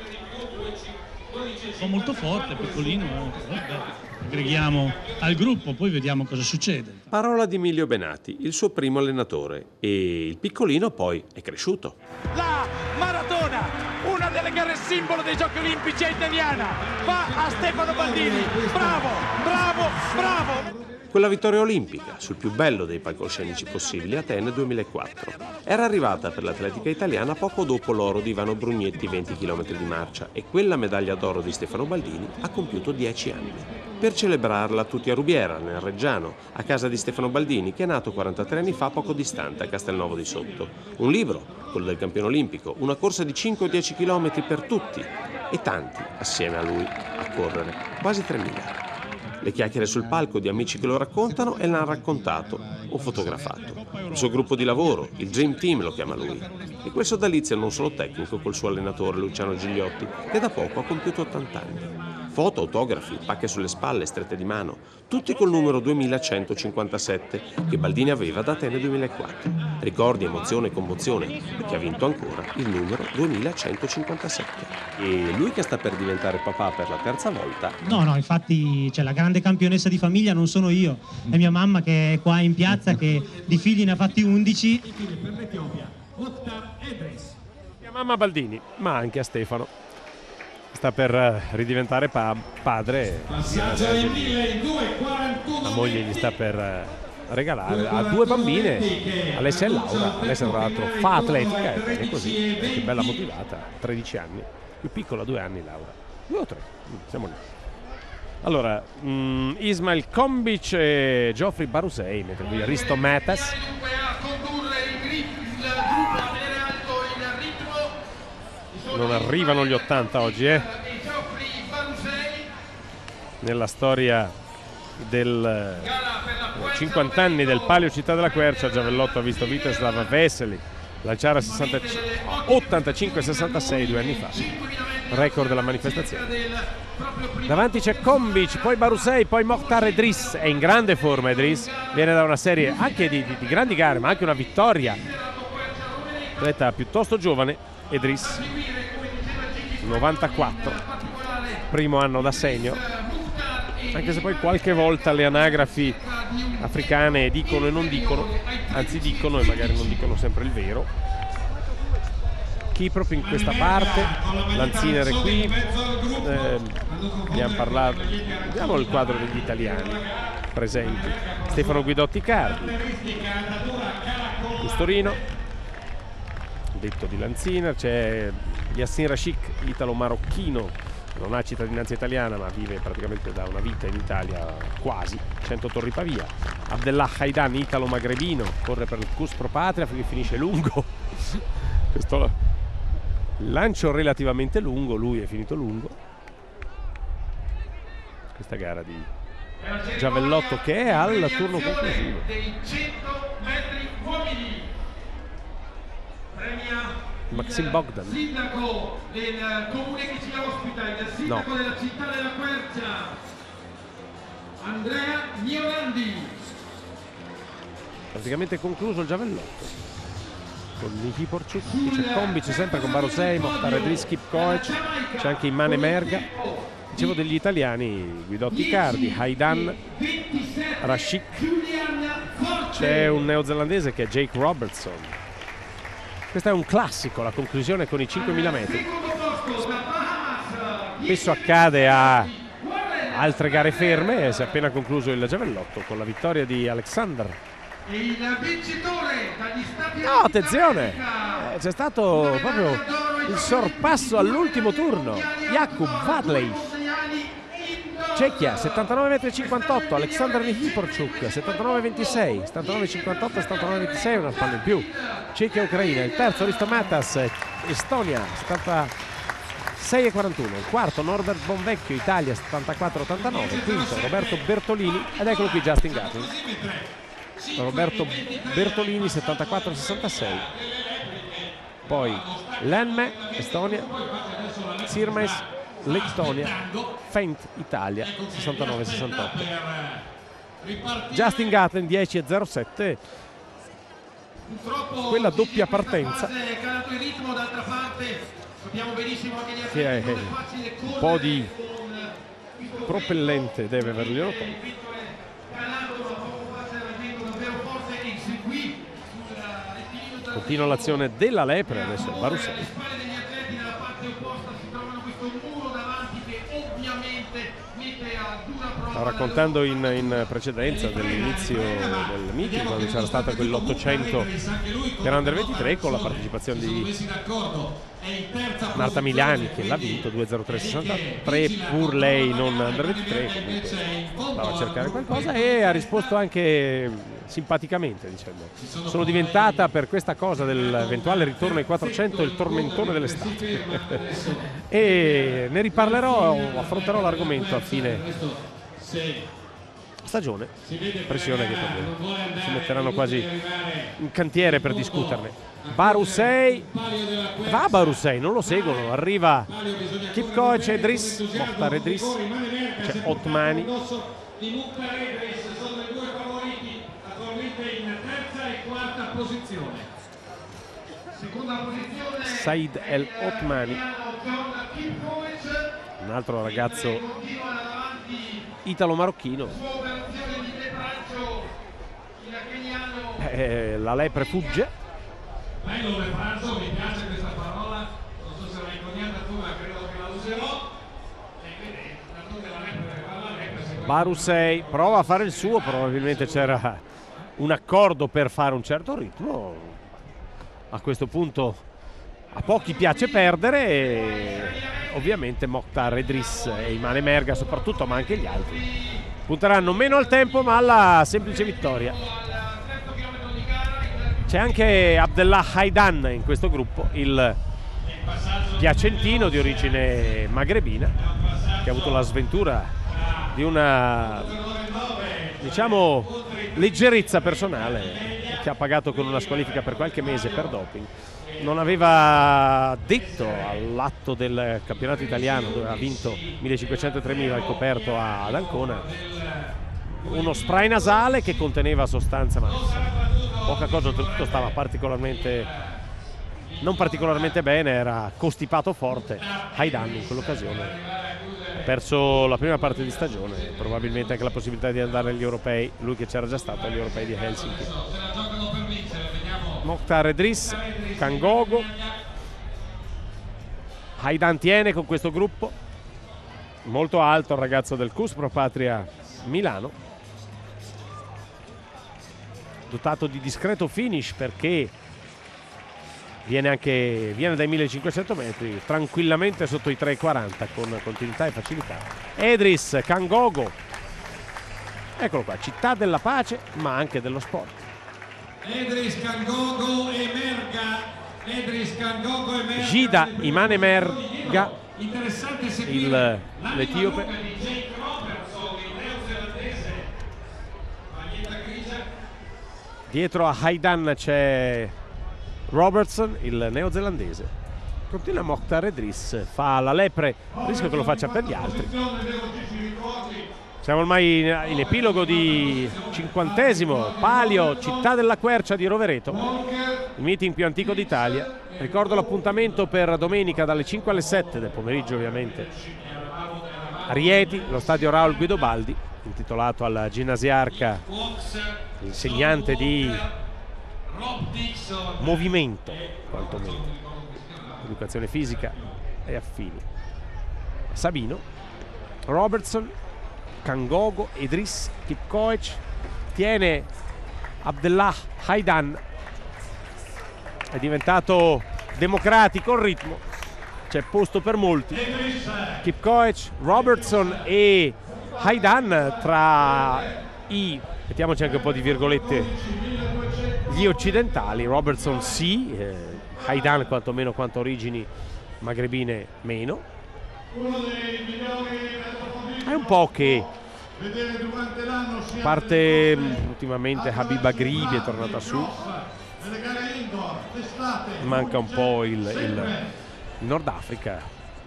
Molto forte, piccolino, aggreghiamo al gruppo, poi vediamo cosa succede. Parola di Emilio Benati, il suo primo allenatore, e il piccolino poi è cresciuto. La maratona, una delle gare simbolo dei Giochi Olimpici italiana, va a Stefano Baldini. Bravo, bravo, bravo! Quella vittoria olimpica sul più bello dei palcoscenici possibili, Atene 2004, era arrivata per l'atletica italiana poco dopo l'oro di Ivano Brugnetti 20 km di marcia, e quella medaglia d'oro di Stefano Baldini ha compiuto 10 anni. Per celebrarla tutti a Rubiera, nel Reggiano, a casa di Stefano Baldini, che è nato 43 anni fa poco distante, a Castelnuovo di Sotto. Un libro, quello del campione olimpico, una corsa di 5 o 10 km per tutti, e tanti assieme a lui a correre, quasi 3.000. Le chiacchiere sul palco di amici che lo raccontano e l'hanno raccontato o fotografato. Il suo gruppo di lavoro, il Dream Team lo chiama lui. E quel sodalizio non solo tecnico col suo allenatore Luciano Gigliotti, che da poco ha compiuto 80 anni. Foto, autografi, pacche sulle spalle, strette di mano, tutti col numero 2157 che Baldini aveva da Atene 2004. Ricordi, emozione e commozione, perché ha vinto ancora il numero 2157. E lui che sta per diventare papà per la terza volta. No, infatti c'è la grande campionessa di famiglia, non sono io, è mia mamma che è qua in piazza, che di figli ne ha fatti 11. Mia mamma Baldini, ma anche a Stefano. Sta per ridiventare padre, la moglie gli sta per regalare, ha 2 bambine, Alessia e Laura. Alessia tra l'altro fa atletica e così, che bella motivata, 13 anni, più piccola 2 anni Laura, 2 o 3, siamo lì. Allora, Ismail Kombic e Geoffrey Barusei, mentre qui Risto Matas. Non arrivano gli 80 oggi, nella storia del 50 anni del Palio Città della Quercia. Giavellotto ha visto Vítězslav Vesely lanciare 85-66 2 anni fa, record della manifestazione. Davanti c'è Kombic, poi Barusei, poi Mohtar Edris. È in grande forma Edris, viene da una serie anche di grandi gare, ma anche una vittoria. Atleta piuttosto giovane Edris, 94, primo anno da senior, anche se poi qualche volta le anagrafi africane dicono e non dicono, anzi dicono e magari non dicono sempre il vero. Chi proprio in questa parte, Lanziner è qui, abbiamo parlato, vediamo il quadro degli italiani presenti. Stefano Guidotti Carli, Custorino, detto di Lanziner, c'è Yassin Rashik, italo-marocchino, non ha cittadinanza italiana ma vive praticamente da una vita in Italia, quasi 100 Torri Pavia. Abdellah Haidan, italo-magrebino, corre per il Cus Pro Patria che finisce lungo. Questo lancio relativamente lungo, lui è finito lungo. Questa gara di Giavellotto che è al turno conclusivo. Maxim Bogdan, sindaco del comune che ci ospita, il sindaco della città della Quercia, Andrea Niolandi. Praticamente concluso il Giavellotto con Niki Porciuc, c'è Kombic sempre con Barusei, Mohtar Edris, Kip Koech, c'è anche Imane Merga. Dicevo degli italiani, Guidotti Cardi, Haidan, Rashik, c'è un neozelandese che è Jake Robertson, Questo è un classico, la conclusione con i 5.000 metri. Spesso accade a altre gare ferme, si è appena concluso il giavellotto con la vittoria di Alexander. Il vincitore dagli Stati Uniti. No, attenzione, c'è stato proprio il sorpasso all'ultimo turno. Jakub Vadlej, Cechia, 79,58 m, Alexander Nikiforchuk 79,26, 79,58, 79,26, una spalla in più. Cechia Ucraina, il terzo Risto Matas, Estonia 76,41, il quarto Norbert Bonvecchio, Italia 74,89, quinto Roberto Bertolini ed eccolo qui Justin Gatlin. Roberto Bertolini 74,66, poi Lenme, Estonia, Sirmes, Lettonia, Feint, Italia 69,68. Justin Gatlin 10,07, quella doppia partenza che è un po' di propellente deve averglielo tolto. Continua l'azione della lepre, adesso Barusei. Stavo raccontando in precedenza dell'inizio del meeting, quando c'era stato quell'800 per Under 23 con la partecipazione di Marta Miliani che l'ha vinto 2.03.63, pur lei non Under 23, comunque stava a cercare qualcosa e ha risposto anche simpaticamente dicendo: sono diventata per questa cosa dell'eventuale ritorno ai 400 il tormentone dell'estate e ne riparlerò, affronterò l'argomento a fine stagione, pressione che si metteranno quasi in cantiere per discuterne. Barusei, va Barusei, non lo seguono, arriva Kipkoech e Edris, Mokhtar Edris, c'è Otmani, Said El Otmani, un altro ragazzo italo-marocchino. La lepre fugge. Mi piace questa parola, non so se l'hai coniata tu, ma credo che la userò. Barusei prova a fare il suo, probabilmente c'era un accordo per fare un certo ritmo. A questo punto a pochi piace perdere e ovviamente Mokhtar Edris e Imane Merga soprattutto, ma anche gli altri punteranno meno al tempo ma alla semplice vittoria. C'è anche Abdellah Haidan in questo gruppo, il piacentino di origine magrebina che ha avuto la sventura di una, diciamo, leggerezza personale, che ha pagato con una squalifica per qualche mese per doping. Non aveva detto all'atto del campionato italiano, dove ha vinto 1500 e 3000 al coperto ad Ancona, uno spray nasale che conteneva sostanza, ma poca cosa, oltretutto stava non particolarmente bene, era costipato forte. Haidan in quell'occasione ha perso la prima parte di stagione, probabilmente anche la possibilità di andare agli europei, lui che c'era già stato agli europei di Helsinki. Mokhtar Edris, Kangogo, Haidan tiene con questo gruppo, molto alto il ragazzo del CUS Pro Patria Milano, dotato di discreto finish perché viene dai 1500 metri tranquillamente sotto i 3,40 con continuità e facilità. Edris, Kangogo, eccolo qua, città della pace ma anche dello sport. Edris, Kangogo e Merga. Gida Imane Merga, l'etiope. Dietro a Haidan c'è Robertson, il neozelandese. Continua Mokhtar Edris, fa la lepre, rischio che lo faccia per gli altri. Siamo ormai in epilogo di 50° palio Città della Quercia di Rovereto, il meeting più antico d'Italia. Ricordo l'appuntamento per domenica dalle 5 alle 7 del pomeriggio, ovviamente a Rieti, lo stadio Raul Guidobaldi, intitolato al ginnasiarca, insegnante di movimento, quantomeno. Educazione fisica e affini. Sabino, Robertson, Kangogo, Idris, Kipkoech, tiene Abdellah Haidan, è diventato democratico il ritmo, c'è posto per molti. Kipkoech, Robertson e Haidan tra i, mettiamoci anche un po' di virgolette, gli occidentali. Robertson sì, Haidan quantomeno quanto origini magrebine meno. È un po' che parte ultimamente Habiba Gribi, è tornata su, manca un po' il Nord Africa.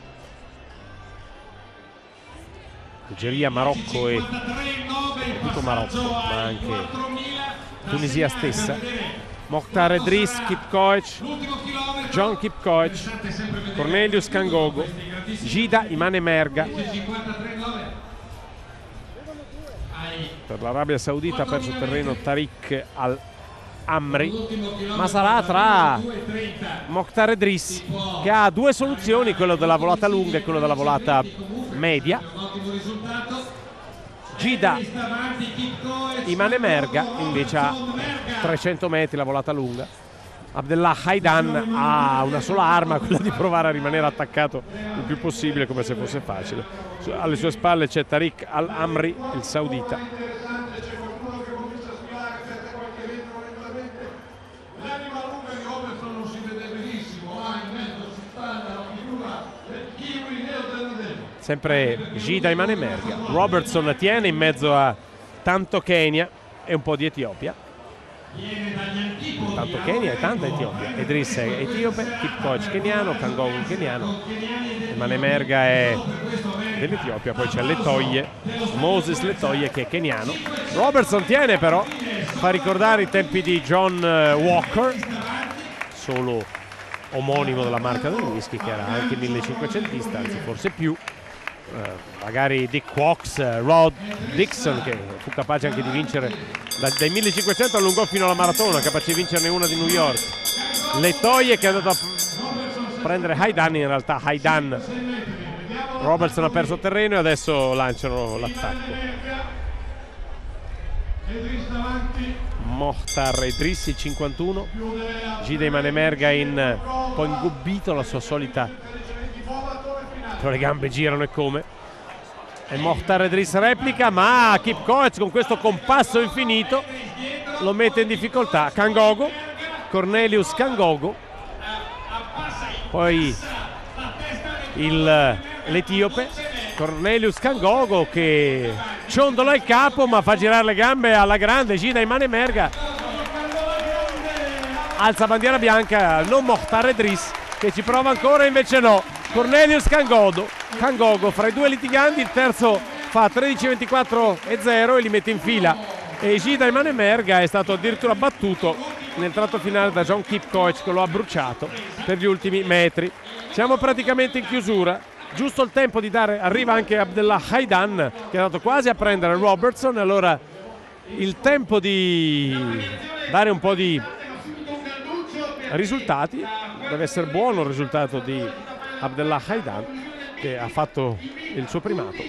Algeria, Marocco e tutto Marocco, ma anche Tunisia stessa. Mokhtar Idris, Kipkoech, John Kipkoech, Cornelius Kangogo, Gida Imane Merga. Per l'Arabia Saudita ha perso terreno Tariq Al-Amri, ma sarà tra Mokhtar Idris, che ha due soluzioni, quello della volata lunga e quello della volata media. Gida Imane Merga invece ha 300 metri la volata lunga. Abdellah Haidan ha una sola arma, quella di provare a rimanere attaccato il più possibile, come se fosse facile. Alle sue spalle c'è Tariq Al-Amri, il saudita. Sempre Gida Imane Merga. Robertson tiene in mezzo a tanto Kenya e un po' di Etiopia. Tanto Kenya e tanta Etiopia. Idris è etiope, Kipkoech keniano, Kangogo keniano, Imane Merga è dell'Etiopia. Poi c'è Letoye, Moses Letoye, che è keniano. Robertson tiene però, fa ricordare i tempi di John Walker, solo omonimo della marca del whisky, che era anche 1500ista, anzi forse più. Magari Dick Quox, Rod Dixon, che fu capace anche di vincere dai 1500, allungò fino alla maratona, capace di vincerne una di New York. Letoye, che è andato a prendere Haidan, in realtà Haidan, Robertson ha perso terreno e adesso lanciano l'attacco. Mokhtar Idris, il 51, Gida Imane Merga un po' ingobbito, la sua solita, però le gambe girano e come. E Mokhtar Idris replica, ma Kipkoech con questo compasso infinito lo mette in difficoltà. Kangogo, Cornelius Kangogo, poi l'etiope Cornelius Kangogo, che ciondola il capo ma fa girare le gambe alla grande. Gida Imane Merga alza bandiera bianca, non Mokhtar Idris, che ci prova ancora, invece no. Cornelius Kangogo fra i due litiganti, il terzo fa 13:24:0 e li mette in fila. E Gida Imane Merga è stato addirittura battuto nel tratto finale da John Kipkoech, che lo ha bruciato per gli ultimi metri. Siamo praticamente in chiusura, giusto il tempo di dare, arriva anche Abdellah Haidan, che è andato quasi a prendere Robertson, allora il tempo di dare un po' di risultati. Deve essere buono il risultato di Abdellah Haidan, che ha fatto il suo primato.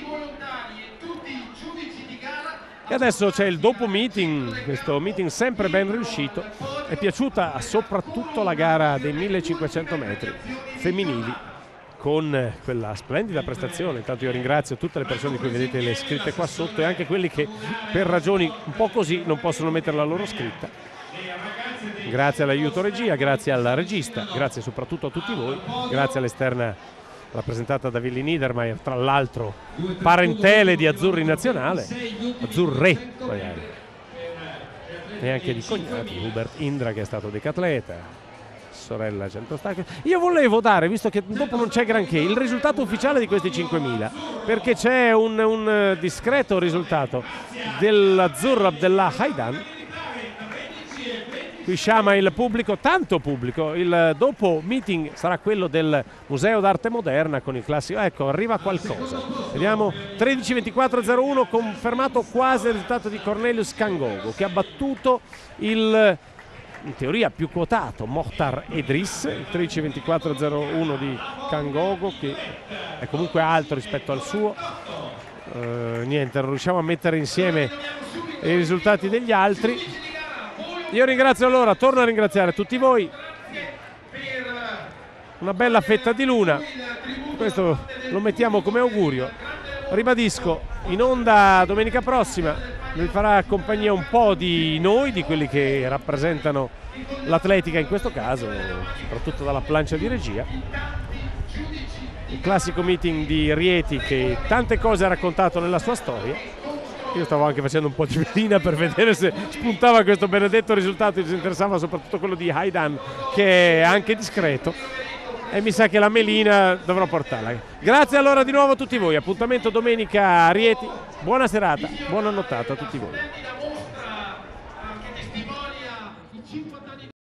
E adesso c'è il dopo meeting, questo meeting sempre ben riuscito. È piaciuta soprattutto la gara dei 1500 metri femminili, con quella splendida prestazione. Intanto io ringrazio tutte le persone di cui vedete le scritte qua sotto, e anche quelli che per ragioni un po' così non possono mettere la loro scritta. Grazie all'aiuto regia, grazie al regista, grazie soprattutto a tutti voi, grazie all'esterna rappresentata da Willy Niedermayer, tra l'altro parentele di Azzurri Nazionale, Azzurre magari, e anche di cognati, Hubert Indra, che è stato decatleta, sorella Centostacchi. Io volevo dare, visto che dopo non c'è granché, il risultato ufficiale di questi 5000, perché c'è un discreto risultato dell'Azzurro Abdellah Haidan. Qui sciama il pubblico, tanto pubblico. Il dopo meeting sarà quello del Museo d'Arte Moderna con il classico. Ecco, arriva qualcosa. Vediamo, 13:24:01, confermato quasi il risultato di Cornelius Kangogo, che ha battuto il in teoria più quotato, Mohtar Edris, il 13-24-01 di Kangogo, che è comunque alto rispetto al suo. Niente, non riusciamo a mettere insieme i risultati degli altri. Io ringrazio allora, torno a ringraziare tutti voi, una bella fetta di luna, questo lo mettiamo come augurio. Ribadisco, in onda domenica prossima vi farà compagnia un po' di noi, di quelli che rappresentano l'atletica in questo caso, soprattutto dalla plancia di regia. Il classico meeting di Rieti che tante cose ha raccontato nella sua storia. Io stavo anche facendo un po' di velina per vedere se spuntava questo benedetto risultato, ci interessava soprattutto quello di Haidan, che è anche discreto, e mi sa che la melina dovrò portarla. Grazie allora di nuovo a tutti voi, appuntamento domenica a Rieti, buona serata, buona nottata a tutti voi.